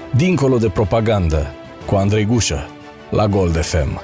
Dincolo de propagandă, cu Andrei Gușă, la Gold FM.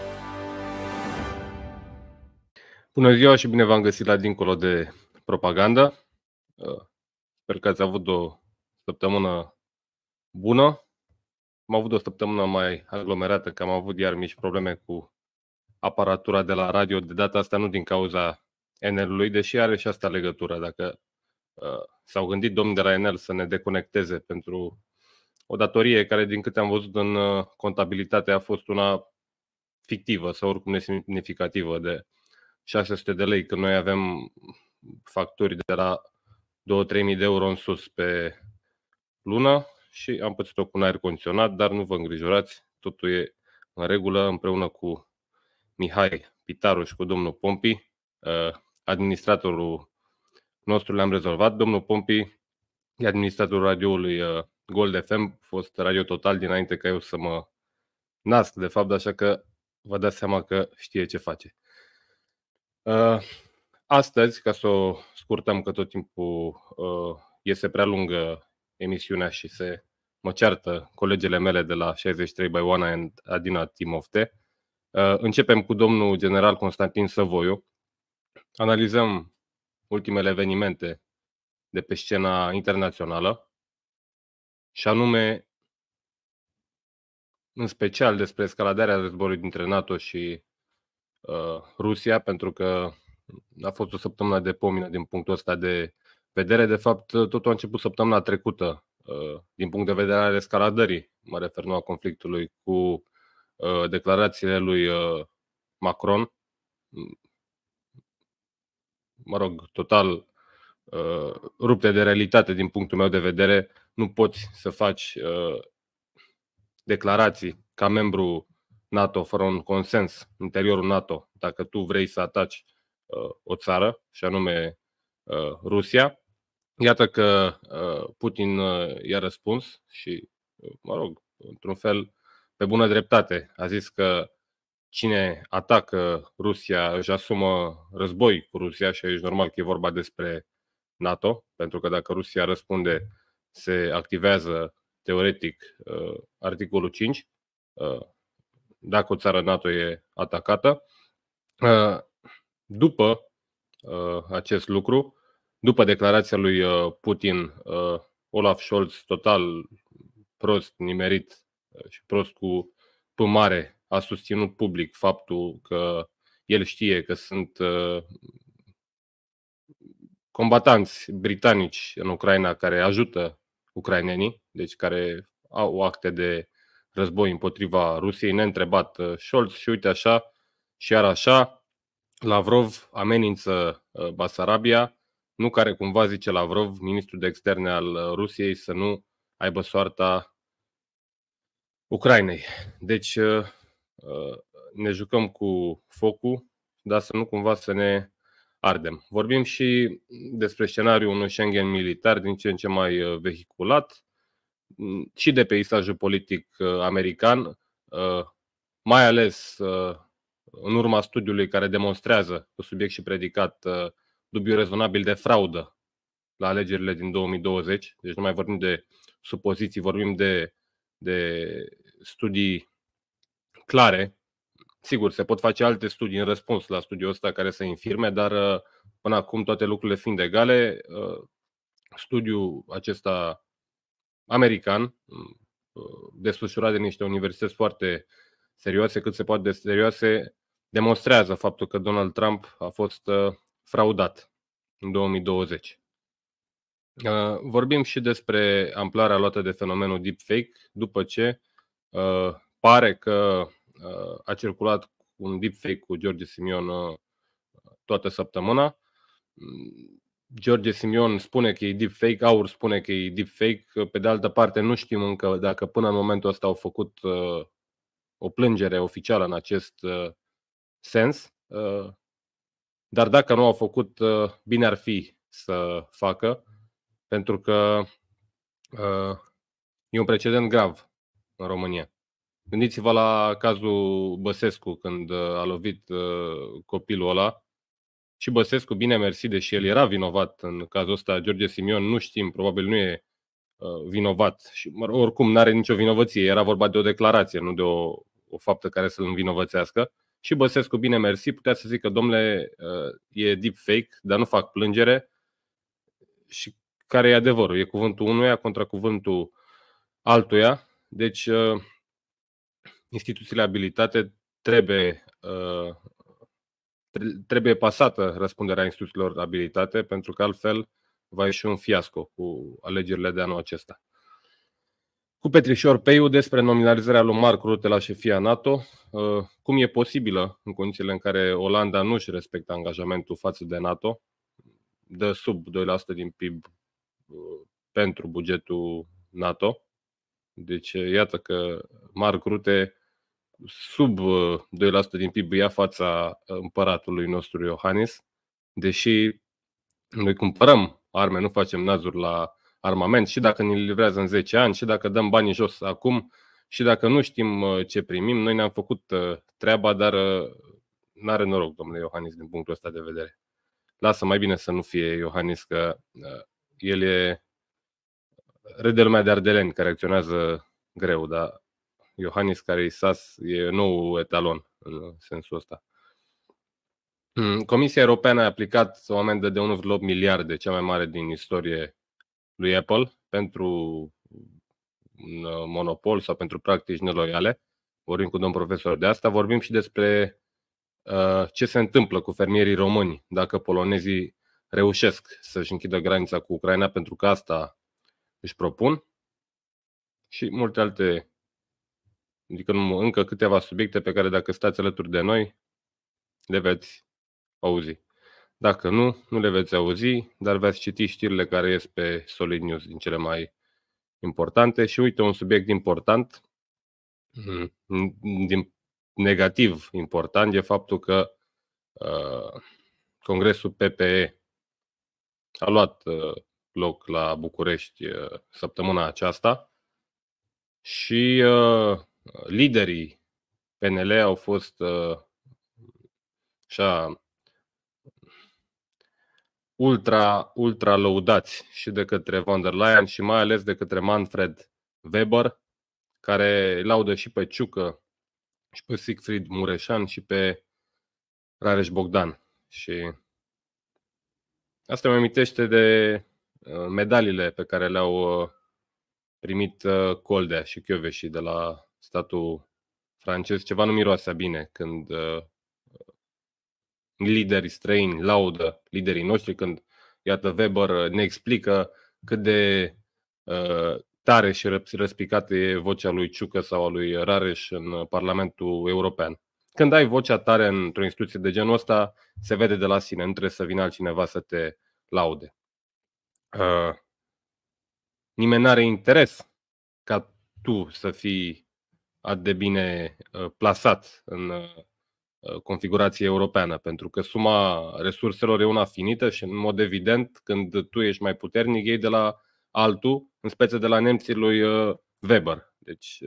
Bună ziua și bine v-am găsit la Dincolo de propagandă. Sper că ați avut o săptămână bună. Am avut o săptămână mai aglomerată, că am avut iar mici probleme cu aparatura de la radio. De data asta nu din cauza Enel-ului, deși are și asta legătură. Dacă s-au gândit domnii de la Enel să ne deconecteze pentru o datorie care, din câte am văzut în contabilitate, a fost una fictivă sau oricum nesemnificativă de 600 de lei, când noi avem facturi de la 2-3 mii de euro în sus pe lună și am pățit-o cu un aer condiționat, dar nu vă îngrijorați, totul e în regulă. Împreună cu Mihai Pitaru și cu domnul Pompi, administratorul nostru, le-am rezolvat. Domnul Pompi e administratorul radioului Gold FM, fost Radio Total dinainte ca eu să mă nasc, de fapt, așa că vă dați seama că știe ce face. Astăzi, ca să o scurtăm, că tot timpul iese prea lungă emisiunea și mă ceartă colegele mele de la 63 by Oana and Adina Timofte, începem cu domnul general Constantin Săvoiu. Analizăm ultimele evenimente de pe scena internațională și anume, în special, despre escaladarea războiului dintre NATO și Rusia, pentru că a fost o săptămână de pomină din punctul ăsta de vedere. De fapt, totul a început săptămâna trecută, din punct de vedere al escaladării, mă refer nu a conflictului, cu declarațiile lui Macron, mă rog, total rupte de realitate din punctul meu de vedere. Nu poți să faci declarații ca membru NATO fără un consens în interiorul NATO dacă tu vrei să ataci o țară, și anume Rusia. Iată că Putin i-a răspuns și, mă rog, într-un fel pe bună dreptate. A zis că cine atacă Rusia își asumă război cu Rusia și aici normal că e vorba despre NATO, pentru că dacă Rusia răspunde, se activează teoretic articolul 5, dacă o țară NATO e atacată. După acest lucru, după declarația lui Putin, Olaf Scholz, total prost nimerit și prost cu P mare, a susținut public faptul că el știe că sunt combatanți britanici în Ucraina care ajută ucrainenii, deci care au acte de război împotriva Rusiei. Neîntrebat Scholz, și uite așa și iar așa, Lavrov amenință Basarabia, nu care cumva, zice Lavrov, ministrul de externe al Rusiei, să nu aibă soarta Ucrainei. Deci ne jucăm cu focul, dar să nu cumva să ne ardem. Vorbim și despre scenariul unui Schengen militar din ce în ce mai vehiculat și de peisajul politic american, mai ales în urma studiului care demonstrează, cu subiect și predicat, dubiu rezonabil de fraudă la alegerile din 2020. Deci nu mai vorbim de supoziții, vorbim de studii clare. Sigur, se pot face alte studii în răspuns la studiul ăsta care să infirme, dar până acum, toate lucrurile fiind egale, studiul acesta american, desfășurat de niște universități foarte serioase, cât se poate de serioase, demonstrează faptul că Donald Trump a fost fraudat în 2020. Vorbim și despre amploarea luată de fenomenul deepfake, după ce pare că a circulat un deepfake cu George Simion toată săptămâna. George Simion spune că e deepfake, Aur spune că e deepfake. Pe de altă parte, nu știm încă dacă până în momentul ăsta au făcut o plângere oficială în acest sens. Dar dacă nu au făcut, bine ar fi să facă, pentru că e un precedent grav în România. Gândiți-vă la cazul Băsescu, când a lovit copilul ăla. Și Băsescu, bine mersi, deși el era vinovat în cazul ăsta, George Simion, nu știm, probabil nu e vinovat. Și oricum nu are nicio vinovăție. Era vorba de o declarație, nu de o faptă care să-l învinovățească. Și Băsescu, bine mersi, putea să zică, domnule, e deepfake, dar nu fac plângere. Și care e adevărul? E cuvântul unuia contra cuvântul altuia. Deci instituțiile abilitate trebuie pasată răspunderea instituțiilor abilitate, pentru că altfel va ieși un fiasco cu alegerile de anul acesta. Cu Petrișor Peiu despre nominalizarea lui Mark Rutte la șefia NATO, cum e posibilă în condițiile în care Olanda nu își respectă angajamentul față de NATO, dă sub 2% din PIB pentru bugetul NATO. Deci iată că Mark Rutte sub 2% din PIB ia fața împăratului nostru Iohannis, deși noi cumpărăm arme, nu facem nazuri la armament, și dacă ne livrează în 10 ani, și dacă dăm banii jos acum, și dacă nu știm ce primim, noi ne-am făcut treaba, dar n-are noroc, domnule Iohannis, din punctul ăsta de vedere. Lasă mai bine să nu fie Iohannis, că el e râde lumea de ardeleni, care reacționează greu, dar Iohannis, care e sas, e nou etalon în sensul ăsta. Comisia Europeană a aplicat o amendă de 1,8 miliarde, cea mai mare din istorie, lui Apple pentru un monopol sau pentru practici neloiale. Vorbim cu domnul profesor de asta. Vorbim și despre ce se întâmplă cu fermierii români dacă polonezii reușesc să-și închidă granița cu Ucraina, pentru că asta își propun, și multe alte, adică încă câteva subiecte pe care, dacă stați alături de noi, le veți auzi. Dacă nu le veți auzi, dar veți citi știrile care ies pe Solid News, din cele mai importante. Și uite, un subiect important, din negativ important, e faptul că Congresul PPE a luat loc la București săptămâna aceasta și liderii PNL au fost așa ultra lăudați și de către von der Leyen și mai ales de către Manfred Weber, care laudă și pe Ciucă și pe Siegfried Mureșan și pe Rareș Bogdan. Și asta mă amintește de medaliile pe care le-au primit Coldea și Chioveși de la statul francez. Ceva nu miroasea bine când liderii străini laudă liderii noștri, când, iată, Weber ne explică cât de tare și răspicată e vocea lui Ciucă sau a lui Rareș în Parlamentul European. Când ai vocea tare într-o instituție de genul ăsta, se vede de la sine, nu trebuie să vină altcineva să te laude. Nimeni n-are interes ca tu să fii atât de bine plasat în configurație europeană, pentru că suma resurselor e una finită și, în mod evident, când tu ești mai puternic, iei de la altul, în speță de la nemții lui Weber. Deci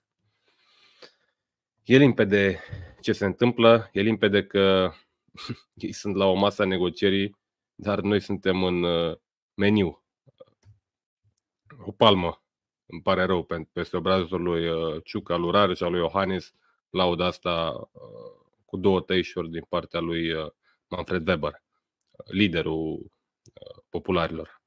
e limpede ce se întâmplă, e limpede că ei sunt la o masă a negocierii, dar noi suntem în meniu. O palmă, îmi pare rău, peste obrazul lui Ciucă, lui Rareș și al lui Iohannis, laud asta cu două tăișuri din partea lui Manfred Weber, liderul popularilor.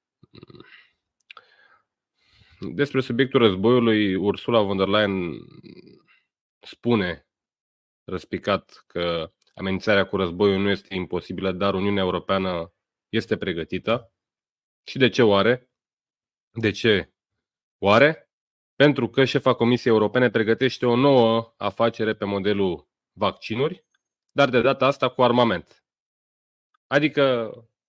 Despre subiectul războiului, Ursula von der Leyen spune răspicat că amenințarea cu războiul nu este imposibilă, dar Uniunea Europeană este pregătită. Și de ce oare? De ce oare? Pentru că șefa Comisiei Europene pregătește o nouă afacere pe modelul vaccinuri, dar de data asta cu armament. Adică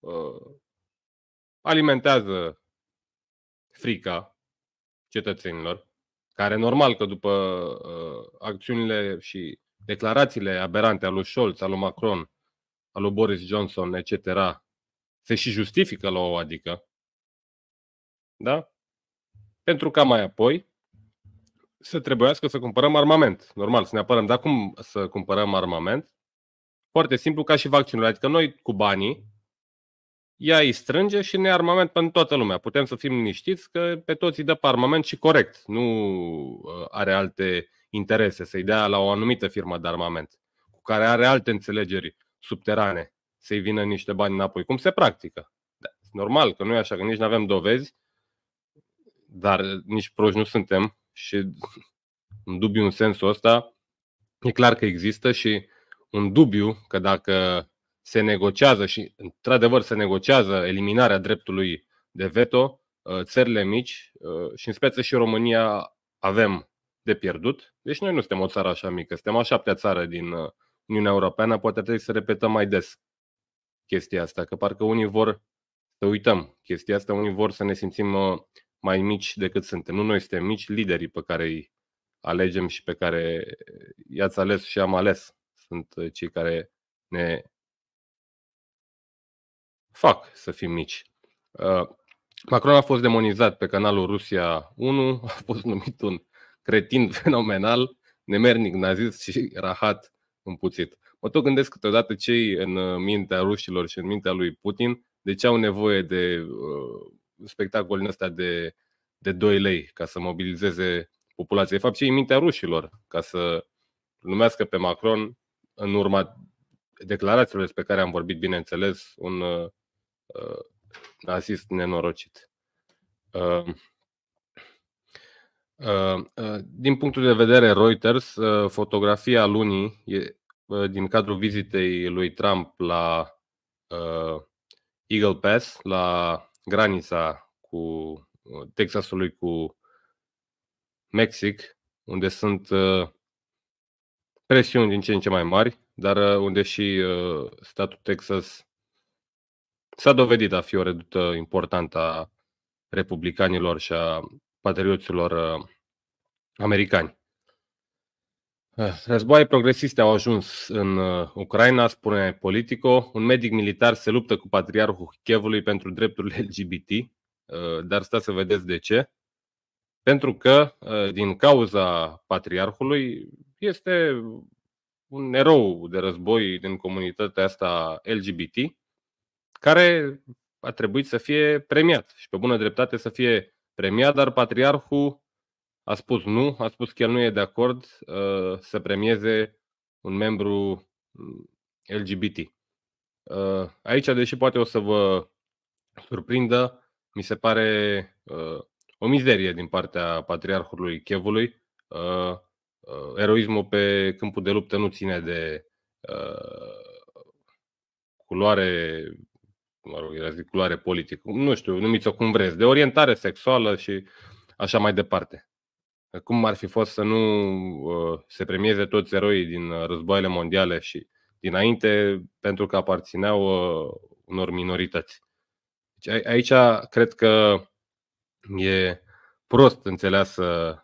alimentează frica cetățenilor, care, normal că după acțiunile și declarațiile aberante ale lui Scholz, al lui Macron, al lui Boris Johnson, etc., se și justifică la o adică, da? Pentru ca mai apoi să trebuiască să cumpărăm armament. Normal, să ne apărăm. Dar cum să cumpărăm armament? Foarte simplu, ca și vaccinurile. Adică noi, cu banii, ea îi strânge și ne armament pentru toată lumea. Putem să fim liniștiți că pe toți îi dă pe armament și corect. Nu are alte interese să-i dea la o anumită firmă de armament, cu care are alte înțelegeri subterane, să-i vină niște bani înapoi. Cum se practică? Da, normal că nu e așa, că nici nu avem dovezi, dar nici proști nu suntem și un dubiu în sensul ăsta e clar că există și un dubiu că dacă se negociază și într-adevăr se negociază eliminarea dreptului de veto, țările mici și în speță și România avem de pierdut. Deci noi nu suntem o țară așa mică, suntem a 7-a țară din Uniunea Europeană, poate trebuie să repetăm mai des chestia asta, că parcă unii vor să uităm chestia asta, unii vor să ne simțim mai mici decât suntem. Nu noi suntem mici, liderii pe care îi alegem și pe care i-ați ales și am ales sunt cei care ne fac să fim mici. Macron a fost demonizat pe canalul Rusia 1, a fost numit un cretin fenomenal, nemernic nazist și rahat împuțit. Mă tot gândesc câteodată ce-i în mintea rușilor și în mintea lui Putin, de ce au nevoie de spectacolul ăsta de 2 lei ca să mobilizeze populația. De fapt, ce-i în mintea rușilor ca să numească pe Macron, în urma declarațiilor despre care am vorbit, bineînțeles, un nazist nenorocit. Din punctul de vedere Reuters, fotografia lunii din cadrul vizitei lui Trump la Eagle Pass, la granița cu Texasului cu Mexic, unde sunt presiuni din ce în ce mai mari, dar unde și statul Texas s-a dovedit a fi o redută importantă a republicanilor și a patrioților americani. Războaie progresiste au ajuns în Ucraina, spune Politico. Un medic militar se luptă cu patriarhul Chievului pentru drepturile LGBT, dar stați să vedeți de ce. Pentru că, din cauza patriarhului, este un erou de război din comunitatea asta LGBT, care a trebuit să fie premiat și pe bună dreptate să fie premiat, dar patriarhul a spus nu, a spus că el nu e de acord să premieze un membru LGBT. Aici, deși poate o să vă surprindă, mi se pare o mizerie din partea patriarhului Chievului. Eroismul pe câmpul de luptă nu ține de culoare, mă rog, era zic culoare politică, nu știu, numiți-o cum vreți, de orientare sexuală și așa mai departe. Cum ar fi fost să nu se premieze toți eroii din războaiele mondiale și dinainte pentru că aparțineau unor minorități. Deci aici cred că e prost înțeleasă,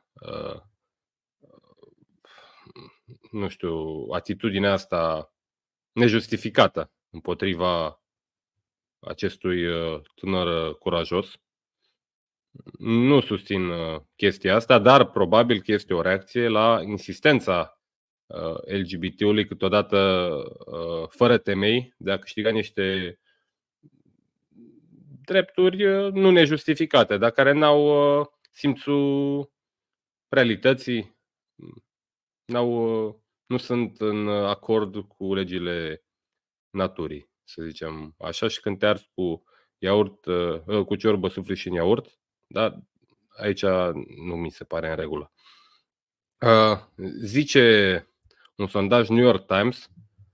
nu știu, atitudinea asta nejustificată împotriva acestui tânăr curajos. Nu susțin chestia asta, dar probabil că este o reacție la insistența LGBT-ului câteodată fără temei de a câștiga niște drepturi nu nejustificate, dar care n-au simțul realității, nu sunt în acord cu legile naturii, să zicem așa, și când te arzi cu iaurt, cu ciorbă, sufli și în iaurt, dar aici nu mi se pare în regulă. Zice un sondaj New York Times,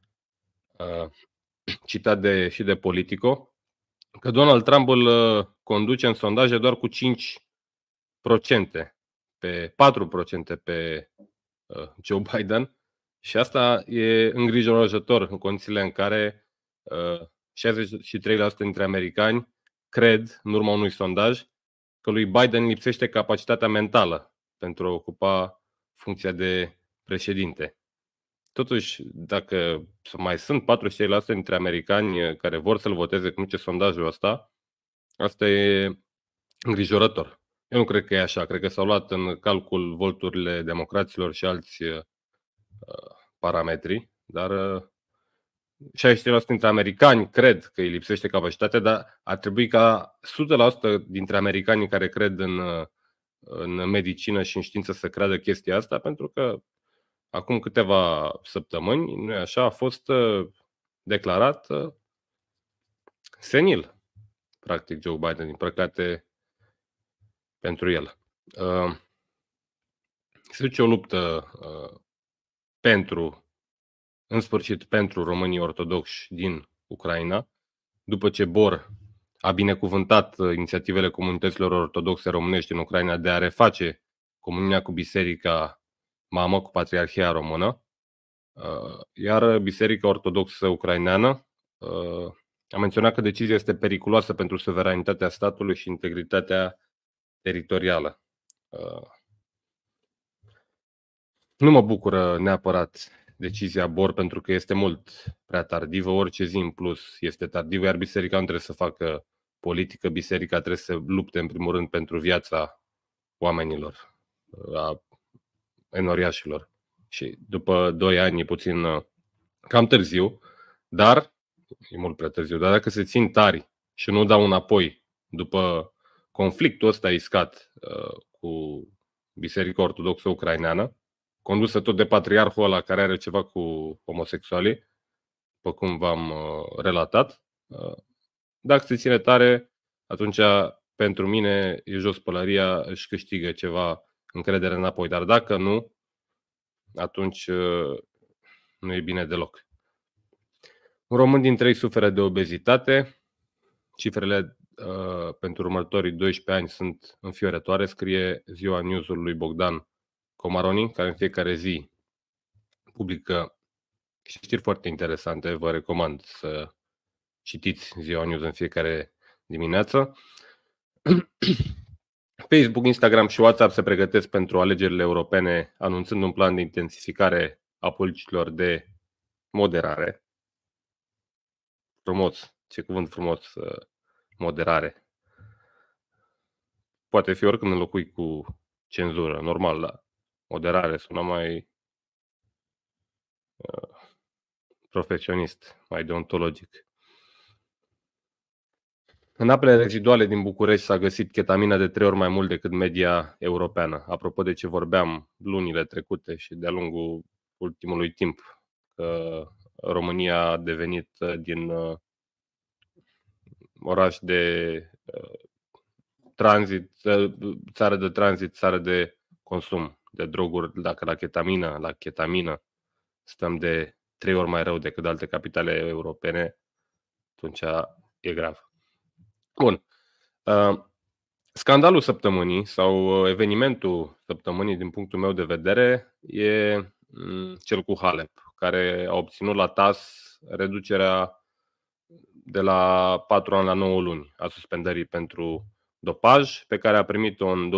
citat și de Politico, că Donald Trump îl conduce în sondaje doar cu 5%, pe 4% pe Joe Biden, și asta e îngrijorător în condițiile în care 63% dintre americani cred, în urma unui sondaj, că lui Biden lipsește capacitatea mentală pentru a ocupa funcția de președinte. Totuși, dacă mai sunt 43% dintre americani care vor să-l voteze, cum zice sondajul ăsta, asta e îngrijorător. Eu nu cred că e așa, cred că s-au luat în calcul voturile democraților și alți parametri, dar 63% dintre americani cred că îi lipsește capacitatea, dar ar trebui ca 100% dintre americanii care cred în medicină și în știință să creadă chestia asta, pentru că acum câteva săptămâni, nu așa, a fost declarat senil, practic, Joe Biden, din păcate pentru el. Se duce o luptă în sfârșit, pentru românii ortodoxi din Ucraina, după ce Bor a binecuvântat inițiativele comunităților ortodoxe românești în Ucraina de a reface comunia cu Biserica Mamă, cu Patriarhia Română, iar Biserica Ortodoxă Ucraineană a menționat că decizia este periculoasă pentru suveranitatea statului și integritatea teritorială. Nu mă bucură neapărat decizia Bor, pentru că este mult prea tardivă. Orice zi în plus este tardivă, iar biserica nu trebuie să facă politică. Biserica trebuie să lupte în primul rând pentru viața oamenilor, a enoriașilor. Și după 2 ani e puțin cam târziu, dar e mult prea târziu. Dar dacă se țin tari și nu dau înapoi după conflictul ăsta iscat cu Biserica Ortodoxă Ucraineană, condusă tot de patriarhul ăla care are ceva cu homosexualii, după cum v-am relatat, dacă se ține tare, atunci pentru mine e jos pălăria, își câștigă ceva încredere înapoi. Dar dacă nu, atunci nu e bine deloc. Un român din 3 suferă de obezitate. Cifrele pentru următorii 12 ani sunt înfiorătoare, scrie Ziua News-ul lui Bogdan Comaroni, care în fiecare zi publică știri foarte interesante. Vă recomand să citiți Ziua News în fiecare dimineață. Facebook, Instagram și WhatsApp se pregătesc pentru alegerile europene, anunțând un plan de intensificare a politicilor de moderare. Frumos, ce cuvânt frumos, moderare. Poate fi oricând înlocuit cu cenzură, normal, dar moderare sună mai profesionist, mai deontologic. În apele reziduale din București s-a găsit chetamină de 3 ori mai mult decât media europeană. Apropo de ce vorbeam lunile trecute și de-a lungul ultimului timp, că România a devenit din oraș de tranzit, țară de tranzit, țară de consum de droguri. Dacă la chetamină stăm de 3 ori mai rău decât alte capitale europene, atunci e grav. Bun. Scandalul săptămânii sau evenimentul săptămânii, din punctul meu de vedere, e cel cu Halep, care a obținut la TAS reducerea de la 4 ani la 9 luni a suspendării pentru dopaj, pe care a primit-o în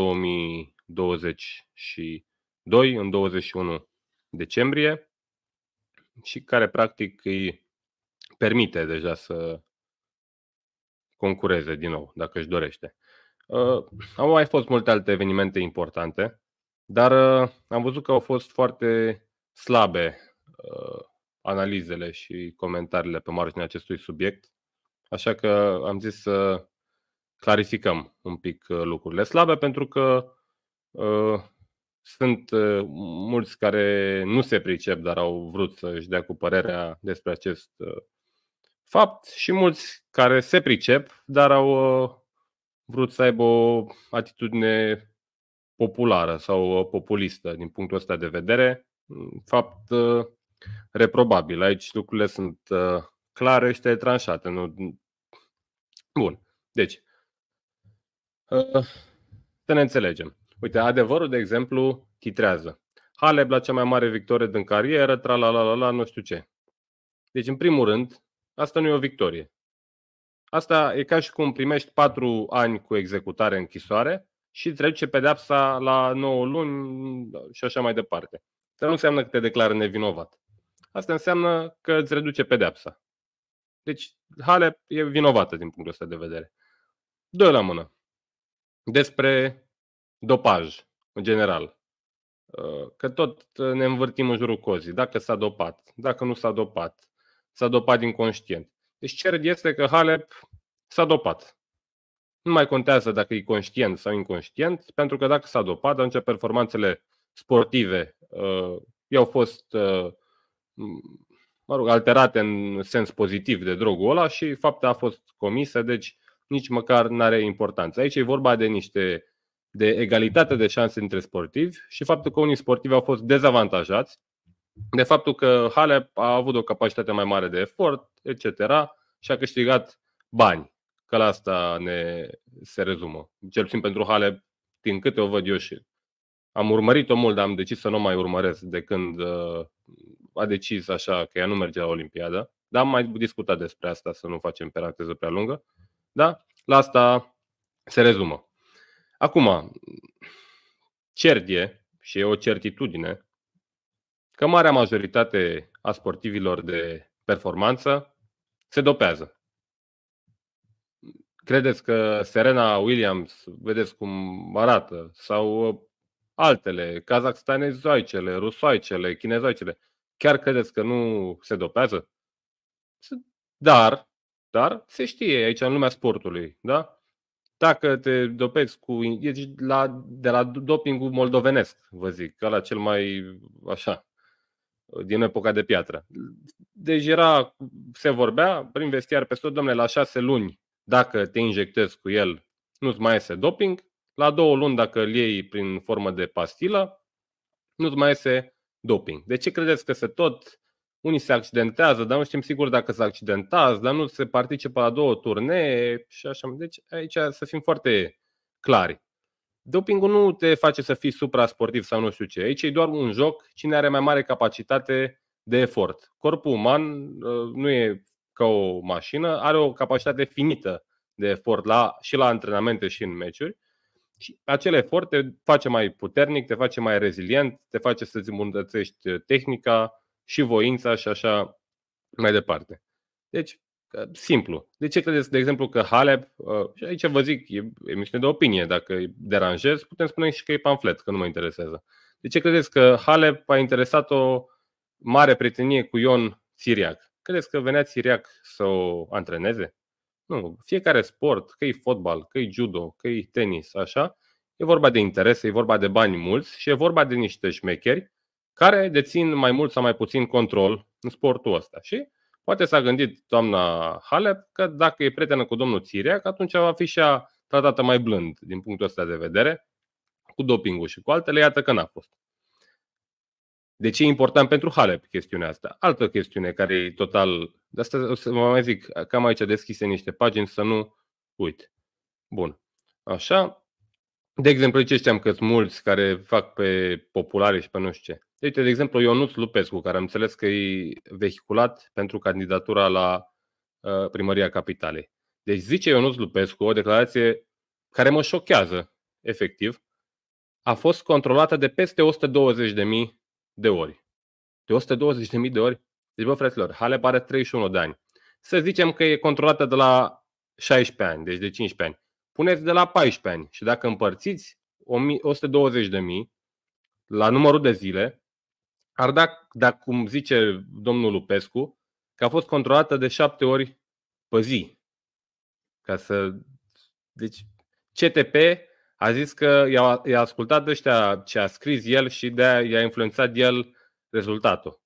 2022, în 21 decembrie, și care practic îi permite deja să concureze din nou, dacă își dorește. Au mai fost multe alte evenimente importante, dar am văzut că au fost foarte slabe analizele și comentariile pe marginea acestui subiect, așa că am zis să clarificăm un pic lucrurile. Slabe pentru că sunt mulți care nu se pricep, dar au vrut să-și dea cu părerea despre acest fapt, și mulți care se pricep, dar au vrut să aibă o atitudine populară sau populistă din punctul ăsta de vedere. Fapt reprobabil. Aici lucrurile sunt clare și tranșate. Nu? Bun. Deci, să ne înțelegem. Uite, adevărul, de exemplu, titrează: Halep la cea mai mare victorie din carieră, tra-la-la-la-la, nu știu ce. Deci, în primul rând, asta nu e o victorie. Asta e ca și cum primești 4 ani cu executare închisoare și îți reduce pedeapsa la 9 luni și așa mai departe. Asta nu înseamnă că te declară nevinovat. Asta înseamnă că îți reduce pedeapsa. Deci Halep e vinovată din punctul ăsta de vedere. 2 la mână. Despre dopaj, în general. Că tot ne învârtim în jurul cozii. Dacă s-a dopat, dacă nu s-a dopat, s-a dopat inconștient. Deci cert este că Halep s-a dopat. Nu mai contează dacă e conștient sau inconștient, pentru că dacă s-a dopat, atunci performanțele sportive i-au fost alterate în sens pozitiv de drogul ăla și fapta a fost comisă, deci nici măcar nu are importanță. Aici e vorba de egalitate de șanse între sportivi și faptul că unii sportivi au fost dezavantajați de faptul că Halep a avut o capacitate mai mare de efort, etc. și a câștigat bani. Că la asta se rezumă. Cel puțin pentru Halep, din câte o văd eu și am urmărit-o mult, dar am decis să nu mai urmăresc de când a decis așa că ea nu merge la Olimpiadă. Dar am mai discutat despre asta, să nu facem paranteză prea lungă. Da? La asta se rezumă. Acum, cert e, și e o certitudine, că marea majoritate a sportivilor de performanță se dopează. Credeți că Serena Williams, vedeți cum arată, sau altele, kazakhstanezoicele, rusoaicele, chinezoicele, chiar credeți că nu se dopează? Dar se știe aici în lumea sportului, da? Dacă te dopezi de la dopingul moldovenesc, vă zic, ăla cel mai așa, din epoca de piatră. Deci se vorbea prin vestiar pe tot, domnule, la 6 luni, dacă te injectezi cu el, nu-ți mai iese doping. La 2 luni, dacă îl iei prin formă de pastilă, nu-ți mai iese doping. De ce credeți că unii se accidentează, dar nu știm sigur dacă se accidentează, dar nu se participă la 2 turnee și așa. Deci aici să fim foarte clari. Dopingul nu te face să fii supra-sportiv sau nu știu ce. Aici e doar un joc, cine are mai mare capacitate de efort. Corpul uman nu e ca o mașină, are o capacitate finită de efort și la antrenamente și în meciuri. Și acel efort te face mai puternic, te face mai rezilient, te face să-ți îmbunătățești tehnica și voința și așa mai departe. Deci, simplu. De ce credeți, de exemplu, că Halep, și aici vă zic, e emisiune de opinie, dacă îi deranjez, putem spune și că e pamflet, că nu mă interesează. De ce credeți că Halep a interesat o mare prietenie cu Ion Țiriac? Credeți că venea Țiriac să o antreneze? Nu. Fiecare sport, că e fotbal, că e judo, că e tenis, așa, e vorba de interese, e vorba de bani mulți și e vorba de niște șmecheri care dețin mai mult sau mai puțin control în sportul ăsta. Și poate s-a gândit doamna Halep că dacă e prietenă cu domnul Țiriac, atunci va fi și ea tratată mai blând din punctul ăsta de vedere, cu dopingul și cu altele, iată că n-a fost. De ce e important pentru Halep chestiunea asta? Altă chestiune care e total... De asta o să vă mai zic, cam aici deschise niște pagini să nu uit. Bun. Așa. De exemplu, ce știam că sunt mulți care fac pe populare și pe nu știu ce. Uite, de exemplu, Ionuț Lupescu, care am înțeles că e vehiculat pentru candidatura la primăria Capitalei. Deci zice Ionuț Lupescu, o declarație care mă șochează, efectiv, a fost controlată de peste 120.000 de ori. De 120.000 de ori? Deci, bă, fraților, Halep are 31 de ani. Să zicem că e controlată de la 16 ani, deci de 15 ani. Puneți de la 14 ani și dacă împărțiți 120.000 la numărul de zile, ar da, cum zice domnul Lupescu, că a fost controlată de 7 ori pe zi. Deci, CTP a zis că i-a ascultat ăștia ce a scris el și de-aia i-a influențat el rezultatul.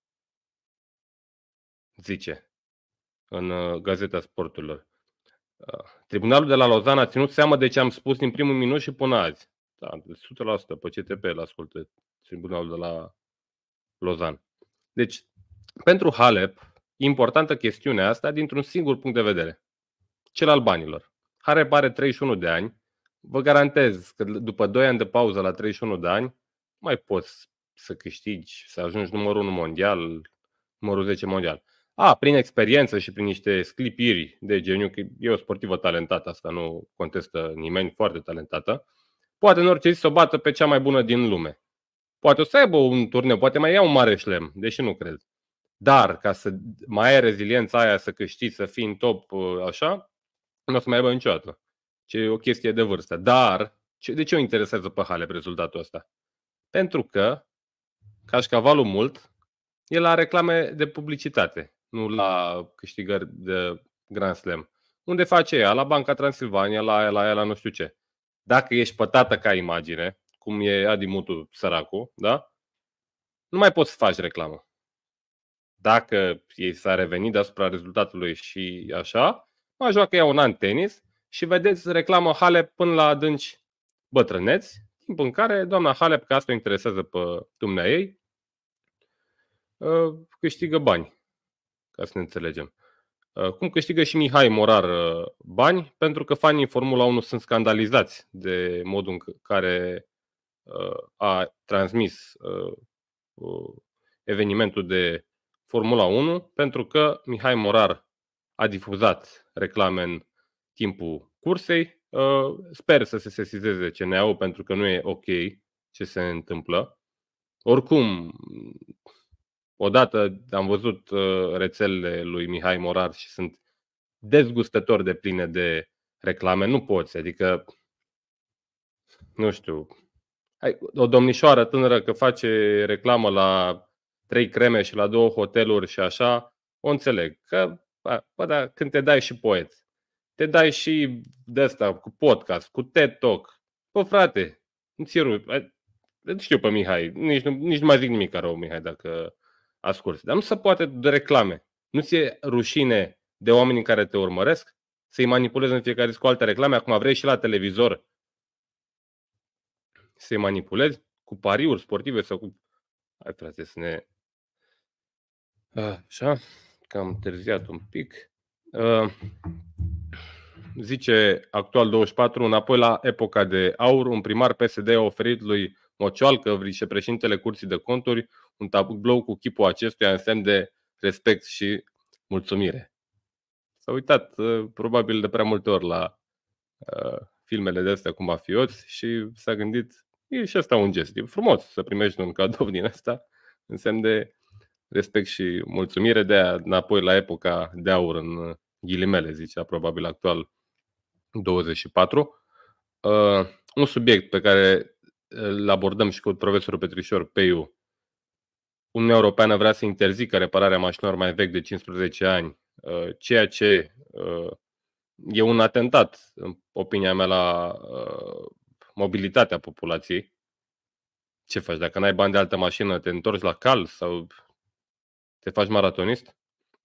Zice în Gazeta Sporturilor. Tribunalul de la Lozan a ținut seama de ce am spus din primul minut și până azi. Da, 100% pe CTP îl ascultă Tribunalul de la Lozan. Deci, pentru Halep, e importantă chestiunea asta dintr-un singur punct de vedere. Cel al banilor. Halep are 31 de ani. Vă garantez că după 2 ani de pauză la 31 de ani, mai poți să câștigi, să ajungi numărul 1 mondial, numărul 10 mondial. Prin experiență și prin niște sclipiri de geniu, că e o sportivă talentată, asta nu contestă nimeni, foarte talentată, poate în orice zi să o bată pe cea mai bună din lume. Poate o să aibă un turneu, poate mai ia un mare șlem, deși nu cred. Dar ca să mai ai reziliența aia, să câștigi, să fii în top așa, nu o să mai aibă niciodată. Ce e o chestie de vârstă. Dar, de ce o interesează pe Halep rezultatul ăsta? Pentru că, cașcavalul mult, e la reclame de publicitate. nu la câștigări de Grand Slam. Unde face ea? La Banca Transilvania, la ea, la nu știu ce. Dacă ești pătată ca imagine, cum e Adi Mutu săracul, da? Nu mai poți să faci reclamă. Dacă ei s-a revenit deasupra rezultatului și așa, mai joacă ea un an tenis și vedeți reclamă Halep până la adânci bătrâneți, timp în care doamna Halep, că asta o interesează pe dumneaei, câștigă bani, ca să ne înțelegem. Cum câștigă și Mihai Morar bani, pentru că fanii Formula 1 sunt scandalizați de modul în care a transmis evenimentul de Formula 1, pentru că Mihai Morar a difuzat reclame în timpul cursei. Sper să se sesizeze CNA-ul, pentru că nu e ok ce se întâmplă. Oricum, odată am văzut rețelele lui Mihai Morar și sunt dezgustător de pline de reclame. Nu poți, adică, nu știu, o domnișoară tânără că face reclamă la 3 creme și la 2 hoteluri și așa, o înțeleg. Că, da, când te dai și poet, te dai și de asta, cu podcast, cu TED Talk. Frate, nu-ți știu pe Mihai, nici nu mai zic nimic rău, Mihai, dacă asculți. Dar nu se poate de reclame. Nu ți-e rușine de oamenii care te urmăresc să-i manipulezi în fiecare zi cu alte reclame? Acum vrei și la televizor să-i manipulezi cu pariuri sportive sau cu... Hai, frate, să ne... Așa, că am întârziat un pic. Zice Actual 24, înapoi la epoca de aur, un primar PSD a oferit lui Mocioalcă, vicepreședintele Curții de Conturi, un tablou cu chipul acestuia în semn de respect și mulțumire. S-a uitat probabil de prea multe ori la filmele de astea cu mafioți și s-a gândit, e și asta un gest, e frumos să primești un cadou din asta în semn de respect și mulțumire, de aia înapoi la epoca de aur, în ghilimele, zicea probabil Actual 24. Un subiect pe care îl abordăm și cu profesorul Petrișor Peiu. Uniunea Europeană vrea să interzică repararea mașinilor mai vechi de 15 ani, ceea ce e un atentat, în opinia mea, la mobilitatea populației. Ce faci? Dacă n-ai bani de altă mașină, te întorci la cal sau te faci maratonist?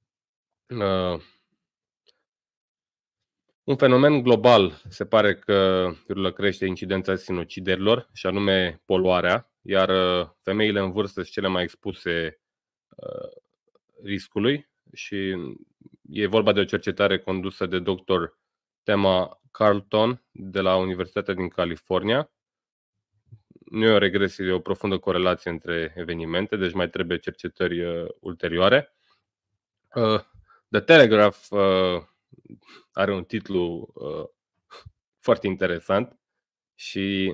Un fenomen global se pare că crește incidența sinuciderilor, și anume poluarea, iar femeile în vârstă sunt cele mai expuse riscului, și e vorba de o cercetare condusă de dr. Tema Carlton de la Universitatea din California. Nu e o regresie, e o profundă corelație între evenimente, deci mai trebuie cercetări ulterioare. The Telegraph are un titlu foarte interesant și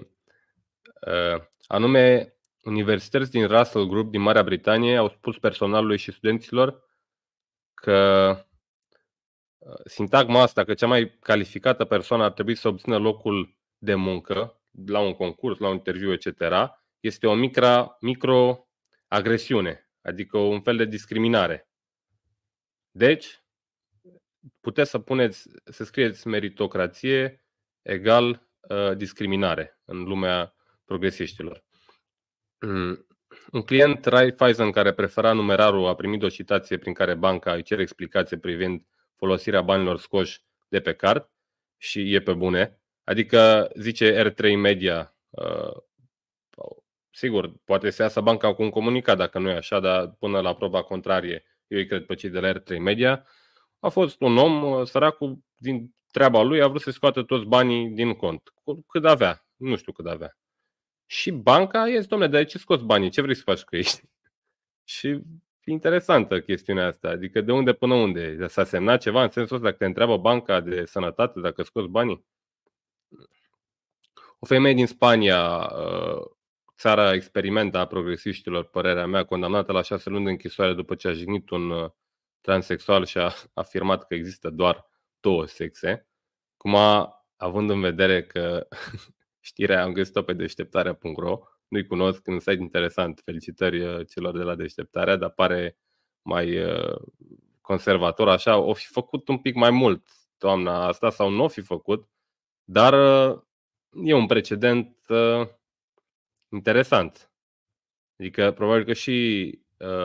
anume, universități din Russell Group din Marea Britanie au spus personalului și studenților că sintagma asta, că cea mai calificată persoană ar trebui să obțină locul de muncă la un concurs, la un interviu, etc., este o microagresiune, adică un fel de discriminare. Deci, puteți să scrieți meritocrație egal discriminare în lumea progresiștilor. Un client Raiffeisen care prefera numerarul a primit o citație prin care banca îi cere explicație privind folosirea banilor scoși de pe card și e pe bune. Adică zice R3 Media, sigur, poate să iasă banca cu un comunicat dacă nu e așa, dar până la proba contrarie, eu îi cred pe cei de la R3 Media. A fost un om, săracul, din treaba lui, a vrut să scoată toți banii din cont. Cât avea, nu știu cât avea. Și banca este, dom'le, de ce scoți banii? Ce vrei să faci cu ei? Și e interesantă chestiunea asta. Adică de unde până unde? S-a semnat ceva în sensul ăsta, dacă te întreabă banca de sănătate dacă scoți banii? O femeie din Spania, țara experimentă a progresiștilor, părerea mea, condamnată la 6 luni de închisoare după ce a jignit un transexual și a afirmat că există doar 2 sexe. Cum având în vedere că știrea am găsit-o pe deșteptarea.ro, nu-i cunosc, un site interesant, felicitări celor de la Deșteptarea, dar pare mai conservator, așa, o fi făcut un pic mai mult toamna asta sau nu o fi făcut, dar e un precedent interesant. Adică probabil că și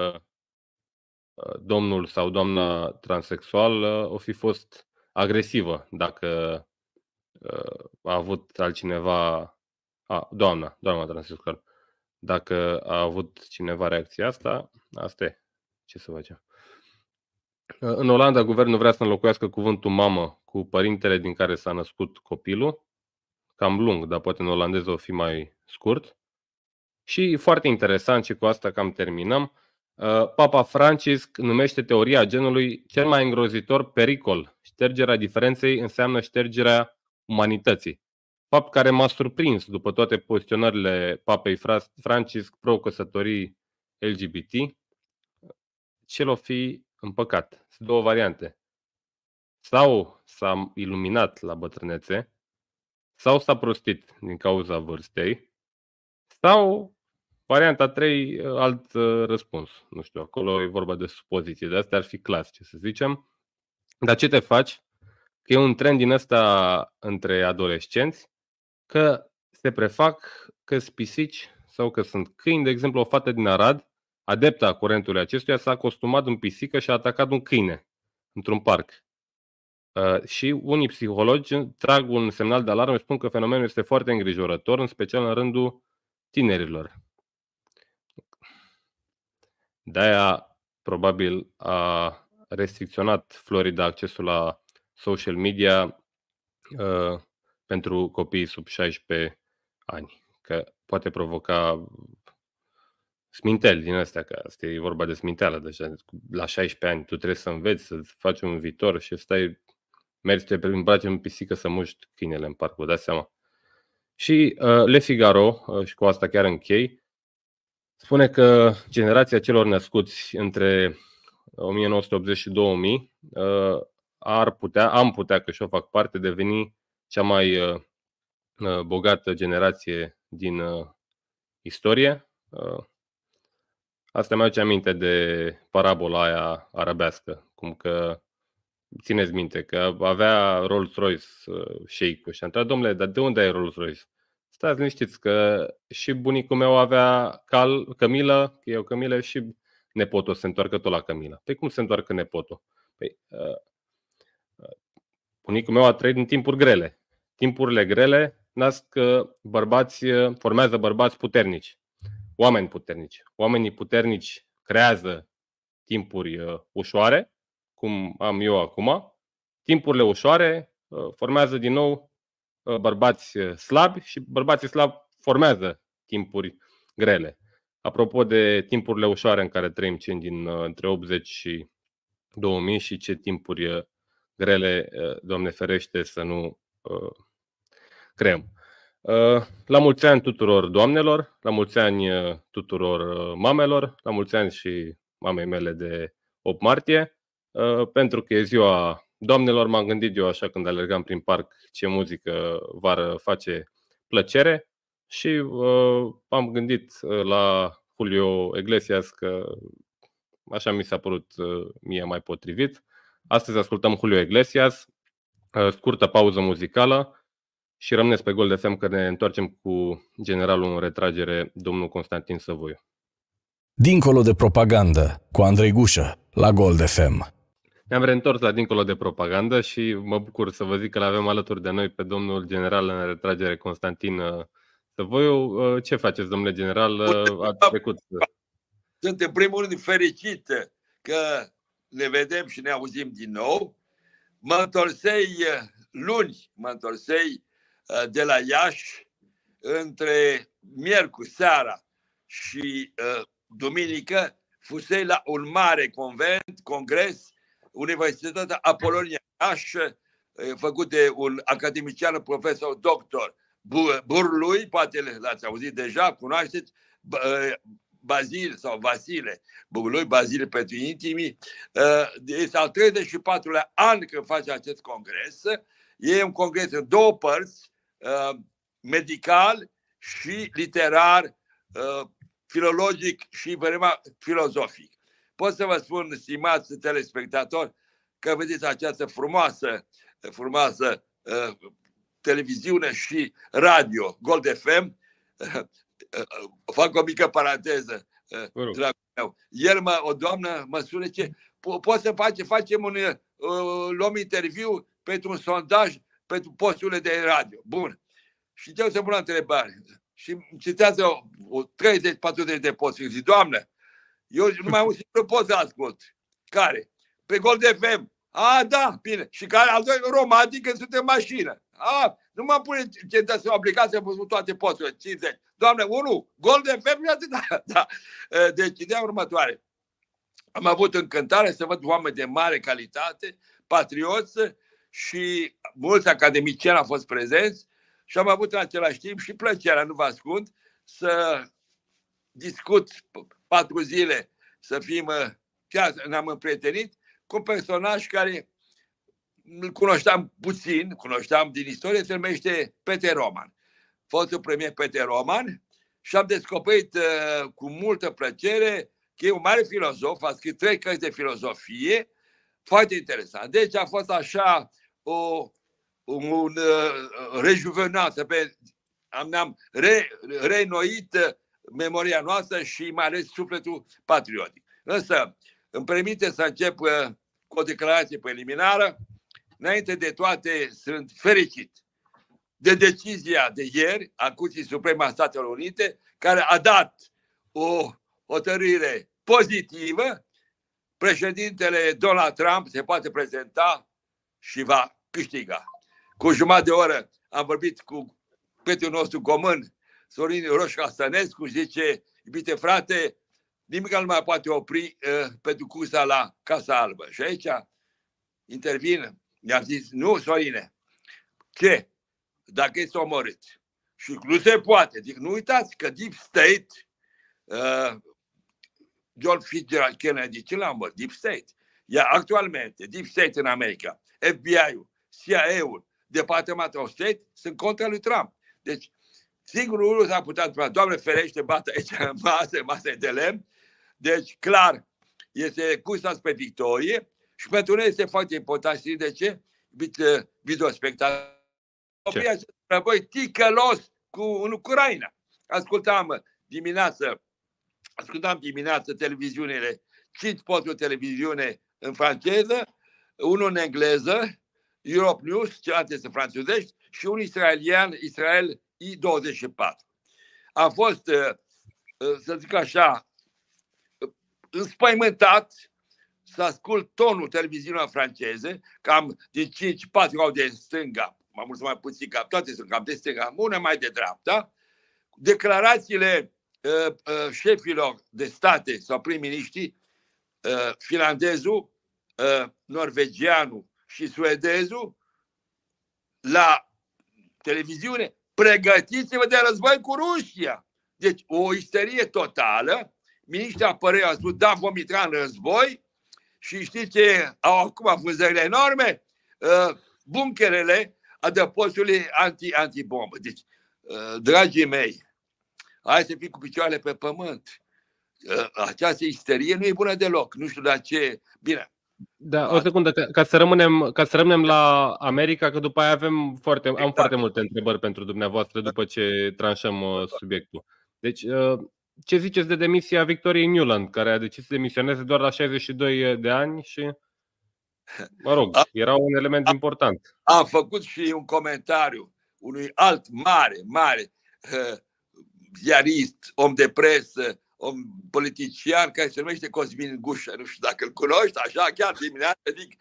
domnul sau doamna transexual o fi fost agresivă dacă a avut altcineva, doamna transexual, dacă a avut cineva reacția asta, asta e. Ce să facem? În Olanda, guvernul vrea să înlocuiască cuvântul mamă cu părintele din care s-a născut copilul. Cam lung, dar poate în olandeză o fi mai scurt. Și foarte interesant, și cu asta cam terminăm, Papa Francisc numește teoria genului cel mai îngrozitor pericol. Ștergerea diferenței înseamnă ștergerea umanității. Fapt care m-a surprins după toate poziționările Papei Francisc pro-căsătorii LGBT. Ce l-o fi împăcat? Sunt două variante. Sau s-a iluminat la bătrânețe, sau s-a prostit din cauza vârstei, sau varianta 3, alt răspuns. Nu știu, acolo e vorba de supoziții, de astea ar fi clasice, să zicem. Dar ce te faci? Că e un trend din ăsta între adolescenți, că se prefac că sunt pisici sau că sunt câini. De exemplu, o fată din Arad, adepta a curentului acestuia, s-a costumat în pisică și a atacat un câine într-un parc. Și unii psihologi trag un semnal de alarmă și spun că fenomenul este foarte îngrijorător, în special în rândul tinerilor. De-aia, probabil, a restricționat Florida accesul la social media pentru copiii sub 16 ani, că poate provoca sminteli din astea, că asta e vorba de sminteală deja. La 16 ani tu trebuie să înveți, să faci un viitor și mergi, te îmbraci în pisică să muști câinele în parc, vă dați seama. Și Le Figaro, și cu asta chiar închei, spune că generația celor născuți între 1980 și 2000 am putea, că și-o fac parte, deveni cea mai bogată generație din istorie. Asta mi aduce aminte de parabola aia arabească, cum că, țineți minte, că avea Rolls-Royce șeicul și a întrebat: domnule, dar de unde ai Rolls-Royce? Stați liniștiți că și bunicul meu avea cămilă, că e o cămilă, și nepotul se întoarcă tot la cămilă. Păi cum se întoarcă nepotul? Păi, bunicul meu a trăit în timpuri grele. Timpurile grele formează bărbați puternici, oameni puternici. Oamenii puternici creează timpuri ușoare, cum am eu acum. Timpurile ușoare formează din nou bărbați slabi și bărbații slabi formează timpuri grele. Apropo de timpurile ușoare în care trăim, între 80 și 2000, și ce timpuri grele, Doamne ferește, să nu creăm. La mulți ani tuturor doamnelor, la mulți ani tuturor mamelor, la mulți ani și mamei mele de 8 martie, pentru că e ziua doamnelor. M-am gândit eu așa când alergam prin parc ce muzică v-ar face plăcere și am gândit la Julio Iglesias, că așa mi s-a părut mie mai potrivit. Astăzi ascultăm Julio Iglesias, scurtă pauză muzicală și rămâneți pe Gold FM, că ne întoarcem cu generalul în retragere, domnul Constantin Săvoiu. Dincolo de propagandă, cu Andrei Gușă, la Gold FM. Ne-am reîntors la Dincolo de propagandă și mă bucur să vă zic că l-avem alături de noi pe domnul general în retragere, Constantin Săvoiu. Ce faceți, domnule general? Ați trecut. Sunt în primul rând fericit că ne vedem și ne auzim din nou. Mă întorsei luni, de la Iași, între miercuri seara și duminică, fusei la un mare congres, Universitatea Apolonia Iași, făcut de un academician, profesor doctor Burlui, poate l-ați auzit deja, cunoașteți, Bazil sau Vasile Burlui, Bazil pentru intimii. Este al 34-lea an când face acest congres. E un congres în două părți, medical și literar, filologic și filozofic. pot să vă spun, stimați telespectatori, că vedeți această frumoasă televiziune și radio, Gold FM. Fac o mică paranteză, dragul meu. Ieri o doamnă mă sună, ce poți să facem luăm interviu pentru un sondaj pentru posturile de radio. Bun. Și eu să pun o întrebare. Și îmi citează 30-40 de posturi. Zic, Doamnă, eu numai un singur post să ascult. Care? Pe Gold FM. Da, bine. Și care? Al doilea, romantic, când sunt în mașină. Nu mă pune să o aplicație, am văzut toate posturile, 50. Doamne, 1, Gold FM, da. Deci, ideea următoare. Am avut încântare să văd oameni de mare calitate, patrioți și mulți academicieni au fost prezenți și am avut în același timp și plăcerea, nu vă ascund, să discut 4 zile, să fim, chiar ne-am împrietenit cu un personaj care îl cunoșteam puțin, cunoșteam din istorie, se numește Peter Roman. Fostul premier Peter Roman, și am descoperit cu multă plăcere că e un mare filozof, a scris 3 cărți de filozofie, foarte interesant. Deci a fost așa un rejuvenat, am reînnoit memoria noastră și mai ales sufletul patriotic. Însă, îmi permite să încep cu o declarație preliminară. Înainte de toate, sunt fericit de decizia de ieri a Curții Supreme a Statelor Unite, care a dat o hotărâre pozitivă. Președintele Donald Trump se poate prezenta și va câștiga. Cu jumătate de oră am vorbit cu prietenul nostru comun, Sorin Roșca-Stănescu, zice, iubite frate, nimic nu mai poate opri pentru cursa la Casa Albă. Și aici intervin, mi-am zis, nu, Sorine, ce? Dacă este omorât. Și nu se poate. Zic, nu uitați că Deep State, John Fitzgerald Kennedy, ce l-a omorât? Deep State. Iar actualmente, Deep State în America, FBI-ul, CIA-ul, Departamentul of State sunt contra lui Trump. Deci, singurul lucru s-a putut întâmpla, Doamne ferește, bată aici masă de lemn. Deci, clar, este cursa spre victorie și pentru noi este foarte important. Știți de ce? Videospectatori. Voi ticălos în Ucraina. Ascultam dimineață televiziunile, 5 posturi televiziune în franceză, unul în engleză, Europe News, celelalte sunt franțuzești, și unul israelian, Israel I24. Am fost, să zic așa, înspăimântat să ascult tonul televiziunii franceze, cam din 5-4 au de stânga, mai mult sau mai puțin, toate sunt cam de stânga, una mai de dreapta. Declarațiile șefilor de state sau prim-miniștri, finlandezul, norvegianul și suedezul, la televiziune, pregătiți-vă de război cu Rusia. Deci o isterie totală. Miniștrii apărării au spus, da, vom intra în război. Și știți ce au acum vânzările enorme? Bunkerele adăpostului antibombă. Deci, dragii mei, hai să fim cu picioarele pe pământ. Această isterie nu e bună deloc. Nu știu de ce. Bine. Da, o secundă, ca să rămânem la America, că după aia am foarte multe întrebări pentru dumneavoastră după ce tranșăm subiectul. Deci, ce ziceți de demisia Victoriei Nuland, care a decis să demisioneze doar la 62 de ani și, mă rog, era un element important. Am făcut și un comentariu unui alt mare ziarist, om de presă, om politician, care se numește Cosmin Gușă, nu știu dacă îl cunoști, așa, chiar dimineața zic,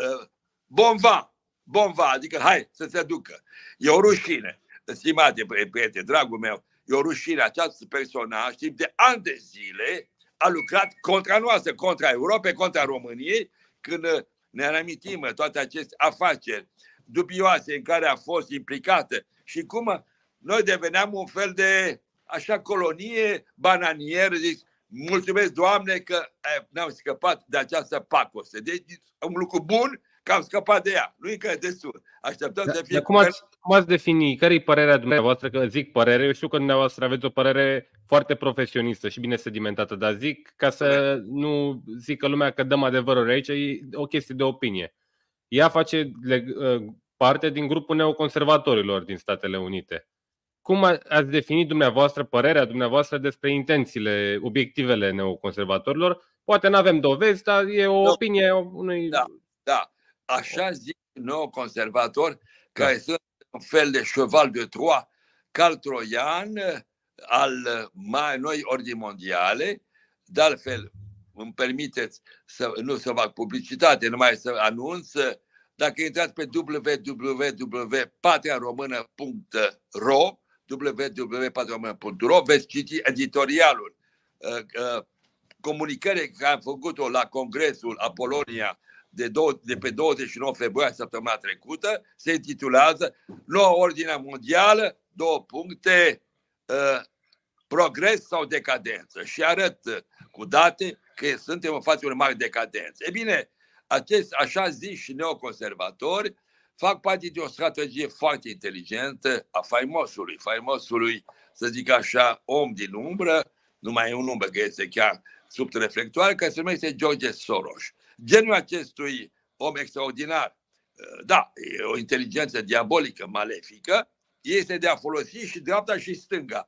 bon va, adică hai să se ducă. E o rușine, stimate prieteni, dragul meu, e o rușine. Acest personaj, timp de ani de zile, a lucrat contra noastră, contra Europei, contra României, când ne reamintim toate aceste afaceri dubioase în care a fost implicată și cum noi deveneam un fel de așa colonie bananieră. Zic, mulțumesc, Doamne, că ne-am scăpat de această pacoste. Deci un lucru bun, că am scăpat de ea. Nu încă destul. Așteptăm să fie... Cum ați defini? Care e părerea dumneavoastră? Că zic părere, eu știu că dumneavoastră aveți o părere foarte profesionistă și bine sedimentată, dar zic ca să nu zică lumea că dăm adevărul aici, e o chestie de opinie. Ea face parte din grupul neoconservatorilor din Statele Unite. Cum ați definit dumneavoastră părerea dumneavoastră despre intențiile, obiectivele neoconservatorilor? Poate nu avem dovezi, dar e o opinie unui... Da. Așa zic neoconservatori, care sunt un fel de cheval de Troie, cal troian al mai noi ordini mondiale. De altfel, îmi permiteți să nu să fac publicitate, numai să anunț. Dacă intrați pe www.patriaromână.ro, www.patriaromână.ro, veți citi editorialul comunicării care am făcut-o la Congresul Apolonia de pe 29 februarie săptămâna trecută. Se intitulează Noua Ordine Mondială, 2 puncte, progres sau decadență. Și arăt cu date că suntem în fața unei mari decadențe. E bine, acești așa ziși neoconservatori fac parte de o strategie foarte inteligentă a faimosului, să zic așa, om din umbră, nu mai e un nume că este chiar sub reflectoare, care se numește George Soros. Genul acestui om extraordinar, da, e o inteligență diabolică, malefică, este de a folosi și dreapta și stânga.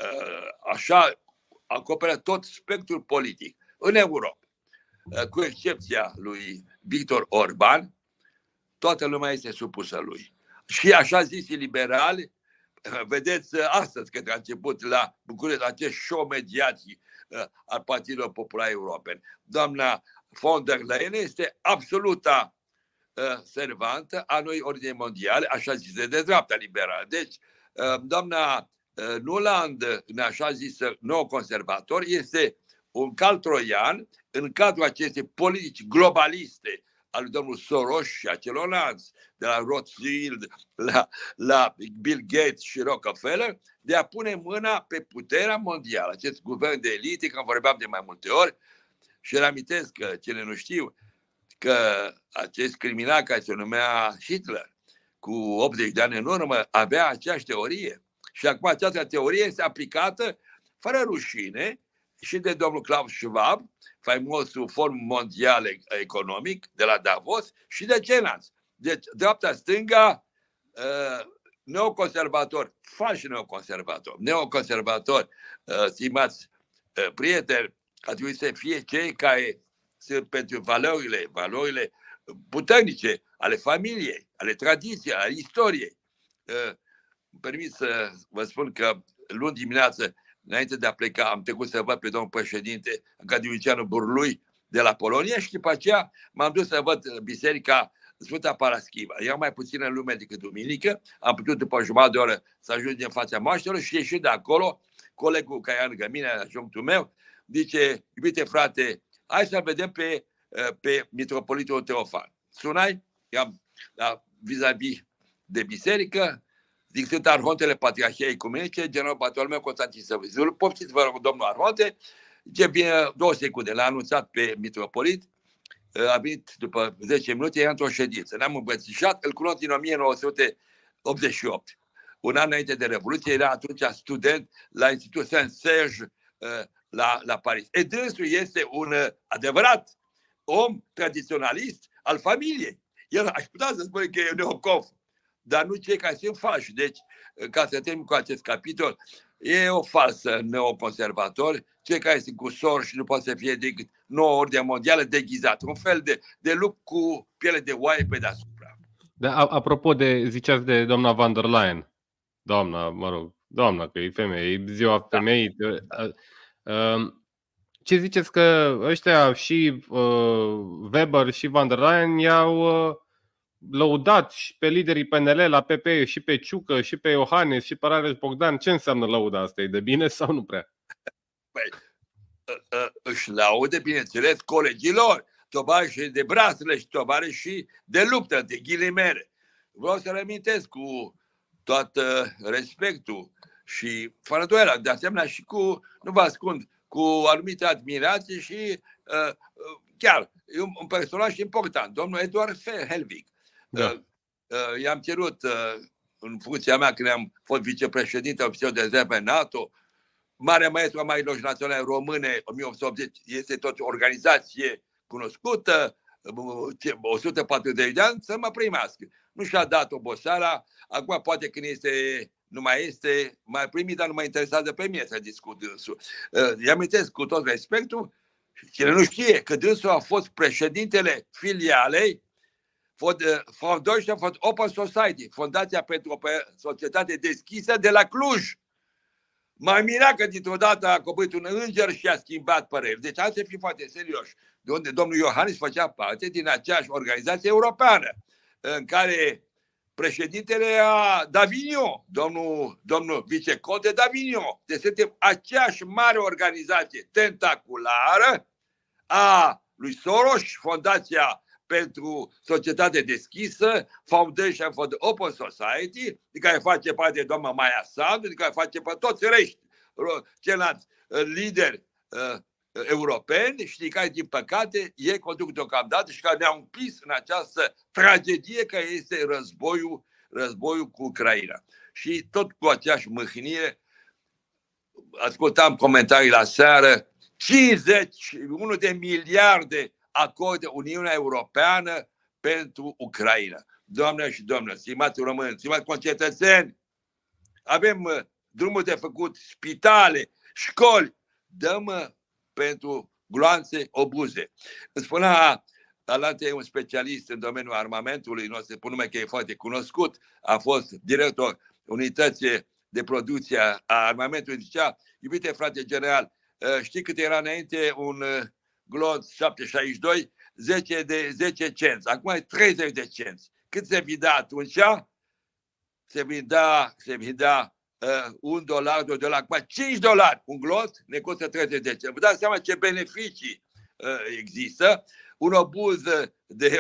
Așa acoperă tot spectrul politic în Europa. Cu excepția lui Victor Orban, toată lumea este supusă lui. Și așa zisi liberali, vedeți astăzi că a început la București acest show mediatic al partidelor populare europene. Doamna von der Leyen este absoluta servantă a noi ordine mondiale, așa zise de dreapta liberală. Deci, doamna Nuland, în așa zisă nou conservator, este un cal troian în cadrul acestei politici globaliste al lui domnul Soros și a celorlalți, de la Rothschild la Bill Gates și Rockefeller, de a pune mâna pe puterea mondială. Acest guvern de elite, că vorbeam de mai multe ori, și reamintesc că cele nu știu că acest criminal care se numea Hitler, cu 80 de ani în urmă, avea aceeași teorie. Și acum această teorie este aplicată fără rușine și de domnul Klaus Schwab, faimosul Forum Mondial Economic de la Davos, și de ceilalți. Deci, dreapta-stânga, neoconservatori, falși neoconservatori, stimați prieteni, ar trebui să fie cei care sunt pentru valorile puternice ale familiei, ale tradiției, ale istoriei. Îmi permit să vă spun că luni dimineață, înainte de a pleca, am trecut să văd pe domnul președinte Academicianul Burlui de la Polonia și după aceea m-am dus să văd biserica Sfânta Paraschiva. Era mai puțină lume decât duminică, am putut după o jumătate de oră să ajung în fața moaștelor și ieșit de acolo, colegul care era lângă mine, adjunctul meu, zice: iubite frate, hai să vedem pe mitropolitul Teofan. Sunai, eram vis-a-vis de biserică, zic: sunt arhontele Patriarhiei Ecumenice, general patrul meu Constantin Săvizul. Poftiți, vă rog, domnul arhonte. Ce bine, 2 secunde, l-a anunțat pe mitropolit, a venit după 10 minute, era într-o ședință. Ne-am îmbrățișat, îl cunosc din 1988. Un an înainte de Revoluție, era atunci student la Institutul Saint-Serge la Paris. E dânsul este un adevărat om tradiționalist al familiei. El aș putea să spune că e neoconf, dar nu cei care sunt falși. Deci, ca să termin cu acest capitol, e o falsă neoconservatori, cei care sunt cu Soros și nu pot să fie decât Noua Ordine Mondială deghizată, un fel de lup cu piele de oaie pe deasupra. Da, apropo de, ziceați de doamna von der Leyen, doamna, că e femeie, e ziua femeii. Ce ziceți că ăștia și Weber și von der Leyen i-au lăudat și pe liderii PNL, la PP, și pe Ciucă, și pe Iohannis, și pe Rareș Bogdan? Ce înseamnă lăuda asta? E de bine sau nu prea? Păi, își laude, bineînțeles, colegilor, tovarășii de brațele și tovarășii de luptă, de ghilimele. Vreau să reamintesc cu tot respectul și fără doială, de asemenea și cu, nu vă ascund, cu anumită admirație și chiar, e un personaj important, domnul Eduard Helvig. Da. I-am cerut, în funcția mea, când am fost vicepreședinte oficial de rezervă NATO, Marea Maestru a Marilor Naționale Române, 1880, este tot o organizație cunoscută, 140 de ani, să mă primească. Nu și-a dat oboseala, acum poate când nu mai este mai primit, dar nu mă interesează pe mine să discut dânsul. I-amintesc cu tot respectul, cine nu știe că dânsul a fost președintele filialei Foundation for Open Society, Fundația pentru o Societate Deschisă de la Cluj. M-a mirat că dintr-o dată a coborât un înger și a schimbat păreri. Deci hai să fim foarte serioși. Domnul Iohannis făcea parte din aceeași organizație europeană în care președintele era Davignon, domnul viceconte Davignon. Deci suntem aceeași mare organizație tentaculară a lui Soros, Fundația pentru Societate Deschisă, Foundation for the Open Society, din care face parte doamna Maia Sandu, din care face parte toți ceilalți lideri europeni și din care, din păcate, ei conduc deocamdată și care ne-au împins în această tragedie care este războiul cu Ucraina. Și tot cu aceeași mâhnire, ascultam comentarii la seară, 51 de miliarde acordă Uniunea Europeană pentru Ucraina. Doamne și domnilor, stimați români, stimați concetățeni, avem drumul de făcut, spitale, școli, dăm pentru gloanțe, obuze. Îmi spunea alante un specialist în domeniul armamentului nostru, pe nume că e foarte cunoscut, a fost director unității de producție a armamentului, zicea: iubite frate general, știi cât era înainte un glonț 762? 10 cenți. Acum e 30 de cenți. Cât se vindea atunci? Se vindea $1, $2, acum $5. Un glonț ne costă 30 de cenți. Vă dați seama ce beneficii există. Un obuz de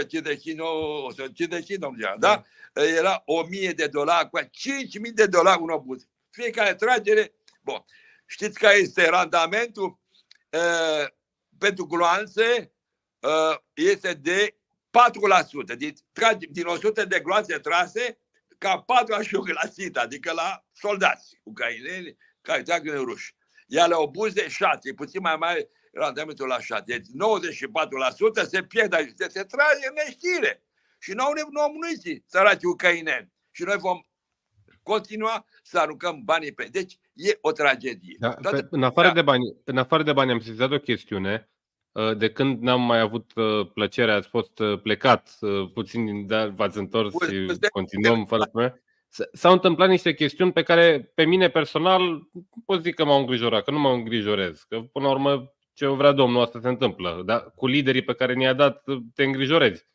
159, da? Era $1.000, acum $5.000 un obuz. Fiecare tragere. Bun. Știți care este randamentul? Pentru gloanțe este de 4%. Din 100 de gloanțe trase, ca 4 ajung la țintă, adică la soldați ucraineni care trag în ruși. Iar la obuze 6, e puțin mai mare randamentul la 6. Deci 94% se pierde, se trage în neștire. Și nu au muniții, săraci ucraineni. Și noi vom continua să aruncăm banii pe... Deci e o tragedie. Da, în afară de bani am sesizat o chestiune. De când n-am mai avut plăcerea, ați fost plecat puțin, dar v-ați întors și continuăm fără probleme. S-au întâmplat niște chestiuni pe care pe mine personal pot zic că m-au îngrijorat, că nu mă îngrijorez, că până la urmă ce vrea Domnul asta se întâmplă, dar cu liderii pe care ne-a dat te îngrijorezi.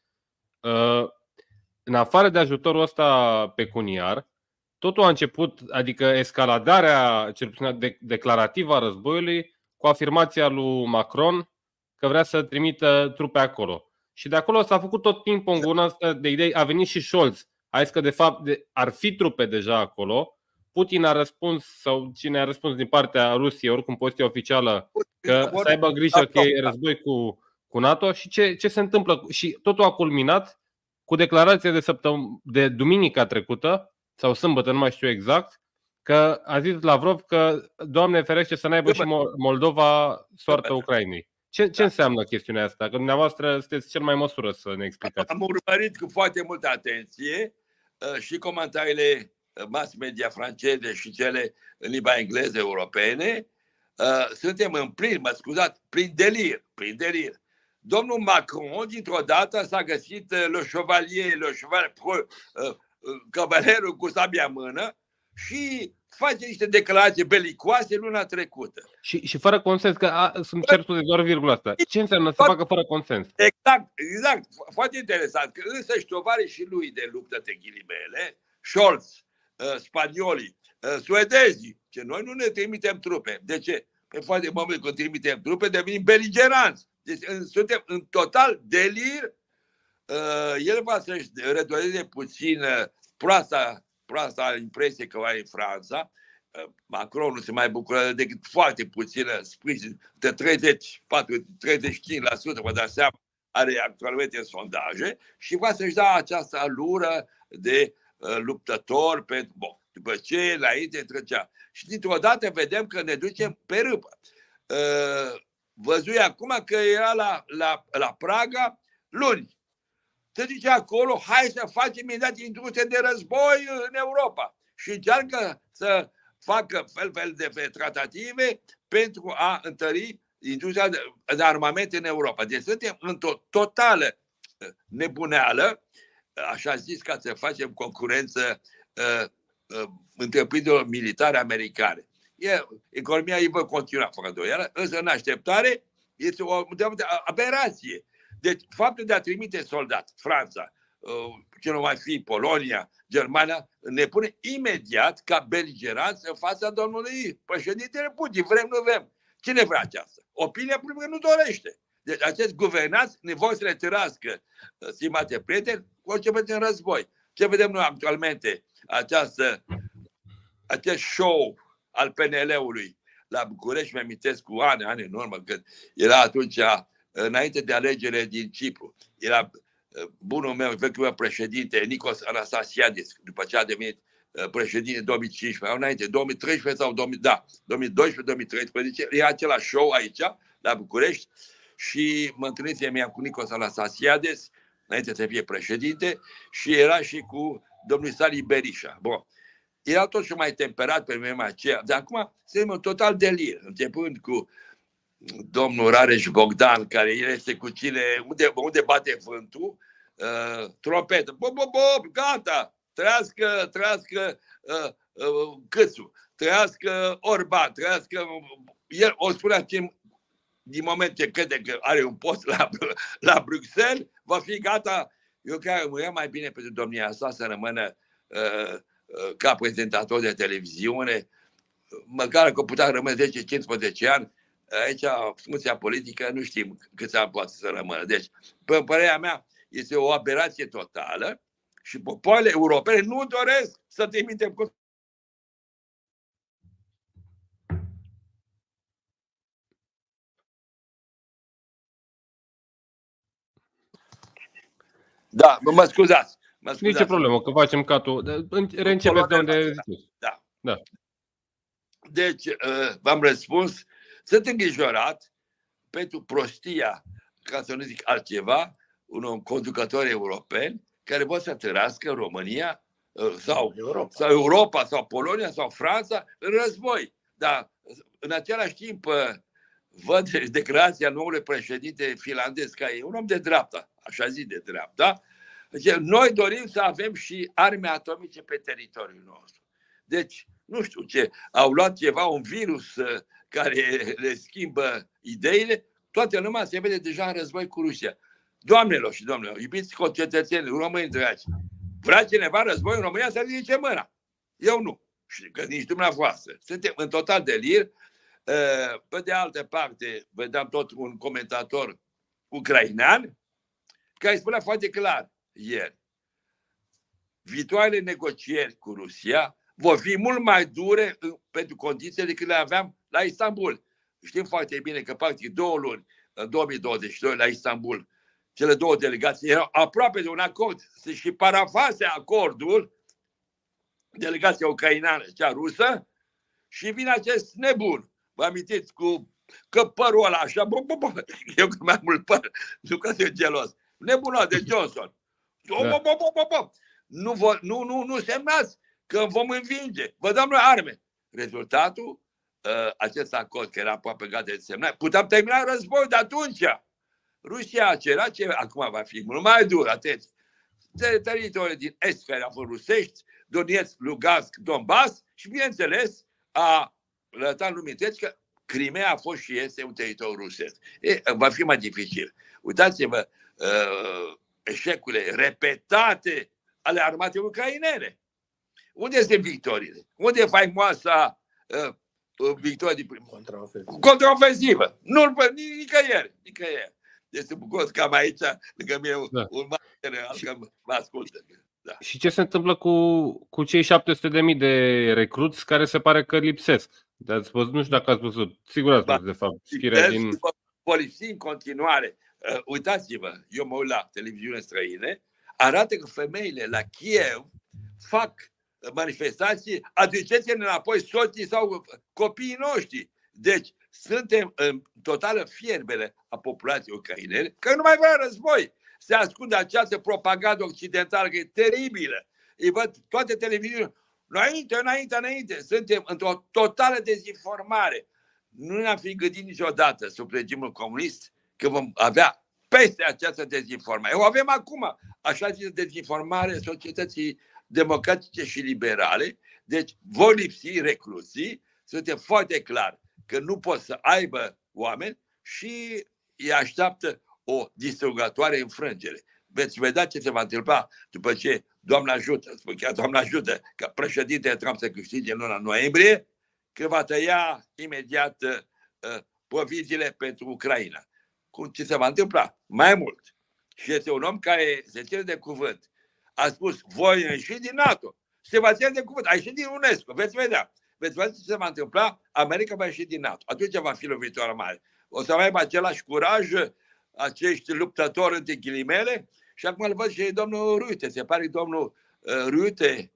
În afară de ajutorul ăsta pecuniar, totul a început, adică escaladarea cel puțin declarativă a războiului, cu afirmația lui Macron că vrea să trimită trupe acolo. Și de acolo s-a făcut tot ping-pongul ăsta de idei. A venit și Scholz. A zis că de fapt ar fi trupe deja acolo. Putin a răspuns, sau cine a răspuns din partea Rusiei, oricum poziția oficială, că să aibă grijă că e război cu NATO. Și ce se întâmplă? Și totul a culminat cu declarația de duminica trecută, sau sâmbătă, nu mai știu exact, că a zis Lavrov că, Doamne ferește, să n-aibă și Moldova soarta Ucrainei. Ce înseamnă chestiunea asta? Că dumneavoastră sunteți cel mai în măsură să ne explicați. Am urmărit cu foarte multă atenție și comentariile mass media franceze și cele în limba engleză europene. Suntem în plin delir. Domnul Macron, dintr-o dată, s-a găsit cavalerul cu sabia în mână și face niște declarații belicoase luna trecută. Și fără consens, că sunt certul de doar virgula asta. Ce înseamnă să facă fără consens? Exact. Foarte interesant. Că însă și tovarășii lui de luptă de ghilimele, Scholz, spaniolii, suedezii, ce noi nu ne trimitem trupe. De ce? Pe foarte moment când trimitem trupe devenim beligeranți. Deci suntem în total delir. El va să-și redoreze puțin proasta impresie că va în Franța. Macron nu se mai bucură decât foarte puțină sprijin, de 35%, vă dați seama, are actualmente în sondaje și va să-și da această alură de luptător pentru, bun, după ce înainte trecea. Și dintr-o dată vedem că ne ducem pe râpă. Văzui acum că era la Praga luni. Se zice acolo, hai să facem imediat industrie de război în Europa. Și încearcă să facă fel de tratative pentru a întări industria de armament în Europa. Deci suntem într-o totală nebuneală, așa zis, ca să facem concurență întreprinderilor militare americane. Economia ei va continua fără îndoială, însă în așteptare este o aberație. Deci faptul de a trimite soldați, Franța, ce nu mai fi Polonia, Germania, ne pune imediat ca beligeranți în fața domnului președintele Putin. Vrem, nu vrem. Cine vrea aceasta? Opinia publică nu dorește. Deci acest guvernanți ne vor să le târască, stimate prieteni, orice vedem în război. Ce vedem noi actualmente? Acest show al PNL-ului la București, mi-amintesc cu ani în urmă, când era atunci, înainte de alegere din Cipru, era bunul meu, vechiul meu președinte, Nikos Anastasiadis, după ce a devenit președinte în 2015, înainte, 2013 sau 2012-2013, era același show aici, la București, și mă întâlnisem cu Nikos Anastasiadis, înainte să fie președinte, și era și cu domnul Sali Berisha. Bun. Era totuși mai temperat pe vremea aceea, dar acum suntem în total delir, începând cu domnul Rareș Bogdan, care el este cu cine, unde bate vântul, trompetă, gata, trăiască Câțu, trăiască Orban, trăiască, el o spunea din moment ce crede că are un post la Bruxelles, va fi gata. Eu cred că e mai bine pentru domnia sa să rămână ca prezentator de televiziune, măcar că putea rămâne 10-15 ani. Aici, funcția politică, nu știm câți ani poate să rămână. Deci, pe părerea mea, este o aberație totală și popoarele europene nu doresc să trimitem cu... Da, mă scuzați. Nici problemă, că facem catul. Reîncepeți de unde ziceți. Da. Deci, v-am răspuns, sunt îngrijorat pentru prostia, ca să nu zic altceva, unor conducători europeni care vor să târască România sau Europa, sau Polonia, sau Franța în război. Dar, în același timp, văd declarația noului președinte finlandez, care e un om de dreapta, așa zis de dreapta. Deci, noi dorim să avem și arme atomice pe teritoriul nostru. Deci, nu știu ce, au luat ceva, un virus care le schimbă ideile, toată lumea se vede deja în război cu Rusia. Doamnelor și domnilor, iubiți concetățeni români dragi, vrea cineva război în România să ridice mâna. Eu nu. Și că nici dumneavoastră. Suntem în total delir. Pe de altă parte, vedeam tot un comentator ucrainean care spunea foarte clar ieri: viitoarele negocieri cu Rusia vor fi mult mai dure pentru condițiile decât le aveam la Istanbul. Știm foarte bine că, practic, 2 luni, în 2022, la Istanbul, cele două delegații erau aproape de un acord, și parafase acordul, delegația ucraineană, cea rusă, și vine acest nebun. Vă amintiți cu părul ăla așa, eu cu mai mult păr, nu că sunt gelos. Nebunul de Johnson. Nu semnați că vom învinge. Vă dăm noi arme. Rezultatul, acest acord, care era aproape gata de semnat, puteam termina războiul de atunci. Rusia cerea ce acum va fi mult mai dur, atenție. Teritoriile din est care au fost rusești, Donetsk, Lugansk, Donbass, și bineînțeles a lăsat lumii întregi că Crimea a fost și este un teritoriu rusesc. Va fi mai dificil. Uitați-vă eșecurile repetate ale armatei ucrainene. Unde este victoriile? Unde e faimoasa victorie din contraofensivă? Nu, nicăieri. Este bucuros că am aici, lângă mine, un mare că mă ascultă. Da. Și ce se întâmplă cu cei 700.000 de recruți care se pare că lipsesc? Nu știu dacă ați văzut. Sigur ați văzut, de fapt, știrea din... Poliții în continuare. Uitați-vă, eu mă uit la televiziune străine, arată că femeile la Kiev fac manifestații, aduceți-ne înapoi soții sau copiii noștri. Deci suntem în totală fierbere a populației ucrainene, că nu mai vrea război. Se ascunde această propagandă occidentală, că e teribilă. Îi văd toate televiziunile. Înainte. Suntem într-o totală dezinformare. Nu ne-am fi gândit niciodată sub regimul comunist că vom avea peste această dezinformare. O avem acum, așa zisă dezinformare societății democratice și liberale. Deci vor lipsi recluții. Suntem foarte clar că nu pot să aibă oameni și îi așteaptă o distrugătoare înfrângere. Veți vedea ce se va întâmpla după ce Doamne ajută, spun chiar Doamne ajută, că președintele Trump să câștige în luna noiembrie, că va tăia imediat provizile pentru Ucraina. Ce se va întâmpla? Mai mult. Și este un om care se ține de cuvânt. A spus, voi ieși din NATO. Se va ține de cuvânt. A ieșit din UNESCO. Veți vedea. Veți vedea ce se va întâmpla. America va ieși din NATO. Atunci va fi lovitoare mare. O să mai aibă același curaj acești luptători între ghilimele. Și acum îl văd și domnul Rutte. Se pare că domnul Rutte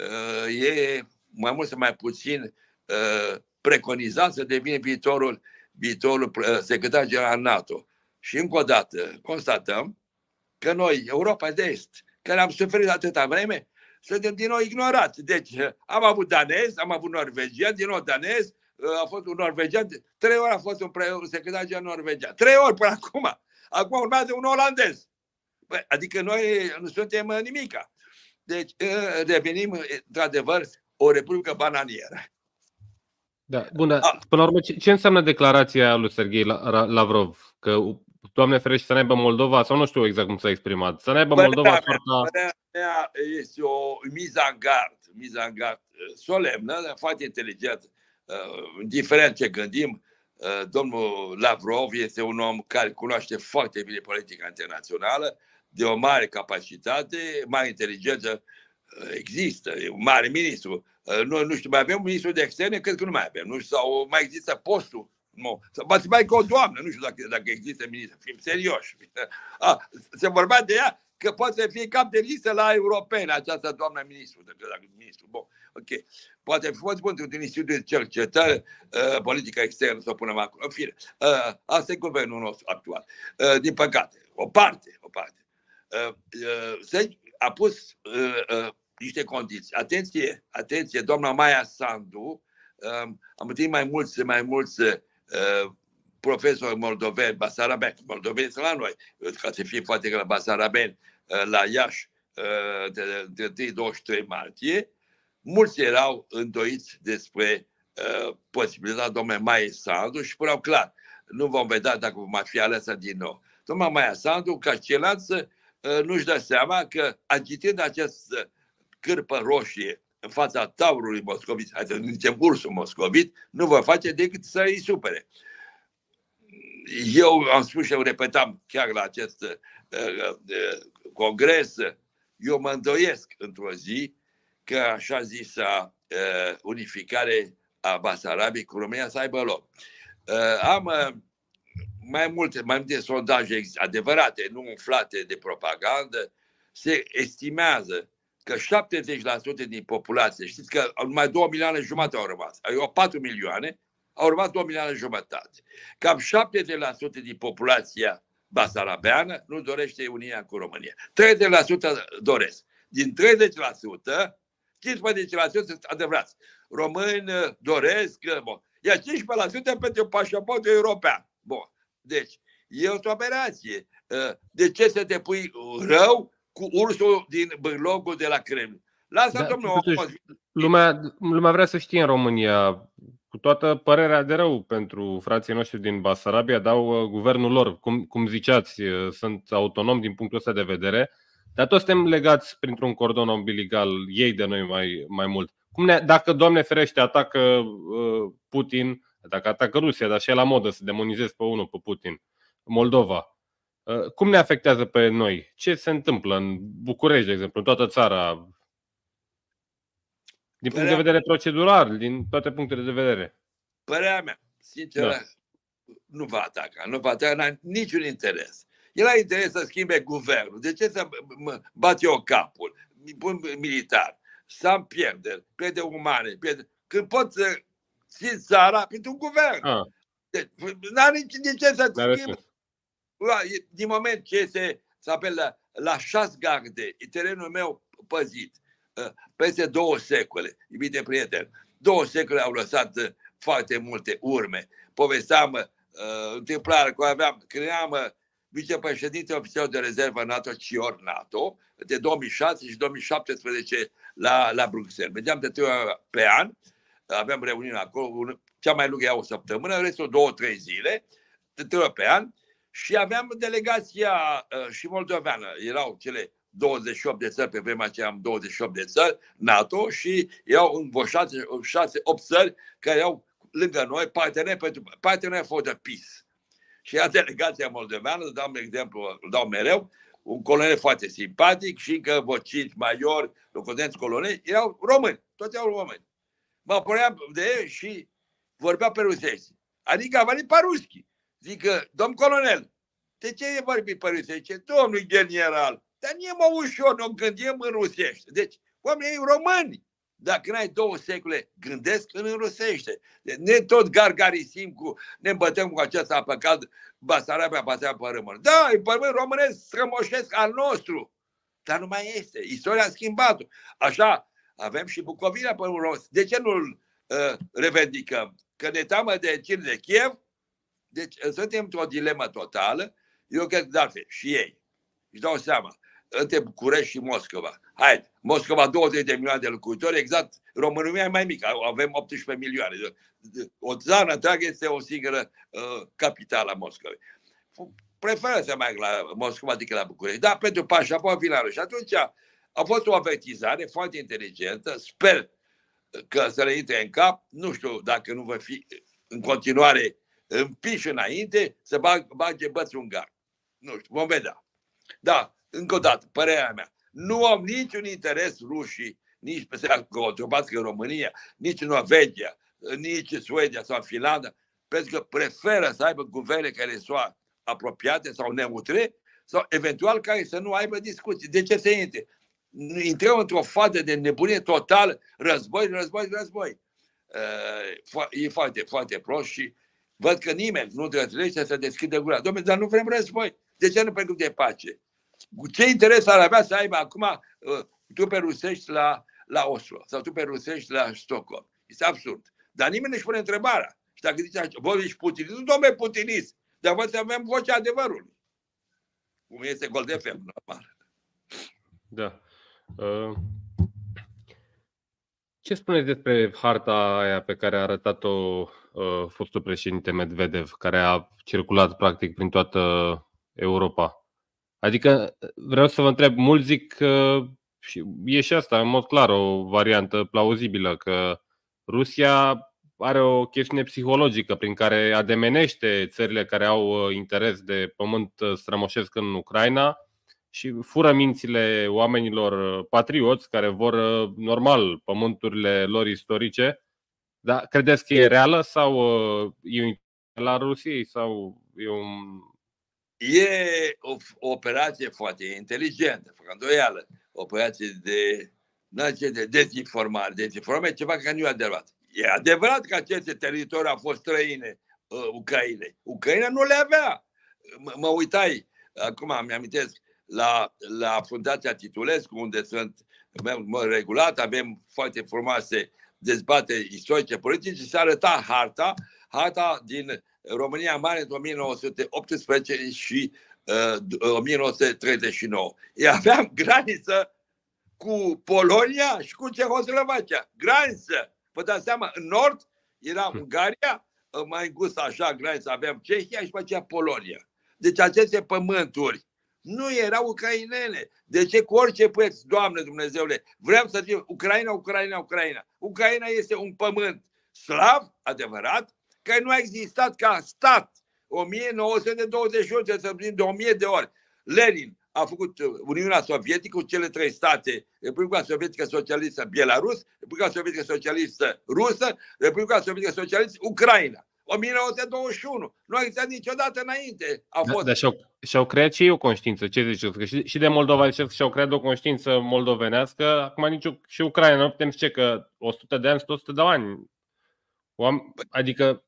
e mai mult sau mai puțin preconizat să devină viitorul secretar general NATO. Și încă o dată constatăm că noi, Europa de Est, care am suferit atâta vreme, suntem din nou ignorați. Deci am avut danez, am avut norvegian, din nou danez, a fost un norvegian, 3 ori a fost un secretar general norvegian. 3 ori până acum. Acum urmează un olandez. Adică noi nu suntem nimica. Deci devenim, într-adevăr, o republică bananieră. Da, bun, dar până la urmă, ce înseamnă declarația lui Serghei Lavrov? Că, Doamne ferește, să n-aibă Moldova, sau nu știu exact cum s-a exprimat, să n-aibă Moldova Părerea mea este o miză în gard solemnă, dar foarte inteligentă. Indiferent ce gândim, domnul Lavrov este un om care cunoaște foarte bine politica internațională, de o mare capacitate, mare inteligență. Există, e un mare ministru. Noi nu știu, mai avem un ministru de externe? Cred că nu mai avem. Nu știu, sau mai există postul? Nu. Sau mai că o doamnă, nu știu dacă există ministru. Fim serioși. Se vorbea de ea că poate să fie cap de listă la europene, această doamnă ministru. Bun, ok. Poate fi fost un institut de cercetare, politica externă, să o punem acolo. În fine, asta e guvernul nostru actual. Din păcate, o parte. A pus niște condiții. Atenție, doamna Maia Sandu, am întâlnit mai mulți profesori moldoveni, basarabeni, moldoveni sunt la noi, ca să fie foarte clar, basarabeni, la Iași, de 1-23 martie. Mulți erau îndoiți despre posibilitatea doamnei Maia Sandu și spuneau clar, nu vom vedea dacă va fi alesă din nou. Doamna Maia Sandu, ca cealaltă, nu-și dă seama că agitând această cârpă roșie în fața taurului moscovit, adică zicem ursul moscovit, nu va face decât să îi supere. Eu am spus și eu repetam chiar la acest congres, eu mă îndoiesc într-o zi că așa zisa unificare a Basarabiei cu România să aibă loc. Am mai multe sondaje adevărate, nu umflate de propagandă. Se estimează că 70% din populație, știți că numai 2 milioane jumate au rămas, au 4 milioane, au rămas 2 milioane jumătate. Cam 70% din populația basarabeană nu dorește unirea cu România. 30% doresc. Din 30%, 15% sunt adevărați. Români doresc, bun. Iar 15% pentru pașaportul european. Bun. Deci, e o operație. De ce să te pui rău cu ursul din bârlogul de la Kremlin? Lasă, domnul. Lumea vrea să știe în România, cu toată părerea de rău pentru frații noștri din Basarabia, dau guvernul lor, cum ziceați, sunt autonomi din punctul ăsta de vedere, dar toți suntem legați printr-un cordon umbilical, ei de noi mai mult. Dacă, Doamne ferește, atacă Putin, dacă atacă Rusia, dar și e la modă să demonizezi pe unul, pe Putin, Moldova, Cum ne afectează pe noi? Ce se întâmplă în București, de exemplu, în toată țara? Din punct de vedere procedural, din toate punctele de vedere. Părerea mea, sincer, nu va ataca. Nu va ataca, n-are niciun interes. El are interes să schimbe guvernul. De ce să bat eu capul? Pun militar. Să am pierderi umane. Când pot să țin țara pentru un guvern. Deci, n-are de ce să schimbe. Din moment ce se apelă la 6 garde, terenul meu păzit, peste 2 secole, iubite prieteni, 2 secole au lăsat foarte multe urme. Povesteam întâmplarea cu când eram vicepreședinte oficial de rezervă NATO, CIOR NATO, de 2006 și 2017 la Bruxelles. Mergeam de 3 ori pe an, aveam reuniuni acolo, cea mai lungă era o săptămână, restul 2-3 zile, de 3 ori pe an, și aveam delegația și moldoveană. Erau cele 28 de țări, pe vremea aceea am 28 de țări NATO și erau învoșați 6-8 țări care erau lângă noi, parteneri for the peace. Și era delegația moldoveană, dau exemplu, îl dau mereu, un colonel foarte simpatic și încă vociți majori, locotenenți coloneli, erau români, toți erau români. Mă apuneam de ei și vorbea pe rusești. Adică a venit pe ruschi. Zic că, domn colonel, de ce e vorbit pe rusești? Domnul general, dar nu e mă ușor, nu gândim în rusește. Deci, oamenii români, dacă n-ai 2 secole, gândesc în rusește. Ne tot gargarisim ne îmbătăm cu această apă caldă, Basarabia pasea pe rămân. Da, e pământ românesc strămoșesc al nostru. Dar nu mai este. Istoria a schimbat-o. Așa, avem și Bucovina pe român. De ce nu-l revendicăm? Că ne teamă de cine de Kiev. Deci suntem într-o dilemă totală. Eu cred că de și ei își dau seama. Între București și Moscova. Hai, Moscova 20 de milioane de locuitori, exact, România e mai mică, avem 18 milioane. O țară întreagă este o singură capitală a Moscovei. Preferă să merg la Moscova decât la București. Dar pentru pașaport finală. Și atunci a fost o avertizare foarte inteligentă. Sper că să le intre în cap. Nu știu dacă nu va fi în continuare împiși înainte să bage băți ungar. Nu știu, vom vedea. Da, încă o dată, părerea mea. Nu au niciun interes rușii, nici pe să controbați în România, nici în Norvegia, nici în Suedia sau în Finlanda, pentru că preferă să aibă guverne care sunt apropiate sau neutre, sau eventual care să nu aibă discuții. De ce se intre? Intrăm într-o fază de nebunie totală, război. E foarte, foarte prost și văd că nimeni nu drăznește să deschide gura. Dom'le, dar nu vrem război. De ce nu pregătim de pace? Ce interes ar avea să aibă acum trupe rusești la Oslo sau trupe rusești la Stockholm? Este absurd. Dar nimeni nu-și pune întrebarea. Și dacă zice, voi ești putinist, nu domnule putinist, dar voi să avem vocea adevărului. Cum este Gold FM, normal. Da. Ce spuneți despre harta aia pe care a arătat-o fostul președinte Medvedev, care a circulat practic prin toată Europa? Adică vreau să vă întreb, mulți zic că e și asta, în mod clar, o variantă plauzibilă, că Rusia are o chestiune psihologică prin care ademenește țările care au interes de pământ strămoșesc în Ucraina și fură mințile oamenilor patrioți care vor, normal, pământurile lor istorice. Dar credeți că e reală sau e un la Rusiei sau e un... E o operație foarte inteligentă, fără îndoială. Operație de dezinformare. Dezinformare e ceva care nu e adevărat. E adevărat că aceste teritorii au fost străine Ucrainei. Ucraina nu le avea. Mă uitai, acum îmi amintesc, la Fundația Titulescu, unde sunt regulat, avem foarte frumoase dezbateri istorice, politice și se arăta harta din România Mare în 1918 și 1939. Aveam graniță cu Polonia și cu Cehoslovacia. Graniță! Vă dați seama, în nord era Ungaria, mai îngust așa graniță aveam Cehia și pe aceea Polonia. Deci aceste pământuri nu erau ucrainene. De ce cu orice preț, Doamne Dumnezeule, vreau să zic Ucraina. Ucraina este un pământ slav, adevărat, care nu a existat ca stat 1921, să sărbătorim de 1000 de ori. Lenin a făcut Uniunea Sovietică cu cele 3 state, Republica Sovietică Socialistă Belarus, Republica Sovietică Socialistă Rusă, Republica Sovietică Socialistă Ucraina. 1921. Nu a existat niciodată înainte. Dar și-au creat și ei o conștiință. Ce ziceți? Că și de Moldova și-au creat o conștiință moldovenească. Acum și Ucraina nu putem zice că 100 de ani sunt 100 de ani. Adică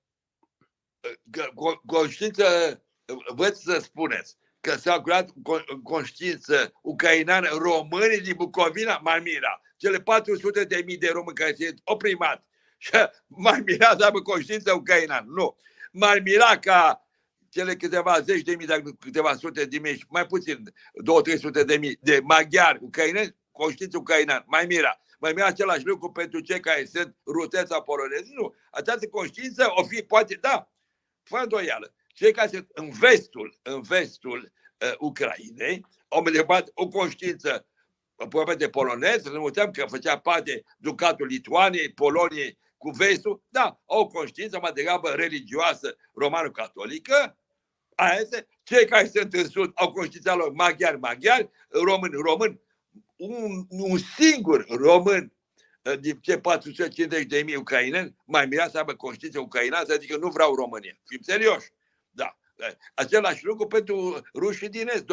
conștiință, văd să spuneți că s-au creat conștiință ucraineană românii din Bucovina, m-ar mira. Cele 400.000 de români care sunt oprimați. Și m-ar mira să aibă conștiință ucraineană. Nu. M-ar mira ca cele câteva 10.000, dacă câteva sute de mii, mai puțin 200-300.000 de maghiari ucraineni, conștiință ucraineană. M-ar mira. Mai mira același lucru pentru cei care sunt ruteți sau polonezi. Nu. Această conștiință o fi, poate, da, fără îndoială. Cei care sunt în vestul Ucrainei au menționat o conștiință aproape de polonez, nu uităm că făcea parte Ducatul Lituaniei, Poloniei cu vestul, da, au o conștiință mai degrabă religioasă romano-catolică. Aia este. Cei care sunt în sud au conștiința lor maghiari, români. Un singur român din cei 450.000 ucraineni mai mirat să aibă conștiință ucraineană, adică nu vreau România. Fim serioși. Da. Același lucru pentru rușii din est,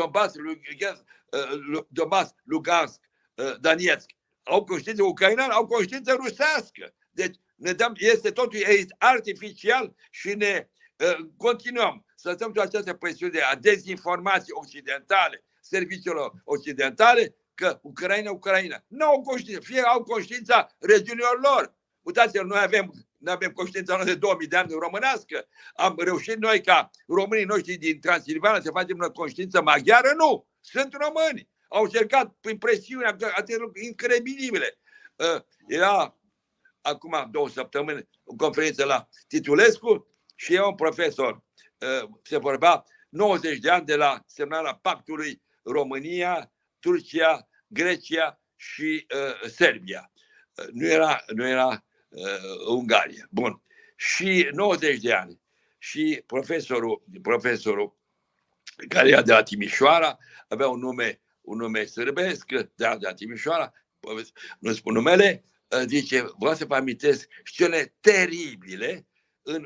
Donbass, Lugansk, Donetsk. Au conștiință ucraineană, au conștiință rusească. Deci totul este artificial și ne continuăm să stăm cu această presiune a dezinformației occidentale, serviciilor occidentale, că Ucraina nu au conștiință, fie au conștiința regiunilor lor. Uitați-vă, noi avem conștiința noastră de 2000 de ani românească. Am reușit noi ca românii noștri din Transilvania să facem o conștiință maghiară? Nu! Sunt români. Au încercat prin presiune, incredibile. Era acum 2 săptămâni o conferință la Titulescu și eu, un profesor, se vorbea 90 de ani de la semnarea pactului România, Turcia, Grecia și Serbia. Nu era Ungaria. Bun. Și 90 de ani. Și profesorul care era de la Timișoara, avea un nume sârbesc, de la Timișoara, nu spun numele, zice, vreau să vă amintesc scene teribile în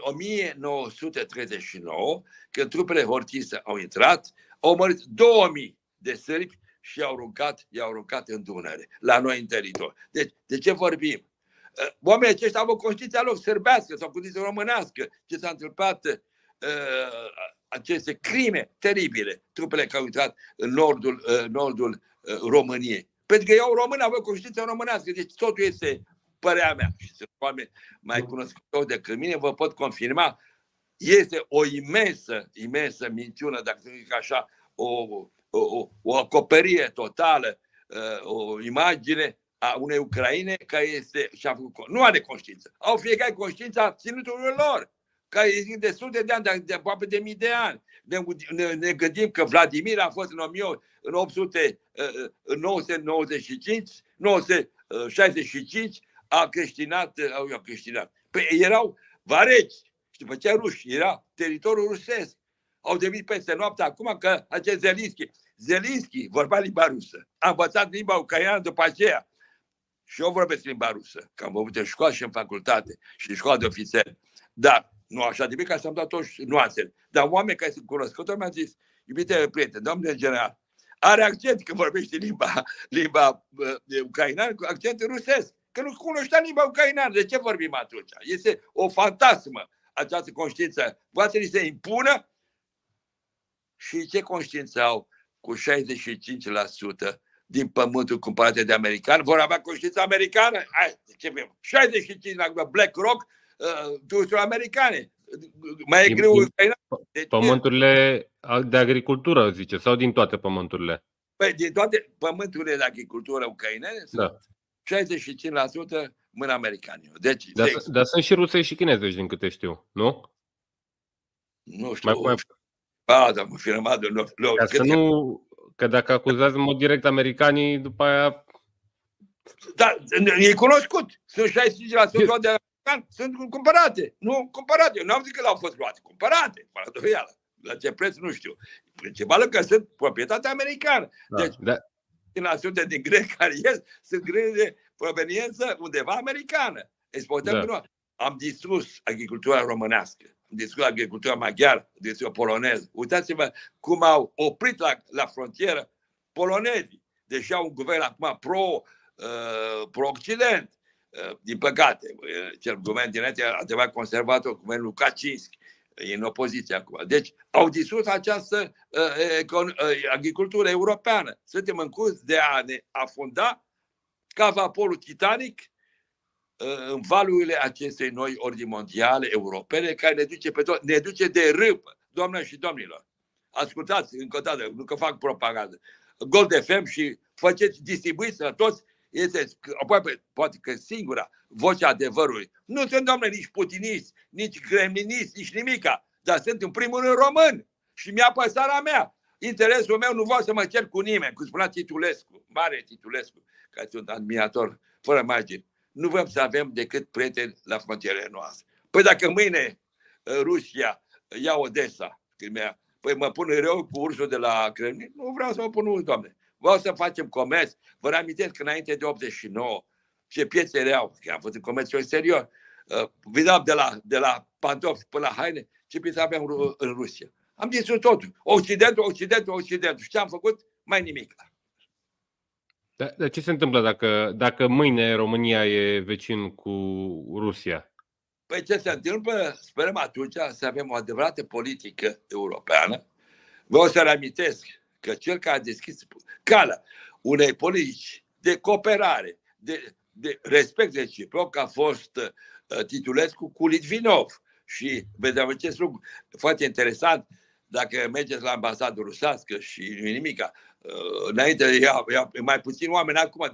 1939, când trupele hortiste au intrat, au omorât 2000 de sârbi și i-au aruncat în Dunăre, la noi în teritoriu. Deci, de ce vorbim? Oamenii aceștia au o conștiință lor sârbească sau conștiință românească. Ce s-a întâmplat, aceste crime teribile, trupele care au intrat în nordul României. Pentru că eu român am o conștiință românească, deci totul este părerea mea. Și sunt oameni mai cunoscători decât mine, vă pot confirma, este o imensă minciună, dacă să zic așa, o acoperire totală, o imagine a unei Ucraine care nu are conștiință. Au fiecare conștiința ținuturilor lor, care există de sute de ani, de aproape de mii de ani. Ne gândim că Vladimir a fost în 965 a creștinat. Păi erau vareci și după ce ruși, era teritoriul rusesc. Au devenit peste noapte acum că acest Zelinski vorbea limba rusă. A învățat limba ucraineană după aceea. Și eu vorbesc limba rusă, că am avut în școală și în facultate și în școală de ofițeri. Dar nu așa de bine, ca să-mi dau toți nuanțele. Dar oameni care sunt cunoscători mi-au zis, iubite prieteni, domnule general, are accent când vorbește limba ucraineană cu accent rusesc. Că nu cunoștea limba ucraineană. De ce vorbim atunci? Este o fantasmă această conștiință. Poate să li se impună. Și ce conștiință au cu 65% din pământul cumpărate de americani? Vor avea conștiință americană? Ce vrem? 65% BlackRock, turistul americane. Mai e greu ucrainean. Pământurile de agricultură, zice, sau din toate pământurile? Păi, din toate pământurile de agricultură ucrainene sunt 65% mâna americani. Deci, dar sunt și rusei și chinezeci, din câte știu, nu? Nu știu. Dar mă firmat de că dacă acuzați în mod direct americanii, după aia... Da, e cunoscut. Sunt 65% de sunt cumpărate. Nu, cumpărate. Eu nu am zis că le-au fost luate. Cumpărate, fără doială. La ce preț nu știu. Principalul că sunt proprietate americană. Deci, din asute din grâne care ies, sunt grâne de proveniență undeva americană. Exportăm Am distrus agricultura românească. Am distrus agricultura maghiară, am distrus poloneză. Uitați-vă cum au oprit la frontieră polonezii. Deși au un guvern acum pro-Occident. Din păcate, cel guvern dinainte a adevărat conservator, guvernul Kaczynski, e în opoziție acum. Deci au distrus această agricultură europeană. Suntem în curs de a ne afunda ca vaporul Titanic în valurile acestei noi ordini mondiale europene care ne duce pe tot, ne duce de râpă. Doamnelor și domnilor, ascultați încă o dată, nu că fac propagandă. Gold FM și distribuiți la toți, este aproape, poate că singura vocea adevărului. Nu sunt, doamne, nici putiniști, nici gremliniști, nici nimica, dar sunt în primul rând român și mi-a țara mea. Interesul meu nu vreau să mă cer cu nimeni, cum spunea Titulescu, mare Titulescu, care sunt admirator, fără margini. Nu vrem să avem decât prieteni la frontierele noastre. Păi dacă mâine Rusia ia Odessa, păi mă pun rău cu ursul de la Kremlin? Nu vreau să mă pun urs, doamne. Vreau să facem comerț. Vă reamintesc că înainte de 89, ce piețe erau, că am fost în comerțul exterior, de la pantofi până la haine, ce piețe aveam în Rusia. Am distrus totul. Occidentul. Și ce am făcut? Mai nimic. Dar ce se întâmplă dacă mâine România e vecin cu Rusia? Păi ce se întâmplă? Sperăm atunci să avem o adevărată politică europeană. Vreau să reamintesc că cel care a deschis calea unei politici de cooperare, de respect reciproc a fost Titulescu cu Litvinov. Și vedem acest lucru foarte interesant. Dacă mergeți la ambasada rusească și nu nimica, înainte era mai puțin oameni acum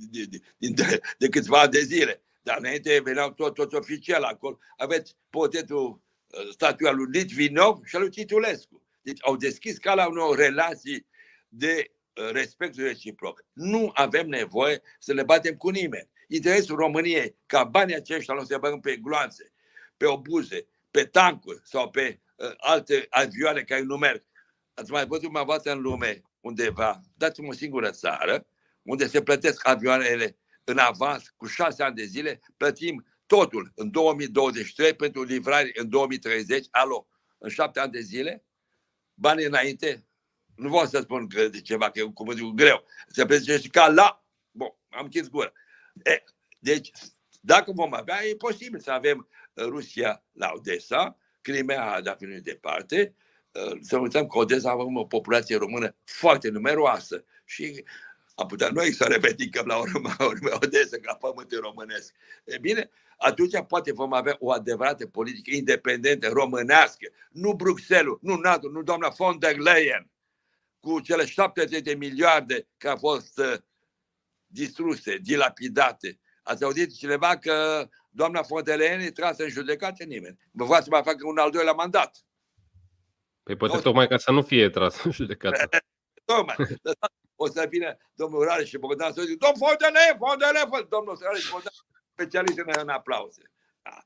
de câțiva ani de zile. Dar înainte veneau toți oficiali acolo. Aveți portretul, statua lui Litvinov și al lui Titulescu. Deci au deschis calea unor relații de respect reciproc. Nu avem nevoie să le batem cu nimeni. Interesul României ca banii aceștia nu se băgăm pe gloanțe, pe obuze, pe tancuri sau pe alte avioane care nu merg. Ați mai văzut dumneavoastră în lume undeva, dați-mi o singură țară unde se plătesc avioanele în avans cu 6 ani de zile, plătim totul în 2023 pentru livrare în 2030, în 7 ani de zile, banii înainte, nu vreau să spun că de ceva, că e un cuvânt greu, se plătește ca la, am închis gura. Deci, dacă vom avea, e posibil să avem Rusia la Odessa, Crimea de-a fi departe, să nu uităm că Odessa avem o populație română foarte numeroasă și am putea noi să revendicăm la urmă Odessa ca pământ românesc. E bine, atunci poate vom avea o adevărată politică independentă românească, nu Bruxelles, nu NATO, nu doamna von der Leyen, cu cele 70 de miliarde care au fost distruse, dilapidate. Ați auzit cineva că doamna von der Leyen e trasă în judecată? Nimeni. Vă vreau să mai facă un al doilea mandat. Păi poate tocmai ca să nu fie trasă în judecată. Tocmai. O să vină domnul Rareș și Bogdan să zic, domnul von der Leyen, domnul Rareș și Bogdan, specialiști în aplauze. Da.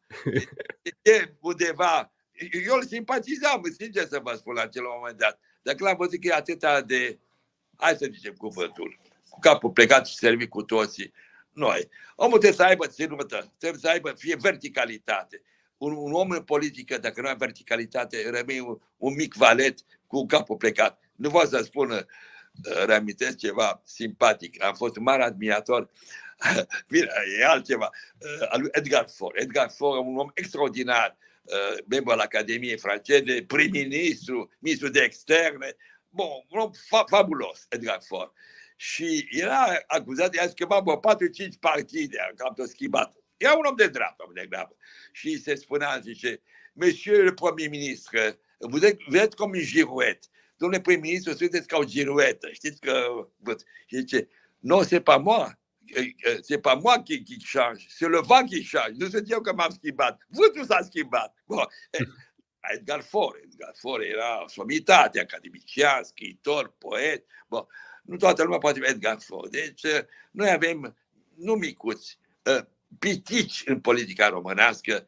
E undeva, eu îl simpatizam, sincer să vă spun la acel moment dat, dar când am văzut că e atâta de, hai să zicem cuvântul, cu capul plecat și servit cu toții, noi. Omul trebuie să aibă, trebuie să aibă fie verticalitate. Un om în politică, dacă nu ai verticalitate, rămâi un mic valet cu capul plecat. Nu vreau să spun, reamintesc ceva simpatic. Am fost un mare admirator, bine, e altceva, al lui Edgar Faure. Edgar Faure, un om extraordinar, membru al Academiei franceze, prim-ministru, ministru de externe, un om fabulos, Edgar Faure. Și era acuzat, i-a schimbat 4-5 partide, că am tot schimbat. Era un om de dreapta, de grabă. Și se spunea, zice, Monsieur le Premier Ministre, vous êtes comme une girouette. Domnule prim-ministru, sunteți ca o girouetă. Știți că... Și zice, non, c'est pas moi. C'est pas moi qui change. C'est le vent qui change. Nu sunt eu că m-am schimbat. Vântul s-a schimbat. Edgar Faure era somitate, academician, scriitor, poet. Nu toată lumea poate fi Edgar Faure. Deci, noi avem, nu micuți, pitici în politica românească.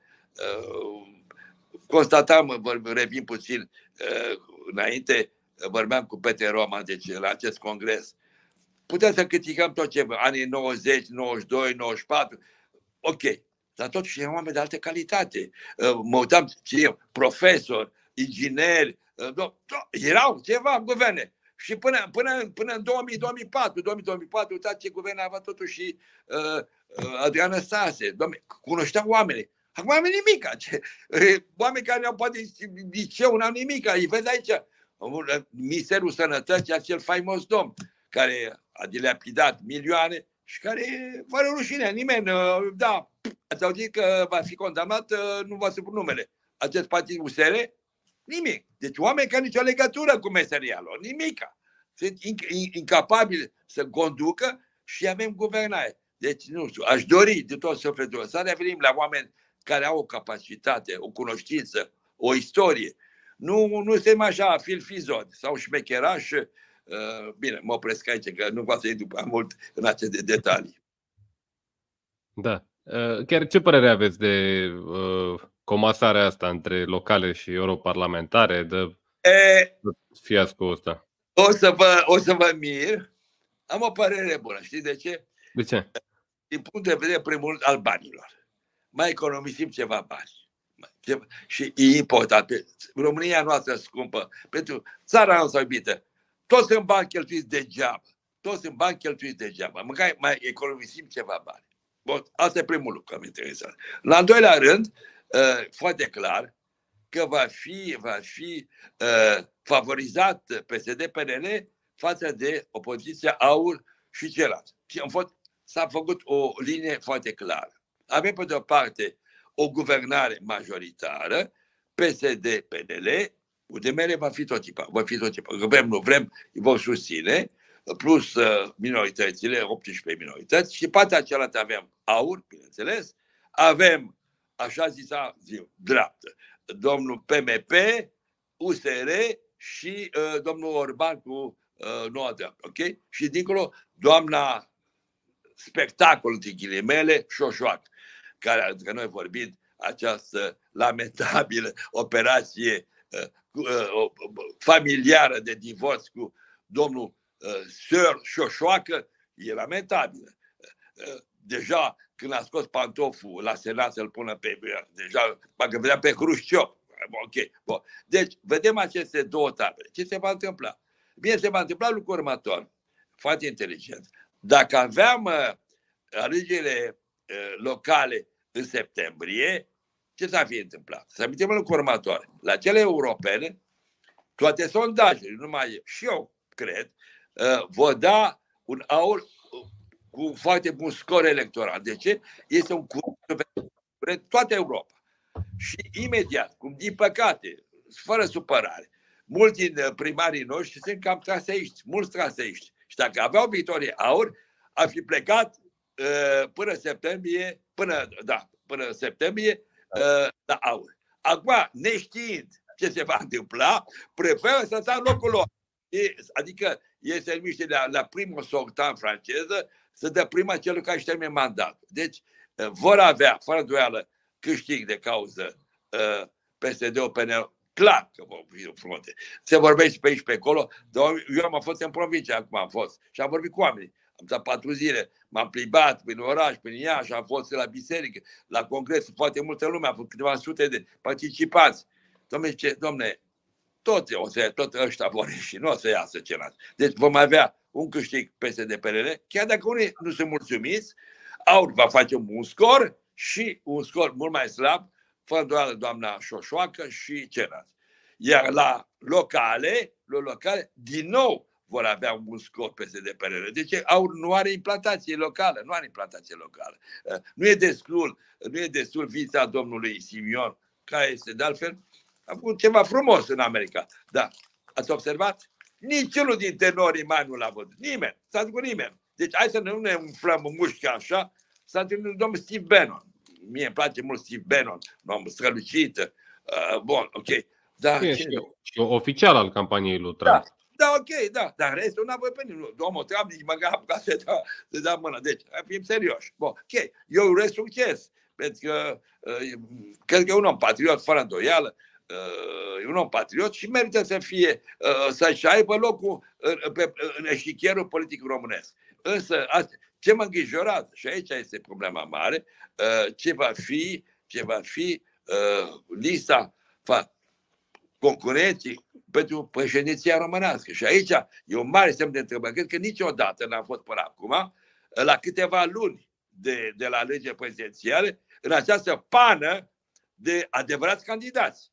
Constatam, revin puțin înainte, vorbeam cu Peter Roman, deci la acest congres, putem să criticăm tot ce, anii 90, 92, 94, ok, dar totuși erau oameni de altă calitate. Mă uitam, profesori, ingineri, erau ceva în guverne. Și până în 2004, uitați ce guvern avea totuși și Adrian Năstase. Doamne, cunoșteau oamenii. Acum am nimic. Oameni care au poate liceu, n-au nimic. Îi vezi aici, Ministerul Sănătății, acel faimos domn, care a dilapidat milioane și care, fără rușine, nimeni, da, ați auzit că va fi condamnat, nu va spune numele. Acest partid USR, nimic. Deci oameni care nicio legătură cu meseria lor, nimica. Sunt incapabili să conducă și avem guvernare. Deci, nu știu, aș dori de tot sufletul să revenim la oameni care au o capacitate, o cunoștință, o istorie. Nu suntem așa filfizoni sau șmecherași. Bine, mă opresc aici, că nu vreau să intru prea mult în aceste detalii. Da. Chiar ce părere aveți de comasarea asta între locale și europarlamentare, de fiasco ăsta? O să vă mir. Am o părere bună. Știți de ce? De ce? Din punct de vedere, primul rând, al banilor. Mai economisim ceva bani. Și e important. România noastră scumpă, pentru țara noastră iubită, toți sunt bani cheltuiți degeaba. Măcar mai economisim ceva bani. Bun, asta e primul lucru care mă interesează. La al doilea rând, foarte clar că va fi favorizat PSD-PNL față de opoziția AUR și celălalt. S-a făcut o linie foarte clară. Avem pe de o parte o guvernare majoritară, PSD-PNL, UDMR va fi tot tipul. Vrem, nu vrem, îi vom susține, plus minoritățile, 18 minorități, și partea cealaltă avem AUR, bineînțeles, avem așa zisa dreaptă, domnul PMP, USR și domnul Orban cu Noua Dreaptă, ok? Și dincolo, doamna spectacol, între ghilimele, Șoșoacă, care noi vorbim această lamentabilă operație familiară de divorț cu domnul Săr Șoșoacă, e lamentabilă. Deja când a scos pantoful la Senat să-l pună pe... Deja, parcă vedea pe Hrușciov. Ok. Bun. Deci, vedem aceste două tabere. Ce se va întâmpla? Bine, se va întâmpla lucrul următor. Foarte inteligent. Dacă aveam alegerile locale în septembrie, ce s-ar fi întâmplat? Să amintim lucrul următor. La cele europene, toate sondajele, numai și eu cred, vor da un AUR cu foarte bun scor electoral. De ce? Este un curs pentru toată Europa. Și imediat, cum din păcate, fără supărare, mulți din primarii noștri sunt cam traseiști, mulți traseiști. Și dacă aveau victorie AUR, ar fi plecat până septembrie la AUR. Acum, neștiind ce se va întâmpla, preferă să stea în locul lor. Adică este numiște la primul sortant franceză să dă prima celor care își termine mandatul. Deci vor avea, fără îndoială, câștig de cauză PSD-ul, PNL, clar că vor fi în frunte. Se vorbește pe aici, pe acolo. Eu am fost în provincie, acum am fost și am vorbit cu oamenii. Am stat 4 zile, m-am plimbat prin oraș, prin Iași, am fost la biserică, la congres, foarte multă lume, am fost câteva sute de participanți. Dom'le, tot ăștia vor ieși, nu o să iasă celălalt. Deci vom avea un câștig PSD-PNL, chiar dacă unii nu sunt mulțumiți, AUR va face un bun scor și un scor mult mai slab, fără doar doamna Șoșoacă și celălalt. Iar la locale, din nou vor avea un bun scor PSD-PNL. Deci AUR nu are implantație locală, Nu e destul vița domnului Simion, care este de altfel, a făcut ceva frumos în America. Da, ați observat? Niciunul din tenorii mai nu l-a văzut. Nimeni. S-a întâmplat nimeni. Deci hai să nu ne umflăm în mușchi așa. S-a întâmplat domnul Steve Bannon. Mie îmi place mult Steve Bannon. M-am strălucit. Bun, ok. Da, și oficial al campaniei lui Trump. Da, ok, da, dar restul n-a voie pe nimeni. Domnul Trump nici măcar apucat să dea mână. Deci, fim serioși. Bun, ok, eu urez succes, pentru că cred că e un om patriot, fără îndoială, e un om patriot și merită să fie, să-și aibă locul în eșichierul politic românesc. Însă, ce mă îngrijorează, și aici este problema mare, ce va fi lista concurenții pentru președinția românească. Și aici e un mare semn de întrebare. Cred că niciodată n-am fost până acum, la câteva luni de la alegeri prezidențiale, în această pană de adevărați candidați.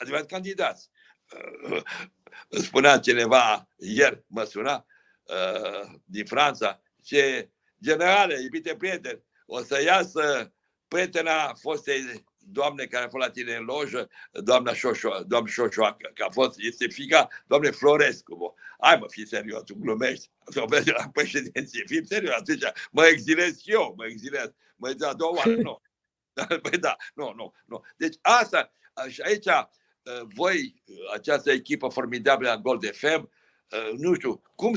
Îmi spunea cineva ieri, mă suna din Franța, ce generale, iubite prieteni, o să iasă prietena fostei doamne care a fost la tine în lojă, doamna Șoșoacă, că este fiica doamne Florescu. Bă. Hai mă, fii serios, tu glumești, să o vezi la președinție, fii serios, atunci mă exilez și eu, mă exilez a doua oară, nu. Păi da, nu. Deci asta, și aici voi, această echipă formidabilă a Gold FM, nu știu, cum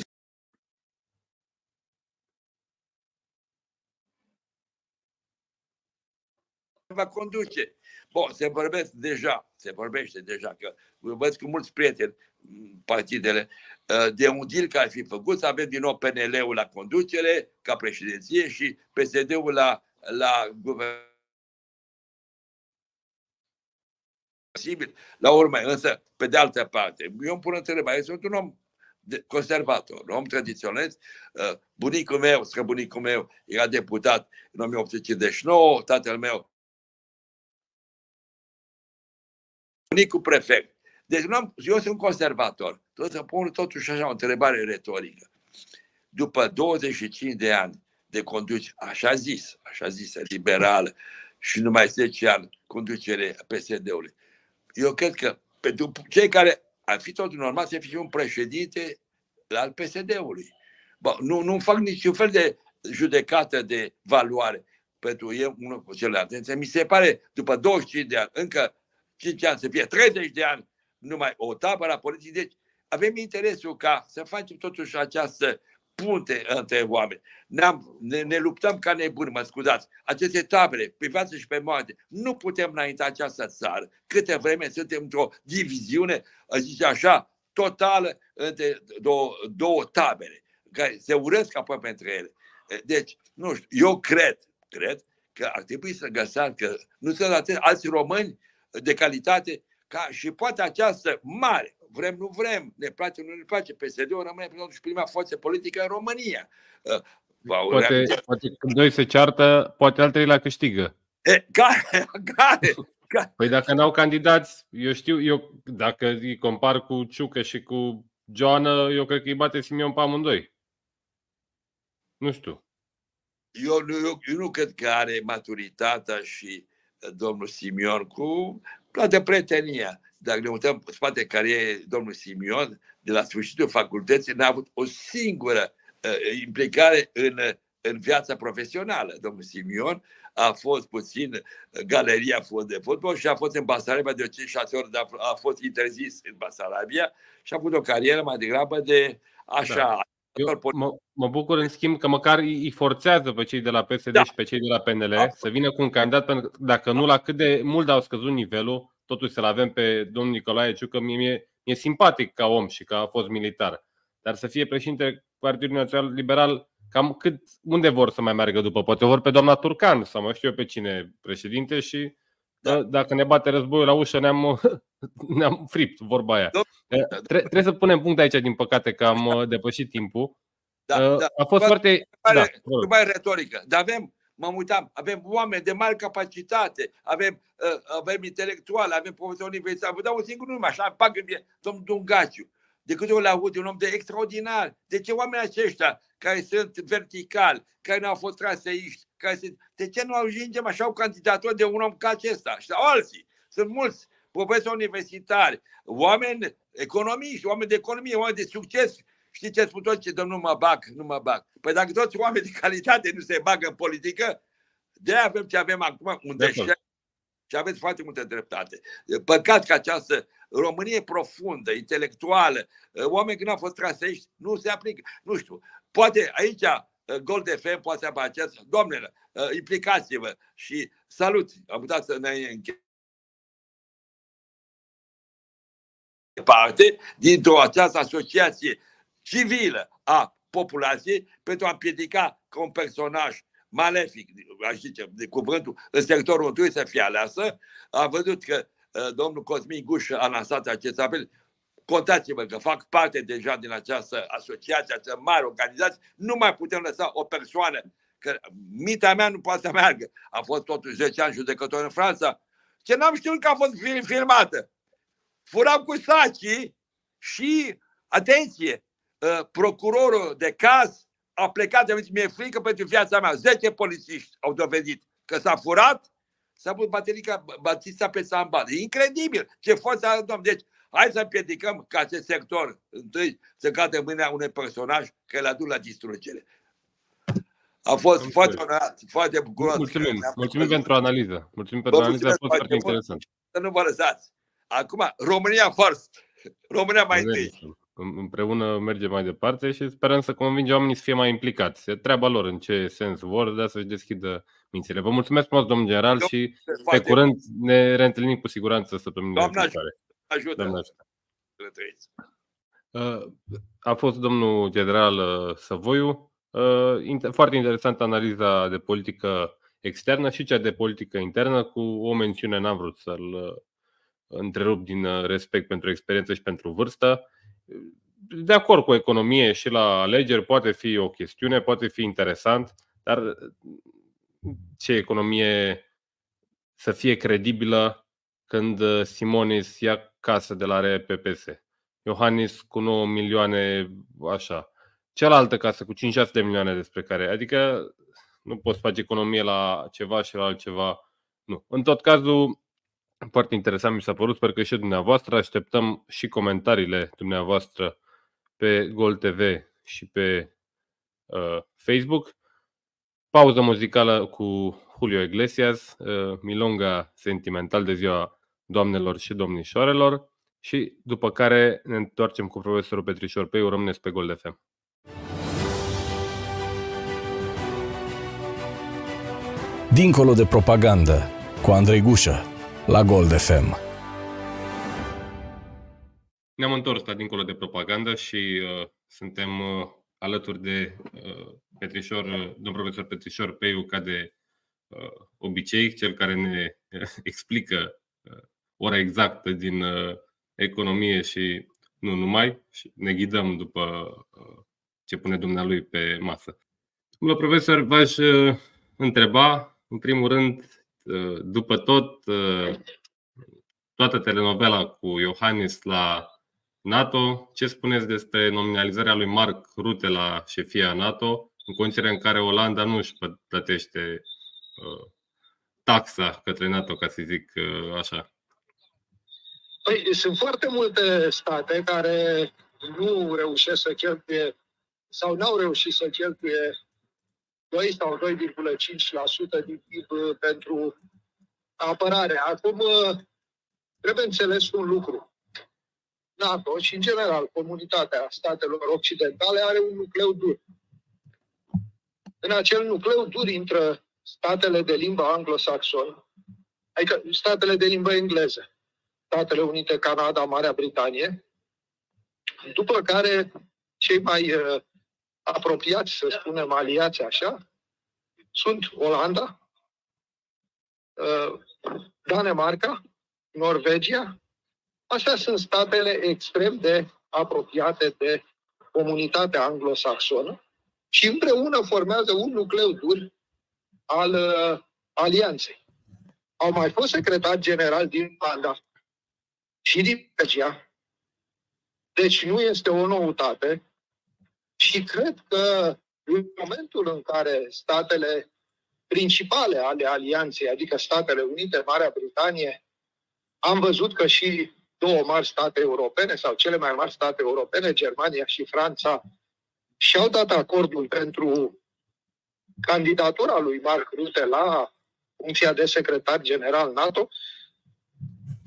va conduce. Bun, se vorbește deja că văd cu mulți prieteni partidele de un deal care ar fi făcut, să avem din nou PNL-ul la conducere ca președinție și PSD-ul la guvernare. La urmă, însă, pe de altă parte, eu îmi pun întrebarea, eu sunt un om conservator, un om tradiționalist. Bunicul meu era deputat în 1859, tatăl meu bunicul prefect. Deci eu sunt conservator. Tot să pun totuși așa o întrebare retorică. După 25 de ani de conducere, așa zis, liberală și numai 10 ani conducere PSD-ului, eu cred că pentru cei care ar fi totul normal să fie un președinte al PSD-ului. Nu fac niciun fel de judecată de valoare pentru eu unul cu celălalt. Mi se pare, după 25 de ani, încă 5 ani să fie 30 de ani, numai o tabără politică. Deci avem interesul ca să facem totuși această punte între oameni. Ne luptăm ca nebuni, mă scuzați. Aceste tabere, pe viață și pe moarte, nu putem înainta această țară. Câte vreme suntem într-o diviziune, zice așa, totală între două tabere, care se urăsc aproape între ele. Deci, nu știu, eu cred că ar trebui să găsească, nu sunt alți români de calitate, ca și poate această mare, vrem, nu vrem, ne place, nu ne place, PSD-ul rămâne totuși prima forță politică în România. Poate când doi se ceartă, poate al treilea câștigă. Care? Păi dacă n-au candidați, eu dacă îi compar cu Ciucă și cu Joană, eu cred că îi bate Simion pe amândoi. Nu știu. Eu nu cred că are maturitatea și domnul Simion cu toată prietenia. Dacă ne uităm în spate carierei domnul Simion, de la sfârșitul facultății n-a avut o singură implicare în viața profesională. Domnul Simion a fost puțin galeria de fotbal și a fost în Basarabia de 5-6 ori, dar a fost interzis în Basarabia și a avut o carieră mai degrabă de așa. Da. Eu mă bucur în schimb că măcar îi forțează pe cei de la PSD și pe cei de la PNL să vină cu un candidat, pentru că dacă nu, la cât de mult au scăzut nivelul, totuși să-l avem pe domnul Nicolae Ciucă, mie e simpatic ca om și că a fost militar. Dar să fie președinte Partidul Național Liberal, cam unde vor să mai meargă după? Poate vor pe doamna Turcan sau mai știu eu pe cine președinte și dacă ne bate războiul la ușă ne-am fript, vorba aia. Trebuie să punem punct aici, din păcate, că am depășit timpul. A fost foarte... Mai retorică. Dar avem oameni de mare capacitate, avem intelectuali, avem profesori universitari. Vă dau un singur nume, așa, domnul Dungaciu. De câte ori le-aud, un om de extraordinar. De ce oamenii aceștia care sunt verticali, care nu au fost traseiști, de ce nu ajungem așa o candidatură de un om ca acesta? Și alții. Sunt mulți profesori universitari, oameni economiști, oameni de economie, oameni de succes. Știți ce spun toți? Nu mă bag. Păi dacă toți oameni de calitate nu se bagă în politică, de-aia avem ce avem acum, un deșert. Și aveți foarte multă dreptate. Păcat că această Românie profundă, intelectuală, oameni când au fost trase aici, nu se aplică. Nu știu, poate aici Gold FM poate să aibă acest, doamnelor, implicați-vă și salut, am putea să ne încheiem parte dintr-o această asociație civilă a populației pentru a împiedica că un personaj malefic, aș zice, de cuvântul, în sectorul întâi să fie aleasă. Am văzut că domnul Cosmin Gușă a lansat acest apel. Contați-vă că fac parte deja din această asociație, această mare organizație. Nu mai putem lăsa o persoană, că mintea mea nu poate să meargă. A fost totuși 10 ani judecător în Franța, ce n-am știut că a fost filmată. Furam cu sacii și, atenție, procurorul de caz a plecat, de mi-e frică pentru viața mea. 10 polițiști au dovedit că s-a furat, s-a pus Batista pe Samban. E incredibil ce forță are, domnule. Deci, hai să împiedicăm ca acest sector întâi să cadă în mâinea unui personaj care l-a dus la distrugere. A fost foarte onorat, foarte bucuros. Mulțumim pentru analiză. Mulțumim pentru analiză, a fost foarte interesant. Să nu vă lăsați. Acum, România first. România mai întâi. Împreună mergem mai departe și sperăm să convingem oamenii să fie mai implicați. E treaba lor în ce sens vor, de să-și deschidă mințile. Vă mulțumesc frumos, domnul general, și pe curând ne reîntâlnim cu siguranță săptămâna viitoare. Ajută. A fost domnul general Săvoiu. Foarte interesantă analiza de politică externă și cea de politică internă, cu o mențiune, n-am vrut să-l întrerup din respect pentru experiență și pentru vârstă. De acord cu economie și la alegeri, poate fi o chestiune, poate fi interesant, dar ce economie să fie credibilă când Simonis ia casă de la RPPS, Iohannis cu 9 milioane, așa, cealaltă casă cu 5-6 de milioane despre care, adică nu poți face economie la ceva și la altceva. Nu. În tot cazul, foarte interesant mi s-a părut, sper că și dumneavoastră. Așteptăm și comentariile dumneavoastră pe Gold TV și pe Facebook. Pauză muzicală cu Julio Iglesias, Milonga sentimental de ziua doamnelor și domnișoarelor, și după care ne întoarcem cu profesorul Petrișor Peiu. Rămâneți pe Gold FM. Dincolo de propagandă, cu Andrei Gușă, la Gold FM. Ne-am întors la Dincolo de propagandă și suntem alături de domnul profesor Petrișor Peiu, ca de obicei, cel care ne explică ora exactă din economie și nu numai, și ne ghidăm după ce pune dumnealui pe masă. Domnul profesor, v-aș întreba, în primul rând, după toată telenovela cu Iohannis la NATO, ce spuneți despre nominalizarea lui Mark Rutte la șefia NATO, în condițiile în care Olanda nu își plătește taxa către NATO, ca să zic așa? Păi, sunt foarte multe state care nu reușesc să cheltuie sau n-au reușit să cheltuie 2 sau 2,5% din PIB pentru apărare. Acum trebuie înțeles un lucru. NATO și, în general, comunitatea statelor occidentale are un nucleu dur. În acel nucleu dur intră statele de limba anglosaxonă, adică statele de limbă engleză, Statele Unite, Canada, Marea Britanie, după care cei mai apropiați, să spunem, aliați așa, sunt Olanda, Danemarca, Norvegia. Astea sunt statele extrem de apropiate de comunitatea anglosaxonă și împreună formează un nucleu dur al alianței. Au mai fost secretari generali din Olanda și din Belgia. Deci nu este o noutate și cred că în momentul în care statele principale ale alianței, adică Statele Unite, Marea Britanie, am văzut că și două mari state europene sau cele mai mari state europene, Germania și Franța, și-au dat acordul pentru candidatura lui Mark Rutte la funcția de secretar general NATO,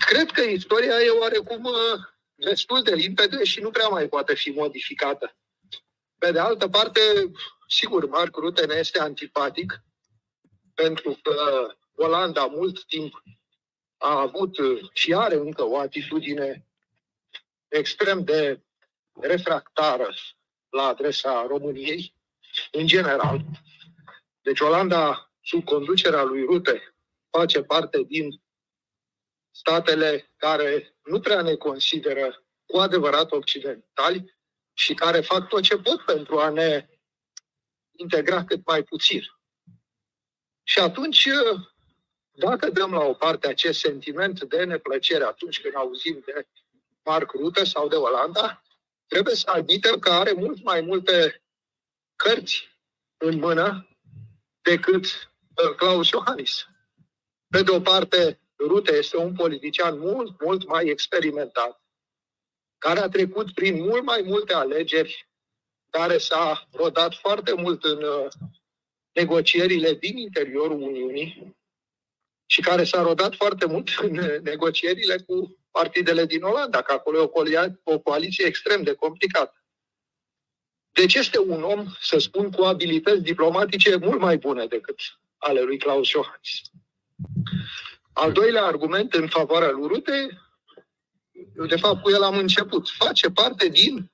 Cred că istoria e oarecum destul de limpede și nu prea mai poate fi modificată. Pe de altă parte, sigur, Mark Rutte ne este antipatic, pentru că Olanda mult timp a avut și are încă o atitudine extrem de refractară la adresa României, în general. Deci Olanda, sub conducerea lui Rutte, face parte din statele care nu prea ne consideră cu adevărat occidentali și care fac tot ce pot pentru a ne integra cât mai puțin. Și atunci, dacă dăm la o parte acest sentiment de neplăcere atunci când auzim de Mark Rutte sau de Olanda, trebuie să admitem că are mult mai multe cărți în mână decât Klaus Iohannis. Pe de o parte, Rutte este un politician mult mai experimentat, care a trecut prin mult mai multe alegeri, care s-a rodat foarte mult în negocierile din interiorul Uniunii și care s-a rodat foarte mult în negocierile cu partidele din Olanda, că acolo e o coaliție extrem de complicată. Deci este un om, să spun, cu abilități diplomatice mult mai bune decât ale lui Klaus Iohannis. Al doilea argument în favoarea lui Rutte, de fapt cu el am început, face parte din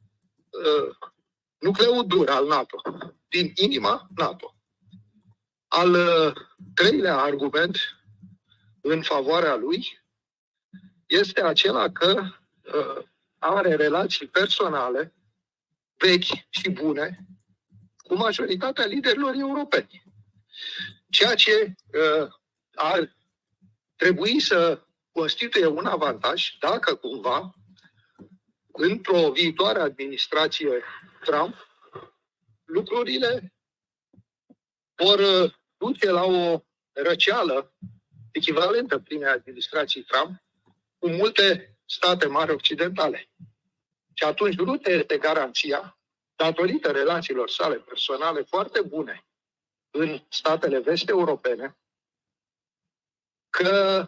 nucleul dur al NATO, din inima NATO. Al treilea argument în favoarea lui este acela că are relații personale vechi și bune cu majoritatea liderilor europeni. Ceea ce ar trebui să constituie un avantaj dacă cumva într-o viitoare administrație Trump lucrurile vor duce la o răceală echivalentă primei administrații Trump cu multe state mari occidentale. Și atunci Rutte este garanția, datorită relațiilor sale personale foarte bune în statele vest-europene, că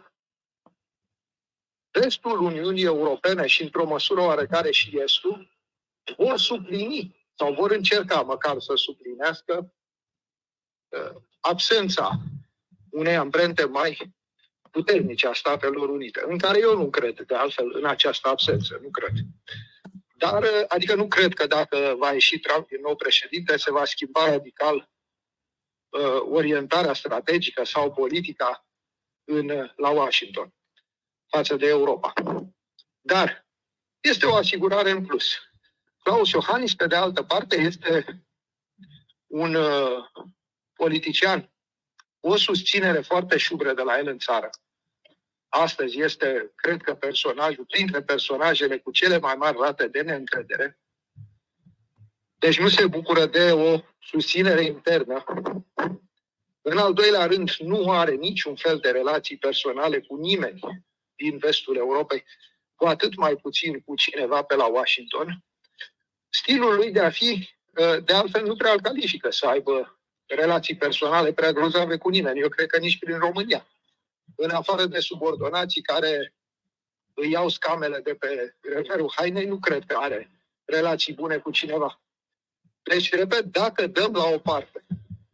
restul Uniunii Europene și într-o măsură oarecare și estul vor suplini sau vor încerca măcar să suplinească absența unei amprente mai puternice a Statelor Unite, în care eu nu cred, de altfel, în această absență, nu cred. Dar, adică nu cred că dacă va ieși Trump din nou președinte, se va schimba radical orientarea strategică sau politica la Washington față de Europa. Dar este o asigurare în plus. Klaus Iohannis, pe de altă parte, este un politician cu o susținere foarte șubră de la el în țară. Astăzi este, cred că, personajul, printre personajele cu cele mai mari rate de neîncredere. Deci nu se bucură de o susținere internă. În al doilea rând, nu are niciun fel de relații personale cu nimeni din vestul Europei, cu atât mai puțin cu cineva pe la Washington. Stilul lui de a fi, de altfel, nu prea îl califică să aibă relații personale prea grozave cu nimeni. Eu cred că nici prin România. În afară de subordonații care îi iau scamele de pe reverul hainei, nu cred că are relații bune cu cineva. Deci, repet, dacă dăm la o parte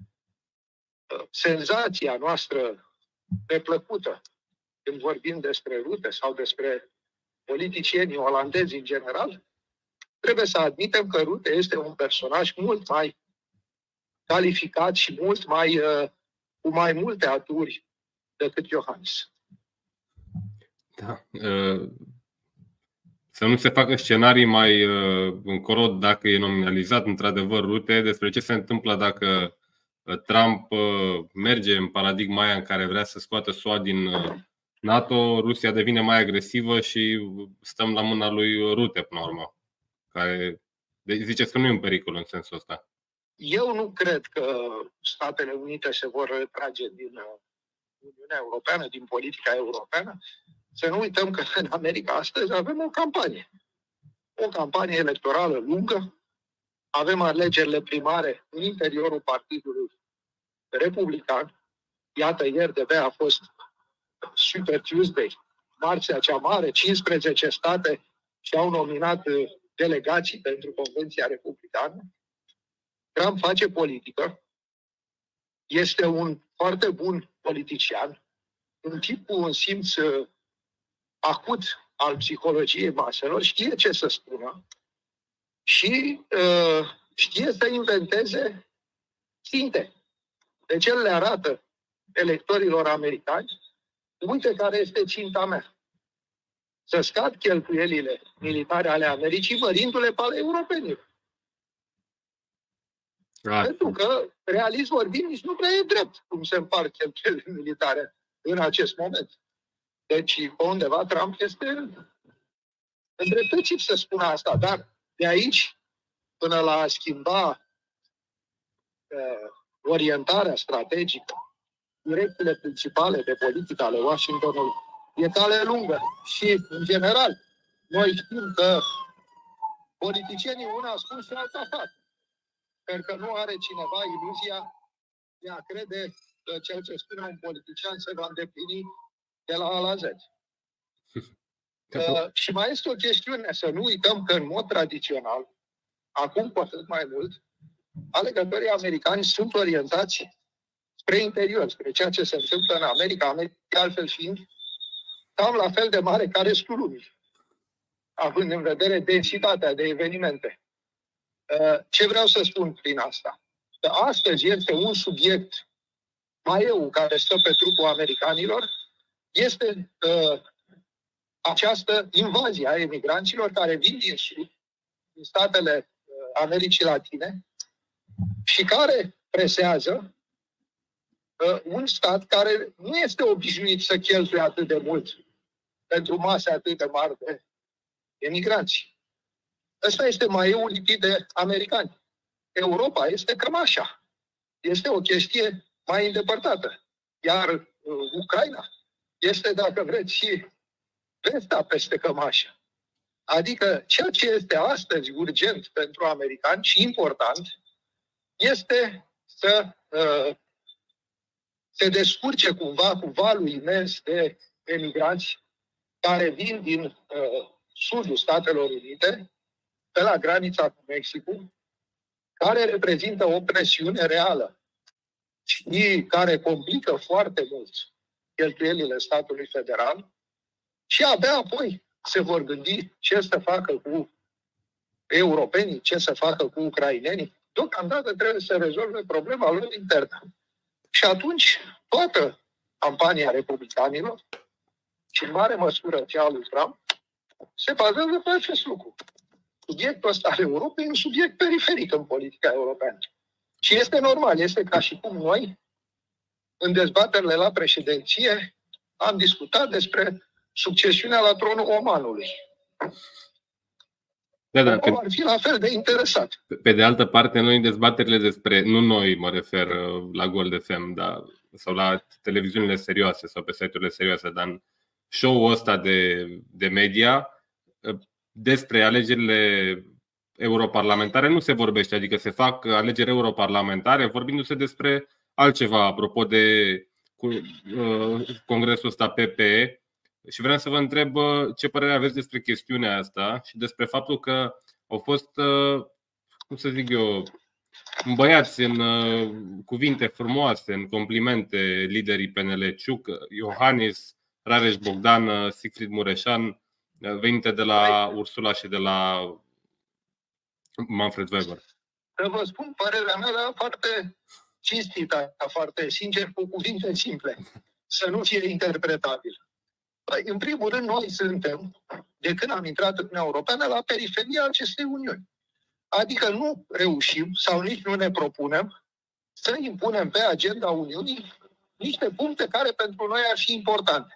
senzația noastră neplăcută când vorbim despre Rutte sau despre politicienii olandezi în general, trebuie să admitem că Rutte este un personaj mult mai calificat și mult mai cu mai multe aturi decât Iohannis. Da. Să nu se facă scenarii mai încorot dacă e nominalizat într-adevăr Rutte, despre ce se întâmplă dacă Trump merge în paradigma aia în care vrea să scoată SUA din NATO, Rusia devine mai agresivă și stăm la mâna lui Rutte până la urmă. Deci ziceți că nu e un pericol în sensul ăsta. Eu nu cred că Statele Unite se vor retrage din Uniunea Europeană, din politica europeană. Să nu uităm că în America astăzi avem o campanie. O campanie electorală lungă. Avem alegerile primare în interiorul Partidului Republican. Iată, ieri de a fost Super Tuesday Marțea cea Mare, 15 state și-au nominat delegații pentru Convenția Republicană. Trump face politică, este un foarte bun politician, un tip cu un simț acut al psihologiei maselor, știe ce să spună și știe să inventeze ținte. Deci el le arată electorilor americani, uite care este ținta mea. Să scad cheltuielile militare ale Americii, mărindu-le pe ale europenilor. Pentru că, realist vorbind, nici nu prea e drept cum se împart cheltuielile militare în acest moment. Deci, pe undeva, Trump este îndreptățit să spună asta, dar de aici până la a schimba orientarea strategică, direcțiile principale de politică ale Washingtonului, e cale lungă. Și, în general, noi știm că politicienii una spun și alta fac. Sper că nu are cineva iluzia de a crede că ceea ce spune un politician se va îndeplini de la A la Z. Și mai este o chestiune, să nu uităm că în mod tradițional, acum cu atât mai mult, alegătorii americani sunt orientați spre interior, spre ceea ce se întâmplă în America, altfel fiind cam la fel de mare ca restul lumii, având în vedere densitatea de evenimente. Ce vreau să spun prin asta? Că astăzi este un subiect maieu care stă pe trupul americanilor, este această invazie a emigranților care vin din Sud, din statele Americii Latine și care presează un stat care nu este obișnuit să cheltuie atât de mult pentru mase atât de mari de emigranți. Ăsta este maieul lipit de americani. Europa este cămașa. Este o chestie mai îndepărtată. Iar Ucraina este, dacă vreți, și vesta peste cămașă. Adică ceea ce este astăzi urgent pentru americani și important este să se descurce cumva cu valul imens de emigranți care vin din sudul Statelor Unite, pe la granița cu Mexicul, care reprezintă o presiune reală și care complică foarte mult cheltuielile statului federal și abia apoi se vor gândi ce să facă cu europenii, ce să facă cu ucrainenii. Deocamdată trebuie să rezolve problema lor internă. Și atunci toată campania republicanilor și în mare măsură cea a lui Trump se bazează pe acest lucru. Subiectul ăsta al Europei e un subiect periferic în politica europeană. Și este normal, este ca și cum noi, în dezbaterile la președinție, am discutat despre succesiunea la tronul Omanului. Da, ar fi la fel de interesat. Pe de altă parte, noi în dezbaterile despre, nu noi mă refer la Gold FM, sau la televiziunile serioase sau pe site-urile serioase, dar în show-ul ăsta de media, despre alegerile europarlamentare nu se vorbește, adică se fac alegeri europarlamentare vorbindu-se despre altceva, apropo de congresul ăsta PPE. Și vreau să vă întreb ce părere aveți despre chestiunea asta și despre faptul că au fost, cum să zic eu, îmbăiați în cuvinte frumoase, în complimente liderii PNL, Ciuc, Iohannis, Rareș Bogdan, Siegfried Mureșan, venite de la Ursula și de la Manfred Weber. Să vă spun părerea mea foarte cinstită, foarte sincer, cu cuvinte simple, să nu fie interpretabil. În primul rând, noi suntem, de când am intrat în Uniunea Europeană, la periferia acestei Uniuni. Adică nu reușim sau nici nu ne propunem să impunem pe agenda Uniunii niște puncte care pentru noi ar fi importante.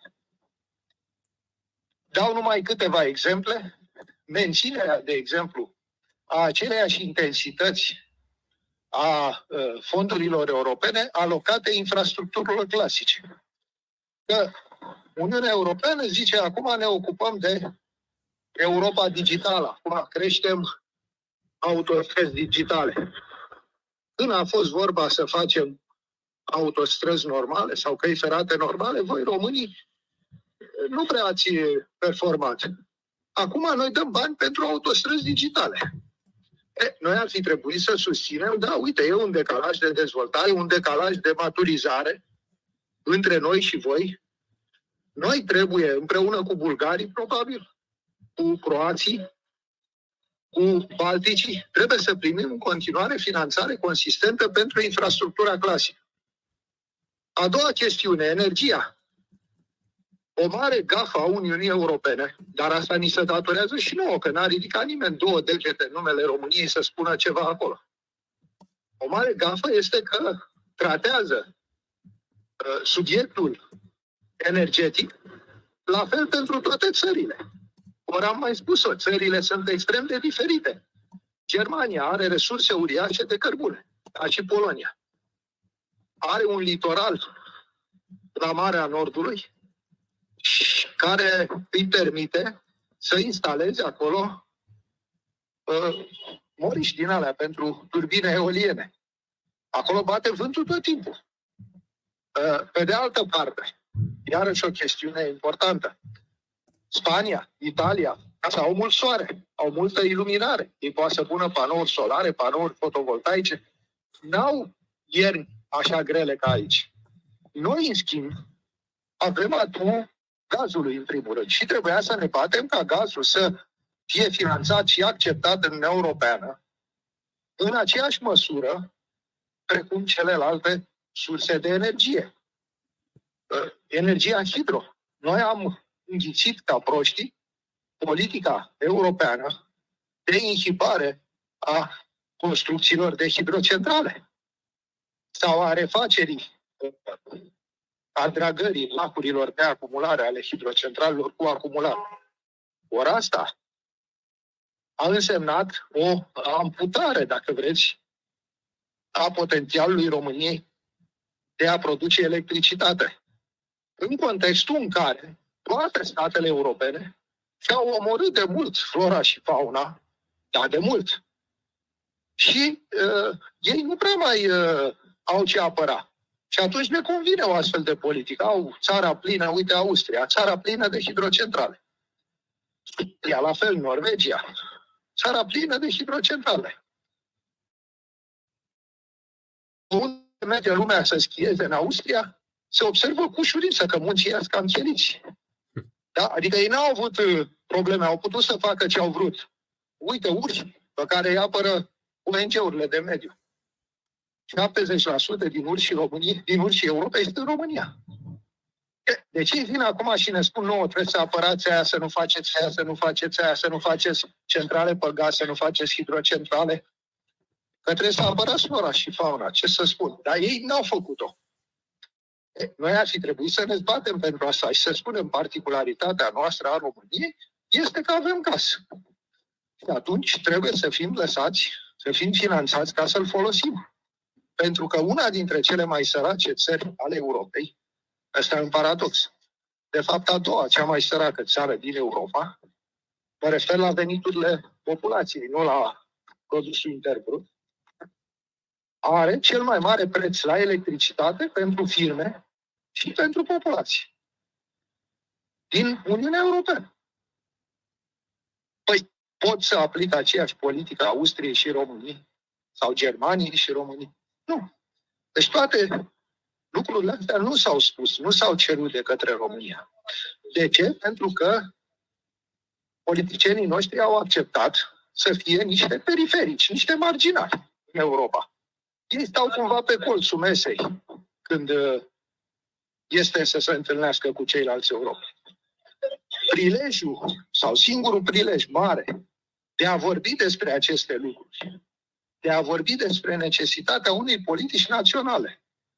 Dau numai câteva exemple. Menținerea, de exemplu, a aceleiași intensități a fondurilor europene alocate infrastructurilor clasice. Că Uniunea Europeană zice, acum ne ocupăm de Europa digitală, acum creștem autostrăzi digitale. Când a fost vorba să facem autostrăzi normale sau căi ferate normale, voi românii nu prea ați performat. Acum noi dăm bani pentru autostrăzi digitale. Noi ar fi trebuit să susținem, da, uite, e un decalaj de dezvoltare, un decalaj de maturizare între noi și voi. Noi trebuie, împreună cu bulgarii, probabil, cu croații, cu balticii, trebuie să primim în continuare finanțare consistentă pentru infrastructura clasică. A doua chestiune, energia. O mare gafă a Uniunii Europene, dar asta ni se datorează și nouă, că n-a ridicat nimeni 2 degete în numele României să spună ceva acolo. O mare gafă este că tratează subiectul energetic la fel pentru toate țările. Ori am mai spus-o, țările sunt extrem de diferite. Germania are resurse uriașe de cărbune, ca și Polonia. Are un litoral la Marea Nordului care îi permite să instaleze acolo moriși din alea pentru turbine eoliene. Acolo bate vântul tot timpul. Pe de altă parte, iarăși o chestiune importantă. Spania, Italia, asta au mult soare, au multă iluminare. Ei poate să pună panouri solare, panouri fotovoltaice. N-au ierni așa grele ca aici. Noi, în schimb, avem atunci gazului, în primul rând. Și trebuia să ne batem ca gazul să fie finanțat și acceptat în Uniunea Europeană în aceeași măsură precum celelalte surse de energie. Energia hidro. Noi am înghițit ca proștii politica europeană de inhibare a construcțiilor de hidrocentrale sau a refacerii, a dragării lacurilor de acumulare ale hidrocentralelor cu acumulare. Ori asta a însemnat o amputare, dacă vreți, a potențialului României de a produce electricitate. În contextul în care toate statele europene și-au omorât de mult flora și fauna, dar de mult. Și ei nu prea mai au ce apăra. Și atunci ne convine o astfel de politică. Au țara plină, uite Austria, țara plină de hidrocentrale. Ea la fel, Norvegia, țara plină de hidrocentrale. Unde merge lumea să schieze în Austria, se observă cu ușurință că munții ăia sunt canceriți. Da? Adică ei n-au avut probleme, au putut să facă ce au vrut. Uite, urși pe care îi apără ONG-urile de mediu. 70% din urșii Europei este în România. De ce vin acum și ne spun nouă, trebuie să apărați aia, să nu faceți aia, să nu faceți aia, să nu faceți centrale pe gaz, să nu faceți hidrocentrale? Că trebuie să apărați flora și fauna, ce să spun. Dar ei n-au făcut-o. Noi ar fi trebuit să ne zbatem pentru asta și să spunem particularitatea noastră a României este că avem gaz. Și atunci trebuie să fim lăsați, să fim finanțați ca să-l folosim. Pentru că una dintre cele mai sărace țări ale Europei, ăsta e un paradox, de fapt a doua, cea mai săracă țară din Europa, mă refer la veniturile populației, nu la produsul intern brut, are cel mai mare preț la electricitate pentru firme și pentru populație din Uniunea Europeană. Păi, pot să aplic aceeași politică Austriei și României sau Germaniei și României? Nu. Deci toate lucrurile astea nu s-au spus, nu s-au cerut de către România. De ce? Pentru că politicienii noștri au acceptat să fie niște periferici, niște marginali în Europa. Ei stau cumva pe colțul mesei când este să se întâlnească cu ceilalți europeni. Prilejul sau singurul prilej mare de a vorbi despre aceste lucruri, de a vorbi despre necesitatea unei politici naționale,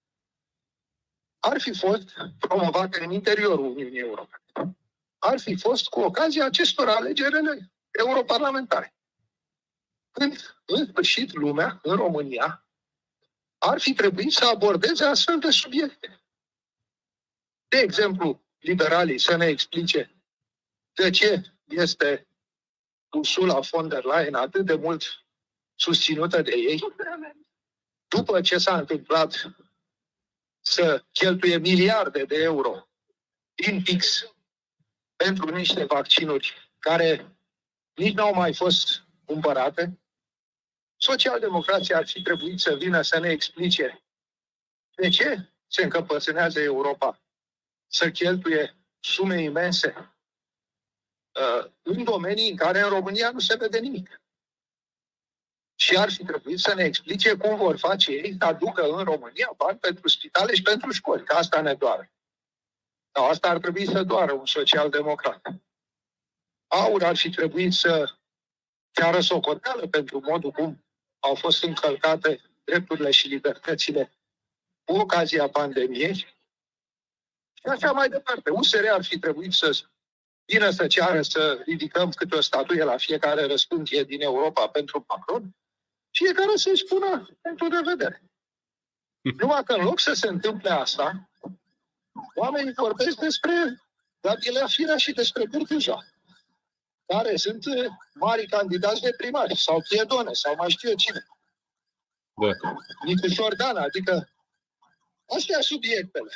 ar fi fost promovate în interiorul Uniunii Europene. Ar fi fost cu ocazia acestor alegeri europarlamentare. Când, în sfârșit, lumea, în România, ar fi trebuit să abordeze astfel de subiecte. De exemplu, liberalii să ne explice de ce este Ursula von der Leyen atât de mult susținută de ei, după ce s-a întâmplat să cheltuie miliarde de euro din pix pentru niște vaccinuri care nici n-au mai fost cumpărate, socialdemocrații ar fi trebuit să vină să ne explice de ce se încăpățânează Europa să cheltuie sume imense în domenii în care în România nu se vede nimic. Și ar fi trebuit să ne explice cum vor face ei să aducă în România bani pentru spitale și pentru școli, că asta ne doare. Dar asta ar trebui să doară un social-democrat. AUR ar fi trebuit să ceară socoteală pentru modul cum au fost încălcate drepturile și libertățile cu ocazia pandemiei. Și așa mai departe. USR ar fi trebuit să vină să ceară să ridicăm câte o statuie la fiecare răspundie din Europa pentru Macron, fiecare să-i spună pentru de vedere. Numai că în loc să se întâmple asta, oamenii vorbesc despre Gabriela Firea și despre Burduja, care sunt mari candidați de primari, sau Piedone, sau mai știu eu cine. Da. Nicușor Dan, adică astea subiectele.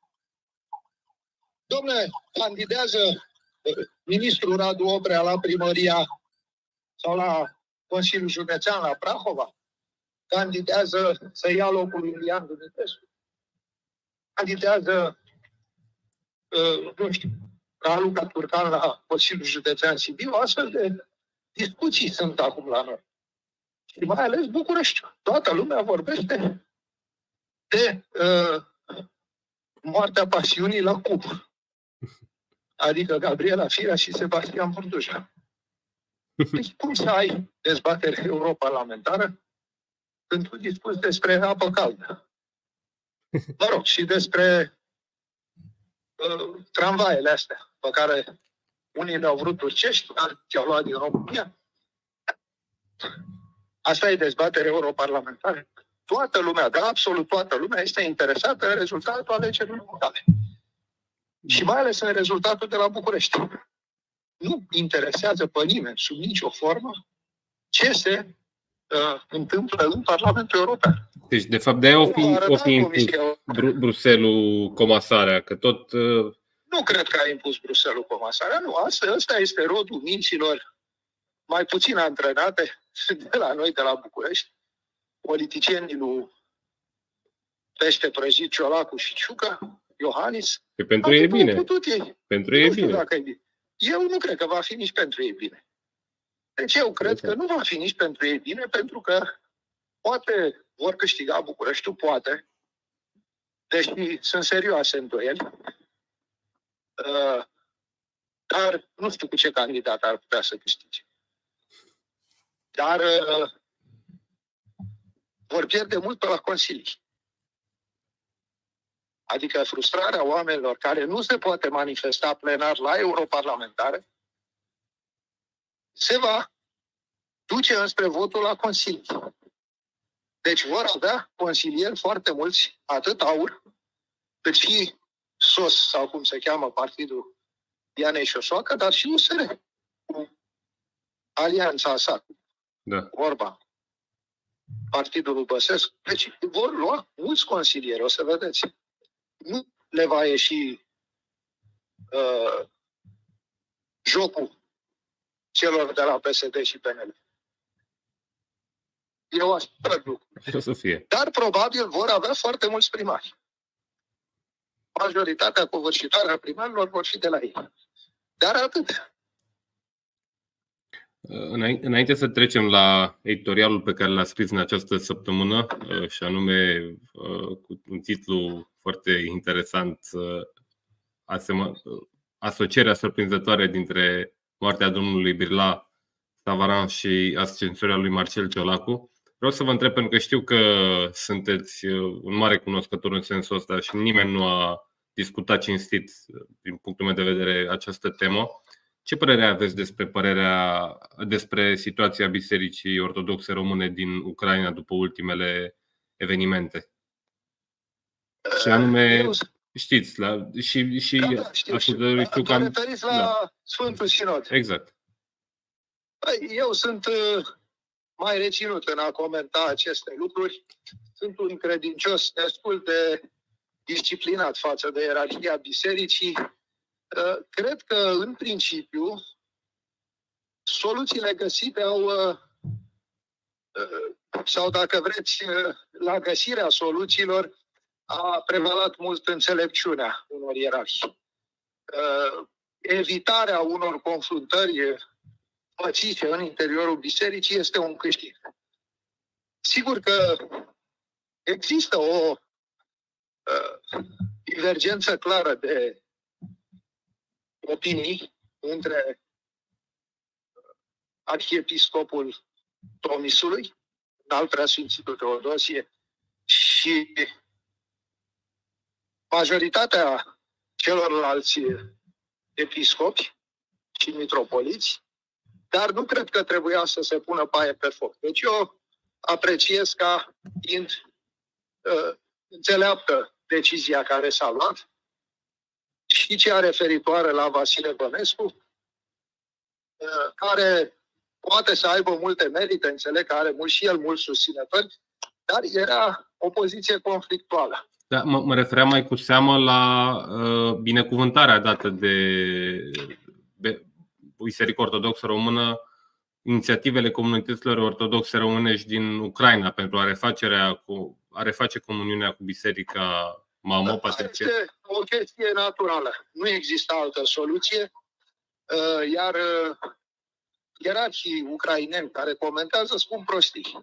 Dom'le, candidează ministrul Radu Obrea la primăria sau la Consiliul Județean la Prahova, candidează să ia locul lui Ilian Dumitrescu, candidează, nu știu, Raluca Turcan la Consiliul Județean Sibiu, astfel de discuții sunt acum la noi. Și mai ales București. Toată lumea vorbește de moartea pasiunii la Cub. Adică Gabriela Firea și Sebastian Burduja. Deci cum să ai dezbatere europarlamentară când tu discuți despre apă caldă? Mă rog, și despre tramvaiele astea, pe care unii le-au vrut turcești, alții au luat din România. Asta e dezbatere europarlamentară. Toată lumea, dar absolut toată lumea este interesată în rezultatul alegerilor locale. Și mai ales în rezultatul de la București. Nu interesează pe nimeni, sub nicio formă, ce se întâmplă în Parlamentul European. Deci, de fapt, de-aia o fi impus Bruxelles comasarea, că tot... Nu cred că a impus Bruxelles comasarea, nu. Asta este rodul minților mai puțin antrenate de la noi, de la București, politicienii lui Pește Prăjit, Ciolacu și Ciucă, Iohannis. Că pentru ei e bine. Pentru ei e bine. Dacă e bine. Eu nu cred că va fi nici pentru ei bine. Deci eu cred că nu va fi nici pentru ei bine, pentru că poate vor câștiga Bucureștiul, poate, deși sunt serioase îndoieli, dar nu știu cu ce candidat ar putea să câștige. Dar vor pierde mult pe la consilii. Adică frustrarea oamenilor care nu se poate manifesta plenar la europarlamentare se va duce înspre votul la consilii. Deci vor avea consilieri foarte mulți, atât AUR, cât și SOS, sau cum se cheamă partidul Dianei Șoșoacă, dar și USR, cu alianța sa, da. Orban, partidul lui Băsescu. Deci vor lua mulți consilieri, o să vedeți. Nu le va ieși jocul celor de la PSD și PNL. Eu aș lucru. Dar probabil vor avea foarte mulți primari. Majoritatea covârșitoare a primarilor vor fi de la ei. Dar atât. Înainte să trecem la editorialul pe care l-a scris în această săptămână, și anume cu un titlu foarte interesant, asocierea surprinzătoare dintre moartea domnului Birla Savaran și ascensiunea lui Marcel Ciolacu, vreau să vă întreb, pentru că știu că sunteți un mare cunoscător în sensul ăsta și nimeni nu a discutat cinstit, din punctul meu de vedere, această temă. Ce părere aveți despre situația Bisericii Ortodoxe Române din Ucraina după ultimele evenimente? Și anume, știți, știu că referiți la Sfântul Sinod. Exact. Eu sunt mai reținut în a comenta aceste lucruri. Sunt un credincios destul de disciplinat față de ierarhia bisericii. Cred că, în principiu, soluțiile găsite sau dacă vreți, la găsirea soluțiilor a prevalat mult înțelepciunea unor ierarhi. Evitarea unor confruntări pățișe în interiorul bisericii este un câștig. Sigur că există o divergență clară de opinii între arhiepiscopul Tomisului, înalt preasfințitul Teodosie, și majoritatea celorlalți episcopi și mitropoliți, dar nu cred că trebuia să se pună paie pe foc. Deci eu apreciez ca fiind înțeleaptă decizia care s-a luat și cea referitoare la Vasile Bănescu, care poate să aibă multe merite, înțeleg că are și el mulți susținători, dar era o poziție conflictuală. Da, mă refeream mai cu seamă la binecuvântarea dată de Biserica Ortodoxă Română, inițiativele comunităților ortodoxe românești din Ucraina pentru a reface comuniunea cu Biserica Mamă. Este o chestie naturală. Nu există altă soluție, iar ierarhii ucraineni care comentează spun prostii.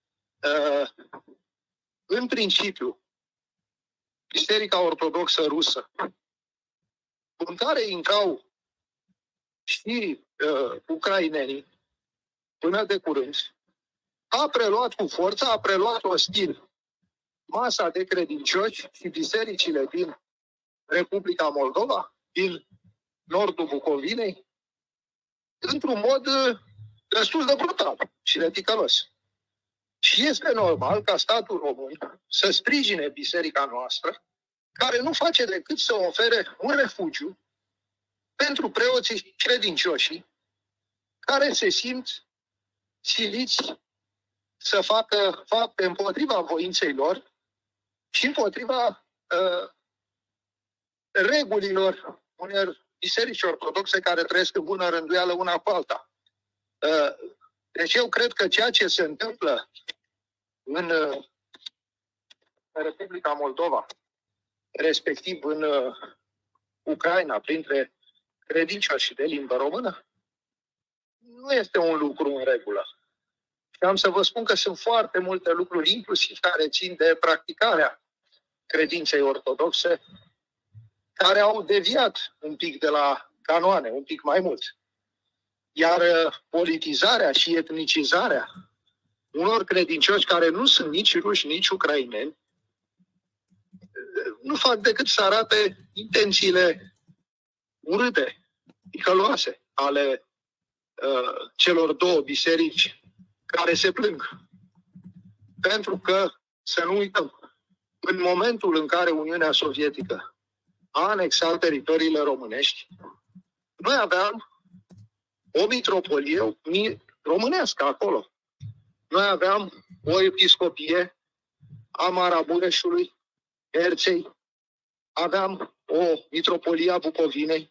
În principiu, Biserica Ortodoxă Rusă, în care intrau și ucrainenii până de curând, a preluat cu forță, a preluat ostil masa de credincioși și bisericile din Republica Moldova, din nordul Bucovinei, într-un mod destul de brutal și radicălos. Și este normal ca statul român să sprijine biserica noastră, care nu face decât să ofere un refugiu pentru preoții și credincioșii care se simt siliți să facă fapte împotriva voinței lor și împotriva regulilor unor biserici ortodoxe care trăiesc în bună rânduială una cu alta. Deci eu cred că ceea ce se întâmplă în Republica Moldova, respectiv în Ucraina, printre credincioși de limbă română, nu este un lucru în regulă. Și am să vă spun că sunt foarte multe lucruri, inclusiv care țin de practicarea credinței ortodoxe, care au deviat un pic de la canoane, un pic mai mult. Iar politizarea și etnicizarea unor credincioși care nu sunt nici ruși, nici ucraineni, nu fac decât să arate intențiile urâte, ticăloase ale celor două biserici care se plâng. Pentru că, să nu uităm, în momentul în care Uniunea Sovietică a anexat teritoriile românești, noi aveam o mitropolie românească acolo. Noi aveam o episcopie a Maramureșului, Herței, aveam o mitropolie a Bucovinei.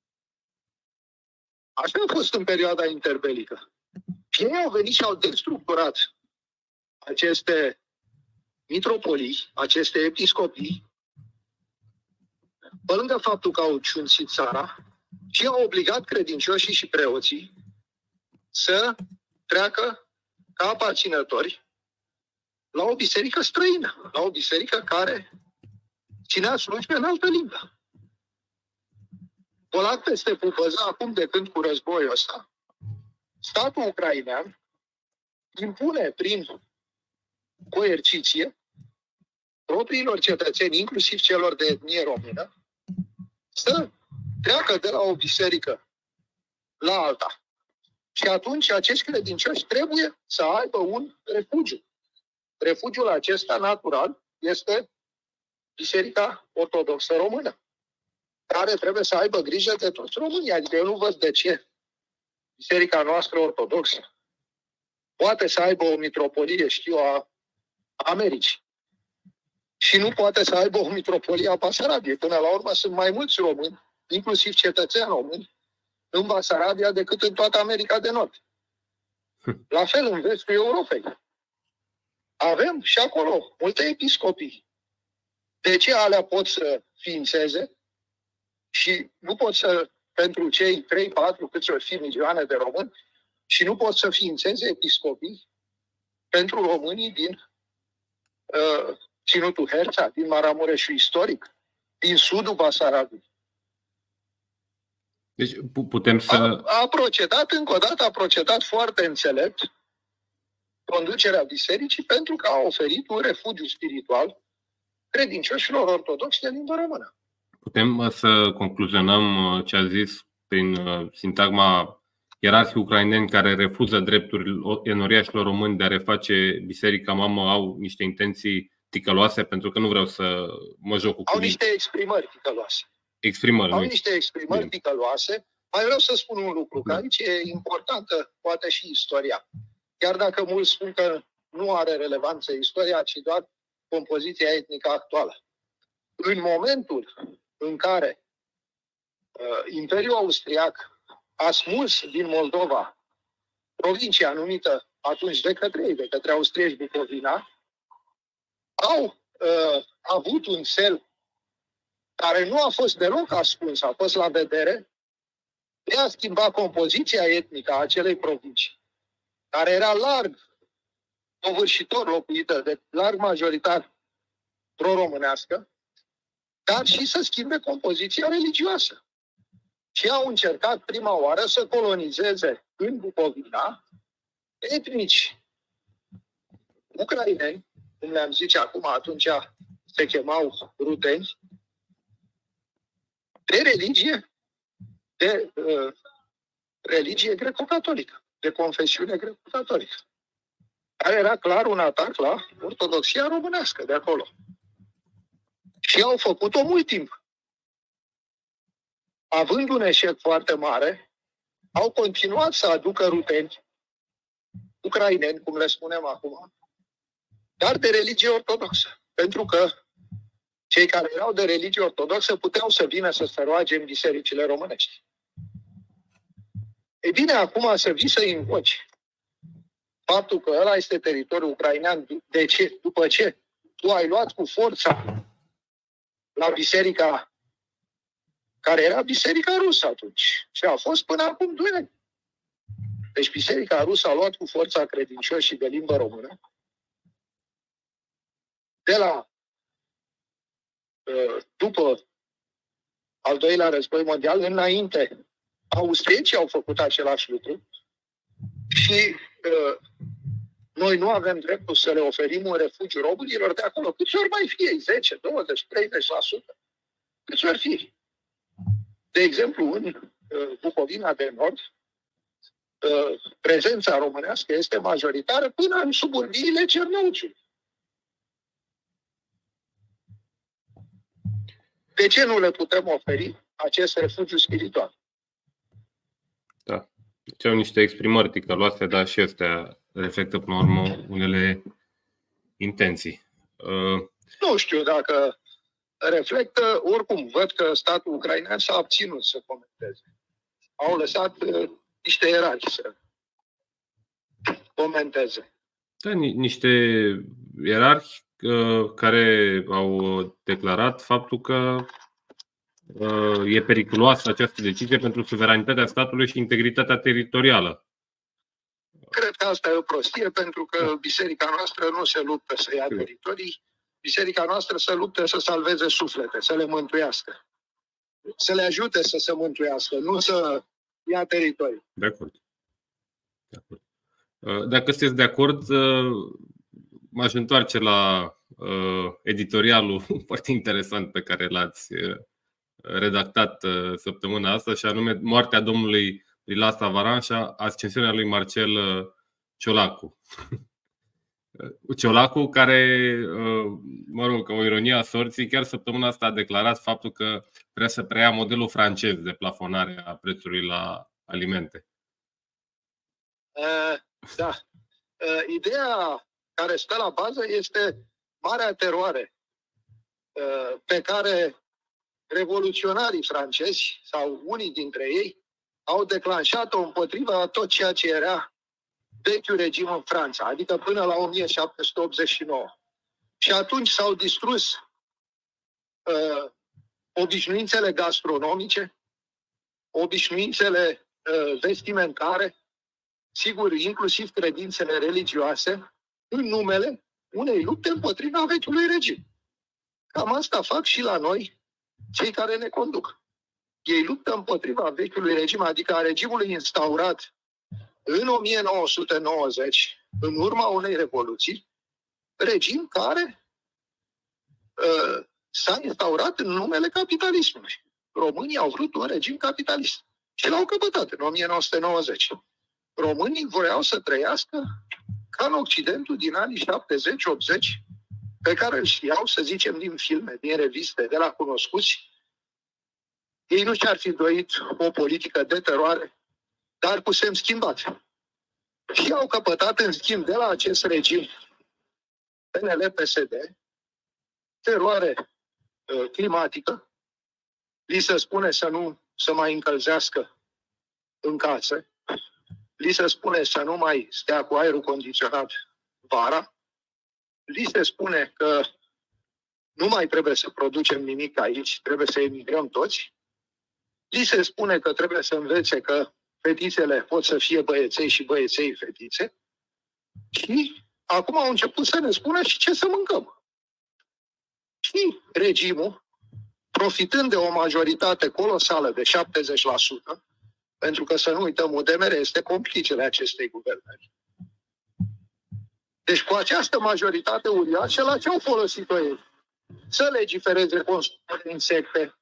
Așa a fost în perioada interbelică. Și ei au venit și au destructurat aceste mitropolii, aceste episcopii, pe lângă faptul că au ciunțit țara, și au obligat credincioșii și preoții să treacă ca aparținători la o biserică străină, la o biserică care ținea slujbe în altă limbă. Colat peste pupăză, acum de când cu războiul ăsta, statul ucrainean impune prin coerciție propriilor cetățeni, inclusiv celor de etnie română, să treacă de la o biserică la alta. Și atunci acești credincioși trebuie să aibă un refugiu. Refugiul acesta natural este Biserica Ortodoxă Română, care trebuie să aibă grijă de toți românii. Adică eu nu văd de ce Biserica noastră ortodoxă poate să aibă o mitropolie, a Americii. Și nu poate să aibă o mitropolie a Basarabiei. Până la urmă sunt mai mulți români inclusiv cetățeni români, în Basarabia decât în toată America de Nord. La fel în vestul Europei. Avem și acolo multe episcopii. De ce alea pot să ființeze și nu pot să, pentru cei 3-4, câți ori fi milioane de români, și nu pot să ființeze episcopii pentru românii din Ținutul Herța, din Maramureșul istoric, din sudul Basarabiei. Deci putem să... A procedat, încă o dată, a procedat foarte înțelept conducerea bisericii pentru că a oferit un refugiu spiritual credincioșilor ortodoxi de limbă română. Putem să concluzionăm ce a zis prin sintagma ierarhii ucraineni care refuză drepturile enoriașilor români de a reface biserica mamă, au niște intenții ticăloase, pentru că nu vreau să mă joc cu Au niște exprimări ticăloase. Au niște exprimări ticăloase. Mai vreau să spun un lucru, că aici e importantă poate și istoria. Chiar dacă mulți spun că nu are relevanță istoria, ci doar compoziția etnică actuală. În momentul în care Imperiul Austriac a smuls din Moldova provincia numită atunci de către austrieci Bucovina, au avut un cel care nu a fost deloc ascuns, a fost la vedere, de a schimba compoziția etnică a acelei provincii, care era larg covârșitor locuită de larg majoritar pro-românească, dar și să schimbe compoziția religioasă. Și au încercat prima oară să colonizeze în Bucovina etnici ucraineni, cum le-am zice acum, atunci se chemau ruteni, de religie greco-catolică, de confesiune greco-catolică, care era clar un atac la ortodoxia românească de acolo. Și au făcut-o mult timp. Având un eșec foarte mare, au continuat să aducă ruteni, ucraineni, cum le spunem acum, dar de religie ortodoxă. Pentru că cei care erau de religie ortodoxă puteau să vină să se roage în bisericile românești. E bine, acum să vii să invoci faptul că ăla este teritoriul ucrainean. De ce? După ce tu ai luat cu forța la biserica care era biserica rusă atunci și a fost până acum 2 ani. Deci biserica rusă a luat cu forța credincioșii de limbă română de la după al doilea război mondial, înainte, austriecii au făcut același lucru și noi nu avem dreptul să le oferim un refugiu românilor de acolo. Câți ori mai fie? 10, 20, 30%? Câți ori fi? De exemplu, în Bucovina de Nord, prezența românească este majoritară până în suburbiile Cernăuțiului. De ce nu le putem oferi acest refugiu spiritual? Da. Deci au niște exprimări ticăloase, dar și astea reflectă până la urmă unele intenții. Nu știu dacă reflectă, oricum văd că statul ucrainean s-a abținut să comenteze. Au lăsat niște ierarhi să comenteze. Da, niște ierarhi care au declarat faptul că e periculoasă această decizie pentru suveranitatea statului și integritatea teritorială. Cred că asta e o prostie, pentru că biserica noastră nu se luptă să ia teritorii, biserica noastră se luptă să salveze suflete, să le mântuiască, să le ajute să se mântuiască, nu să ia teritorii. De acord. Dacă sunteți de acord, m-aș întoarce la editorialul foarte interesant pe care l-ați redactat săptămâna asta, și anume moartea domnului Brilas Tavaran și ascensiunea lui Marcel Ciolacu. Ciolacu, care, mă rog, ca o ironie a sorții, chiar săptămâna asta a declarat faptul că vrea să preia modelul francez de plafonare a prețului la alimente. Da. Ideea care stă la bază este marea teroare pe care revoluționarii francezi, sau unii dintre ei, au declanșat-o împotriva tot ceea ce era vechiul regim în Franța, adică până la 1789. Și atunci s-au distrus obișnuințele gastronomice, obișnuințele vestimentare, sigur, inclusiv credințele religioase, în numele unei lupte împotriva vechiului regim. Cam asta fac și la noi cei care ne conduc. Ei luptă împotriva vechiului regim, adică a regimului instaurat în 1990, în urma unei revoluții, regim care s-a instaurat în numele capitalismului. Românii au vrut un regim capitalist și l-au căpătat în 1990. Românii voiau să trăiască ca în Occidentul din anii 70-80, pe care îl știau, să zicem, din filme, din reviste, de la cunoscuți. Ei nu și-ar fi dorit o politică de teroare, dar cu semn schimbat. Și au căpătat, în schimb, de la acest regim PNL-PSD, teroare climatică. Li se spune să nu să mai încălzească în casă. Li se spune să nu mai stea cu aerul condiționat vara. Li se spune că nu mai trebuie să producem nimic aici, trebuie să emigrăm toți. Li se spune că trebuie să învețe că fetițele pot să fie băieței și băieței fetițe. Și acum au început să ne spună și ce să mâncăm. Și regimul, profitând de o majoritate colosală de 70%, pentru că să nu uităm, UDMR este complicele acestei guvernări. Deci cu această majoritate uriașă, la ce au folosit-o ei? Să legifereze consumul de insecte,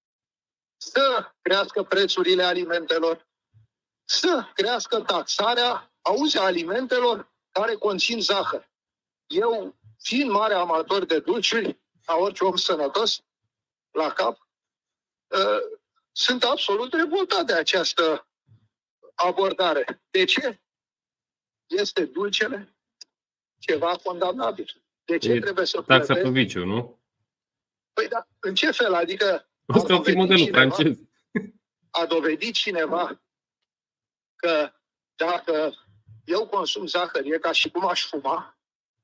să crească prețurile alimentelor, să crească taxarea, auzi, alimentelor care conțin zahăr. Eu, fiind mare amator de dulciuri, ca orice om sănătos, la cap, sunt absolut revoltat de această abordare. De ce? Este dulcele ceva condamnabil. De ce trebuie să plătesc? Taxa pe viciu, nu? Păi da, în ce fel? Adică Asta fi modelul francez. A dovedit cineva că dacă eu consum zahăr, e ca și cum aș fuma.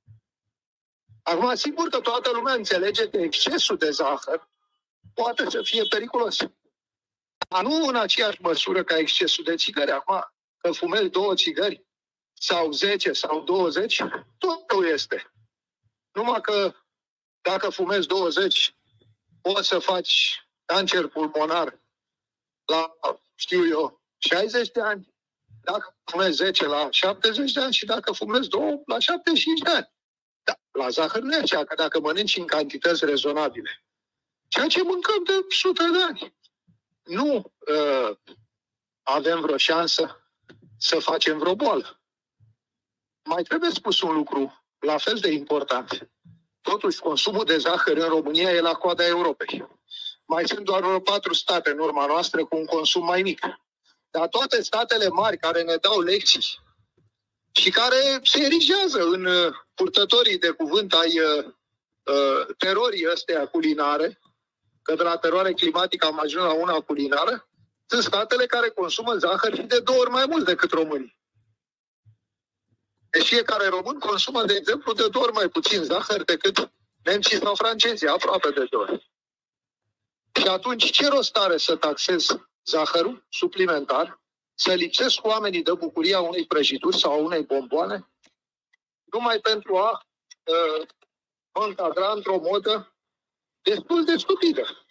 Acum, sigur că toată lumea înțelege că excesul de zahăr poate să fie periculos. Dar nu în aceeași măsură ca excesul de țigări. Acum, că fumezi 2 țigări, sau 10, sau 20, totul este. Numai că dacă fumezi 20, poți să faci cancer pulmonar la, știu eu, 60 de ani. Dacă fumezi 10 la 70 de ani și dacă fumezi 2 la 75 de ani. Da, la zahăr nu e așa, că dacă mănânci în cantități rezonabile, ceea ce mâncăm de 100 de ani, nu avem vreo șansă să facem vreo boală. Mai trebuie spus un lucru la fel de important. Totuși, consumul de zahăr în România e la coada Europei. Mai sunt doar vreo 4 state în urma noastră cu un consum mai mic. Dar toate statele mari care ne dau lecții și care se erigează în purtătorii de cuvânt ai terorii ăstea culinare, că de la teroare climatică am ajuns la una culinară, sunt statele care consumă zahăr și de 2 ori mai mult decât românii. Deci fiecare român consumă, de exemplu, de 2 ori mai puțin zahăr decât nemții sau francezii, aproape de 2 ori. Și atunci, ce rost are să taxez zahărul suplimentar, să lipsesc oamenii de bucuria unei prăjituri sau a unei bomboane, numai pentru a mă încadra într-o modă destul de stupidă.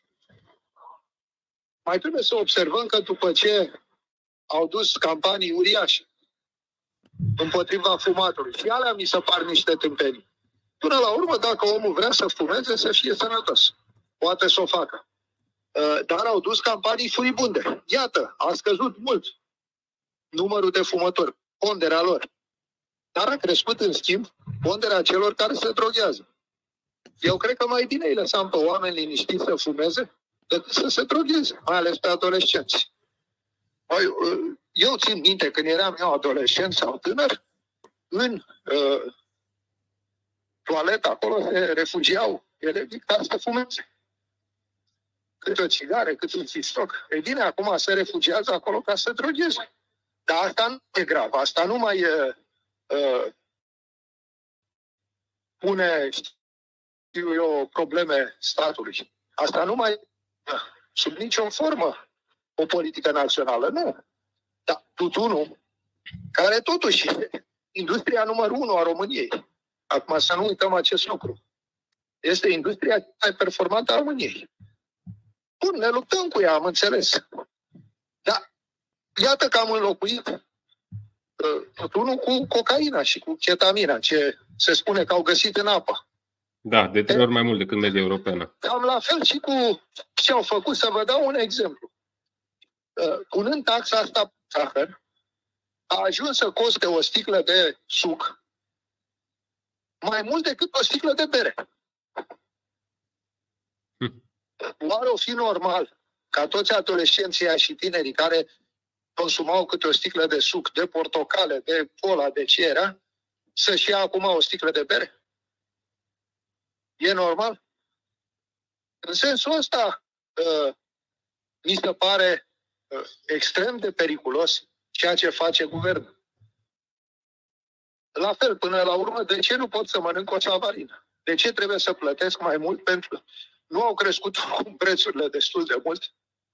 Mai trebuie să observăm că după ce au dus campanii uriașe împotriva fumatului, și alea mi se par niște tâmpenii. Până la urmă, dacă omul vrea să fumeze, să fie sănătos. Poate să o facă. Dar au dus campanii furibunde. Iată, a scăzut mult numărul de fumători, ponderea lor. Dar a crescut, în schimb, ponderea celor care se droghează. Eu cred că mai bine îi lăsam pe oameni liniștiți să fumeze decât să se drogheze, mai ales pe adolescenți. Eu țin minte, când eram eu adolescent sau tânăr, în toaletă acolo se refugiau elevii ca să fumeze. câte o țigară, câte un chistoc. Ei bine, acum se refugiază acolo ca să drogheze. Dar asta nu e grav, asta nu mai pune, știu eu, probleme statului. Asta nu mai sub nicio formă o politică națională, nu. Dar tutunul, care totuși e industria numărul 1 a României. Acum să nu uităm acest lucru. Este industria mai performantă a României. Bun, ne luptăm cu ea, am înțeles. Dar iată că am înlocuit tutunul cu cocaina și cu ketamina, ce se spune că au găsit în apă. Da, de 3 ori mai mult decât media europeană. Cam la fel și cu ce au făcut. Să vă dau un exemplu. Punând taxa asta pe zahăr, a ajuns să coste o sticlă de suc mai mult decât o sticlă de bere. Oare o fi normal ca toți adolescenții și tinerii care consumau câte o sticlă de suc, de portocale, de cola, de ce era, să-și ia acum o sticlă de bere? E normal? În sensul ăsta, mi se pare extrem de periculos ceea ce face guvernul. La fel, până la urmă, de ce nu pot să mănânc o savarină? De ce trebuie să plătesc mai mult pentru că nu au crescut cu prețurile destul de mult?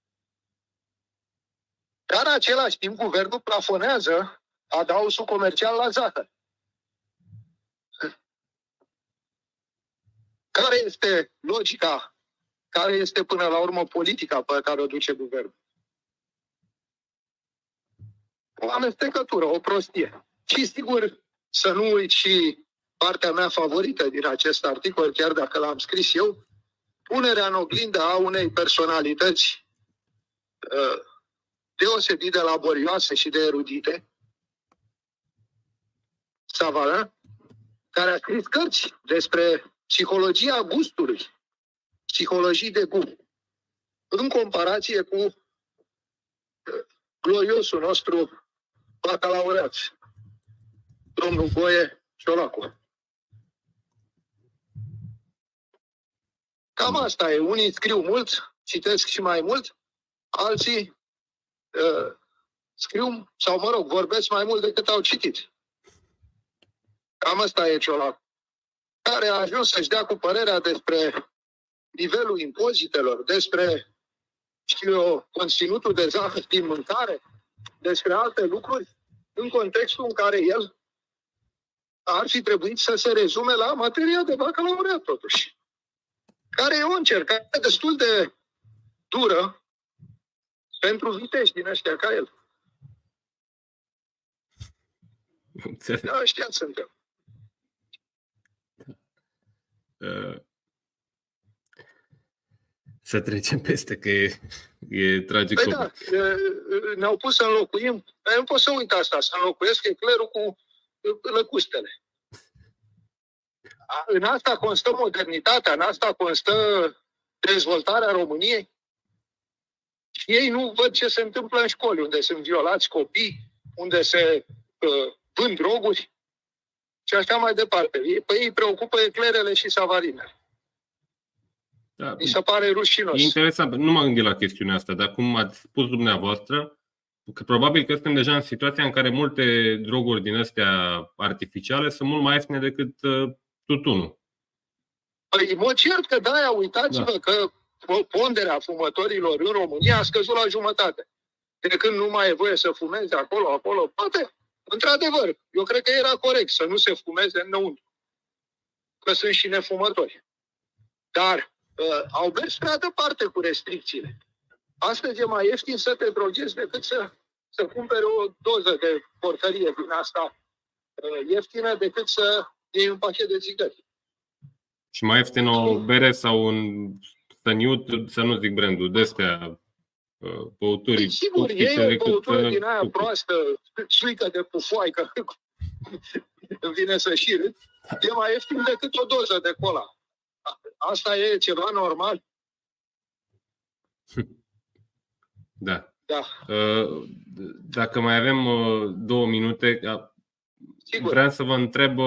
Dar în același timp, guvernul plafonează adausul comercial la zahăr. Care este logica, care este până la urmă politica pe care o duce guvernul? O amestecătură, o prostie. Și sigur să nu uit și partea mea favorită din acest articol, chiar dacă l-am scris eu, punerea în oglindă a unei personalități deosebit de laborioase și de erudite, Savarin, care a scris cărți despre psihologia gustului, psihologii de gust, în comparație cu gloriosul nostru bacalaureat, domnul Goe Ciolacu. Cam asta e. Unii scriu mult, citesc și mai mult, alții scriu, sau mă rog, vorbesc mai mult decât au citit. Cam asta e Ciolacu, care a ajuns să-și dea cu părerea despre nivelul impozitelor, despre, știu eu, conținutul de zahăr din mâncare, despre alte lucruri, în contextul în care el ar fi trebuit să se rezume la materia de bacalaureat, totuși. Care e o încercare destul de dură pentru viteși din ăștia ca el. Da, ăștia suntem. Să trecem peste, că e tragic. Păi da, ne-au pus să înlocuim. Nu pot să uit asta, să înlocuiesc eclerul cu lăcustele. În asta constă modernitatea, în asta constă dezvoltarea României. Și ei nu văd ce se întâmplă în școli, unde sunt violați copii, unde se vând droguri și așa mai departe. Pe ei preocupă eclerele și savarinele. Da, mi se pare rușinos. E interesant, nu m-am gândit la chestiunea asta, dar cum ați spus dumneavoastră, că probabil că suntem deja în situația în care multe droguri din astea artificiale sunt mult mai ieftine decât tutunul. Păi, mă cert că de-aia, uitați-vă că ponderea fumătorilor în România a scăzut la jumătate. De când nu mai e voie să fumeze acolo, poate, într-adevăr, eu cred că era corect să nu se fumeze înăuntru. Că sunt și nefumători. Dar au mers prea departe cu restricțiile. Astăzi e mai ieftin să te droghezi decât să cumperi o doză de porcărie din asta ieftină decât să iei un pachet de țigări. Și mai ieftin o bere sau un stăniut, să nu zic brandul, de-astea băuturi. Sigur, e o băutură din aia proastă, suică de pufoaică, îmi vine să și râd, e mai ieftin decât o doză de cola. Asta e ceva normal? Da. Da. Dacă mai avem 2 minute, sigur, vreau să vă întreb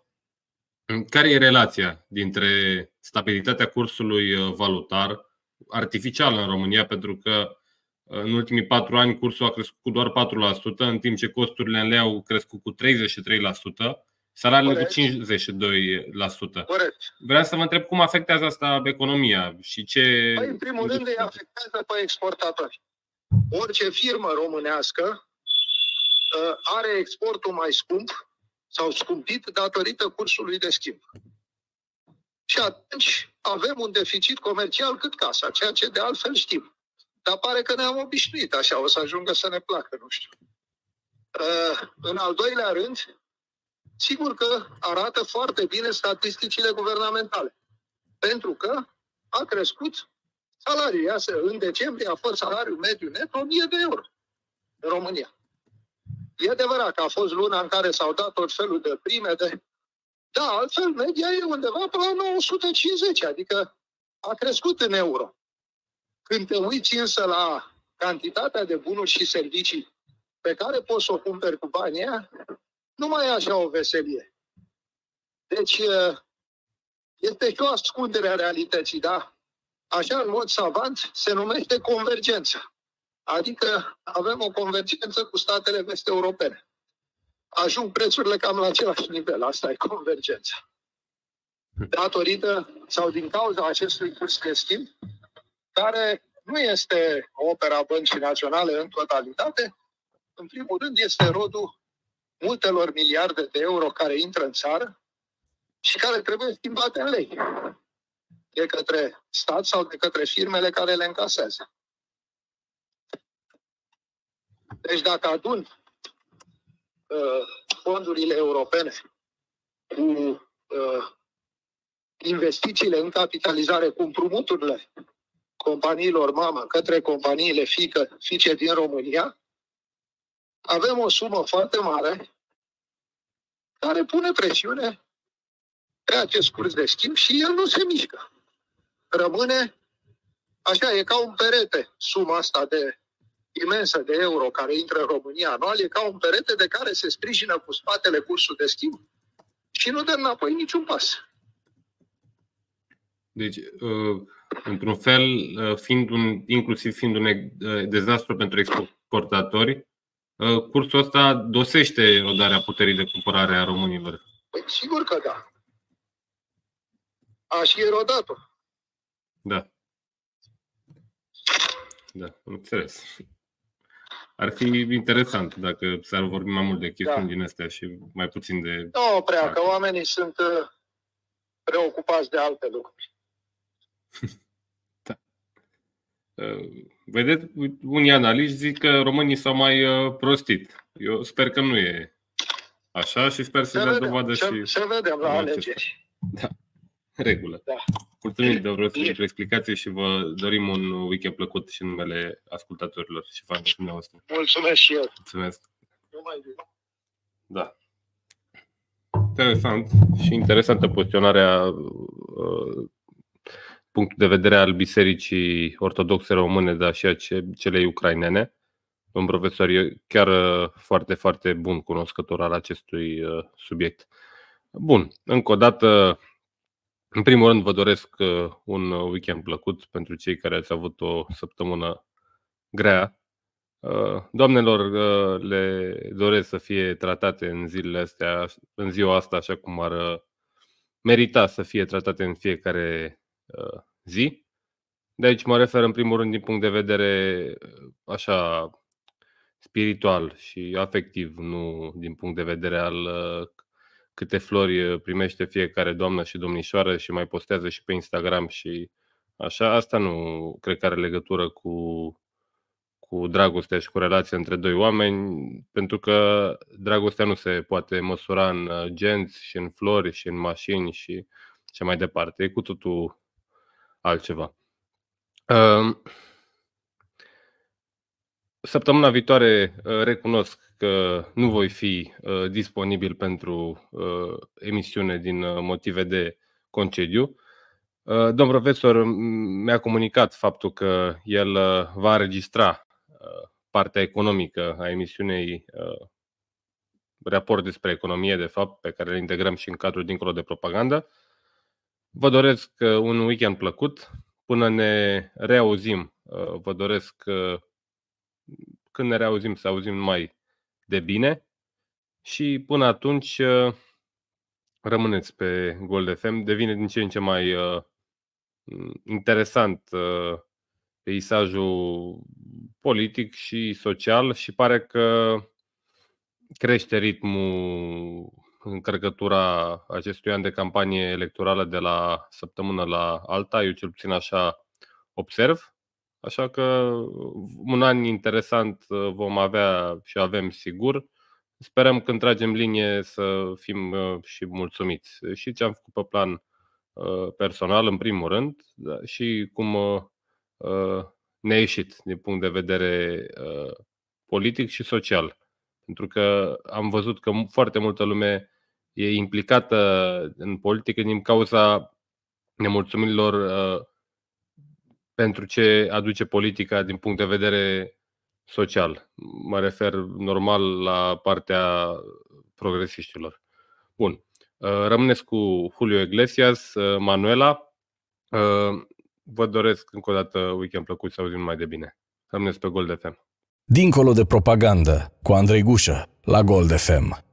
care e relația dintre stabilitatea cursului valutar, artificială în România, pentru că în ultimii 4 ani cursul a crescut cu doar 4%, în timp ce costurile în lei au crescut cu 33%, salariile cu 52%. Corect. Vreau să vă întreb cum afectează asta economia și ce... Păi, în primul rând, îi afectează pe exportatori. Orice firmă românească are exportul mai scump sau scumpit datorită cursului de schimb. Și atunci avem un deficit comercial cât casa, ceea ce de altfel știm. Dar pare că ne-am obișnuit așa, o să ajungă să ne placă, nu știu. În al doilea rând, sigur că arată foarte bine statisticile guvernamentale. Pentru că a crescut salariul. În decembrie a fost salariul mediu net 1000 de euro în România. E adevărat că a fost luna în care s-au dat tot felul de prime de... Da, altfel media e undeva pe la 950, adică a crescut în euro. Când te uiți însă la cantitatea de bunuri și servicii pe care poți să o cumperi cu banii aia, nu mai e așa o veselie. Deci este și o ascundere a realității, da? Așa, în mod savant, se numește convergență. Adică avem o convergență cu statele vest-europene. Ajung prețurile cam la același nivel. Asta e convergența. Datorită sau din cauza acestui curs de schimb, care nu este opera Băncii Naționale în totalitate, în primul rând este rodul multelor miliarde de euro care intră în țară și care trebuie schimbate în lei de către stat sau de către firmele care le încasează. Deci dacă adun fondurile europene cu investițiile în capitalizare, cu împrumuturile companiilor mamă către companiile fiice din România, avem o sumă foarte mare care pune presiune pe acest curs de schimb și el nu se mișcă. Rămâne așa, e ca un perete, suma asta de imensă de euro care intră în România anual, e ca un perete de care se sprijină cu spatele cursul de schimb și nu dă înapoi niciun pas. Deci, într-un fel, inclusiv fiind un dezastru pentru exportatori, cursul ăsta dosește erodarea puterii de cumpărare a românilor. Păi, sigur că da. A și erodat-o. Da. Da, am înțeles. Ar fi interesant dacă s-ar vorbi mai mult de chestiuni din astea și mai puțin de... Nu prea, că oamenii sunt preocupați de alte lucruri. Da. Vedeți, unii analiști zic că românii s-au mai prostit. Eu sper că nu e așa și sper să dea dovadă și... Să vedem la alegeri. Da, regulă. Da. Mulțumim pentru explicație și vă dorim un weekend plăcut și în numele ascultătorilor și fanilor dumneavoastră. Mulțumesc și eu. Mulțumesc. Numai bine. Da. Interesant și interesantă poziționarea punctul de vedere al Bisericii Ortodoxe Române, dar și a celei ucrainene. Un profesor chiar foarte, foarte bun cunoscător al acestui subiect. Bun, încă o dată, în primul rând vă doresc un weekend plăcut pentru cei care ați avut o săptămână grea. Doamnelor, le doresc să fie tratate în zilele astea, în ziua asta, așa cum ar merita să fie tratate în fiecare zi. De aici mă refer în primul rând din punct de vedere așa spiritual și afectiv, nu din punct de vedere al câte flori primește fiecare doamnă și domnișoară și mai postează și pe Instagram și așa. Asta nu cred că are legătură cu dragostea și cu relația între doi oameni, pentru că dragostea nu se poate măsura în genți și în flori și în mașini și așa mai departe. E cu totul altceva. Săptămâna viitoare recunosc că nu voi fi disponibil pentru emisiune din motive de concediu. Domn profesor mi-a comunicat faptul că el va înregistra partea economică a emisiunii, raport despre economie, de fapt, pe care le integrăm și în cadrul Dincolo de Propagandă. Vă doresc un weekend plăcut, până ne reauzim, vă doresc când ne reauzim să auzim numai de bine și până atunci rămâneți pe Gold FM. Devine din ce în ce mai interesant peisajul politic și social și pare că crește ritmul, încărcătura acestui an de campanie electorală de la săptămână la alta. Eu cel puțin așa observ. Așa că un an interesant vom avea și avem sigur. Sperăm când tragem linie să fim și mulțumiți. Și ce am făcut pe plan personal în primul rând și cum ne-a ieșit din punct de vedere politic și social. Pentru că am văzut că foarte multă lume e implicată în politică din cauza nemulțumirilor pentru ce aduce politica din punct de vedere social. Mă refer normal la partea progresiștilor. Bun. Rămâneți cu Julio Iglesias, Manuela. Vă doresc încă o dată weekend plăcut, să auzim mai de bine. Rămâneți pe Gold FM. Dincolo de propagandă, cu Andrei Gușă, la Gold FM.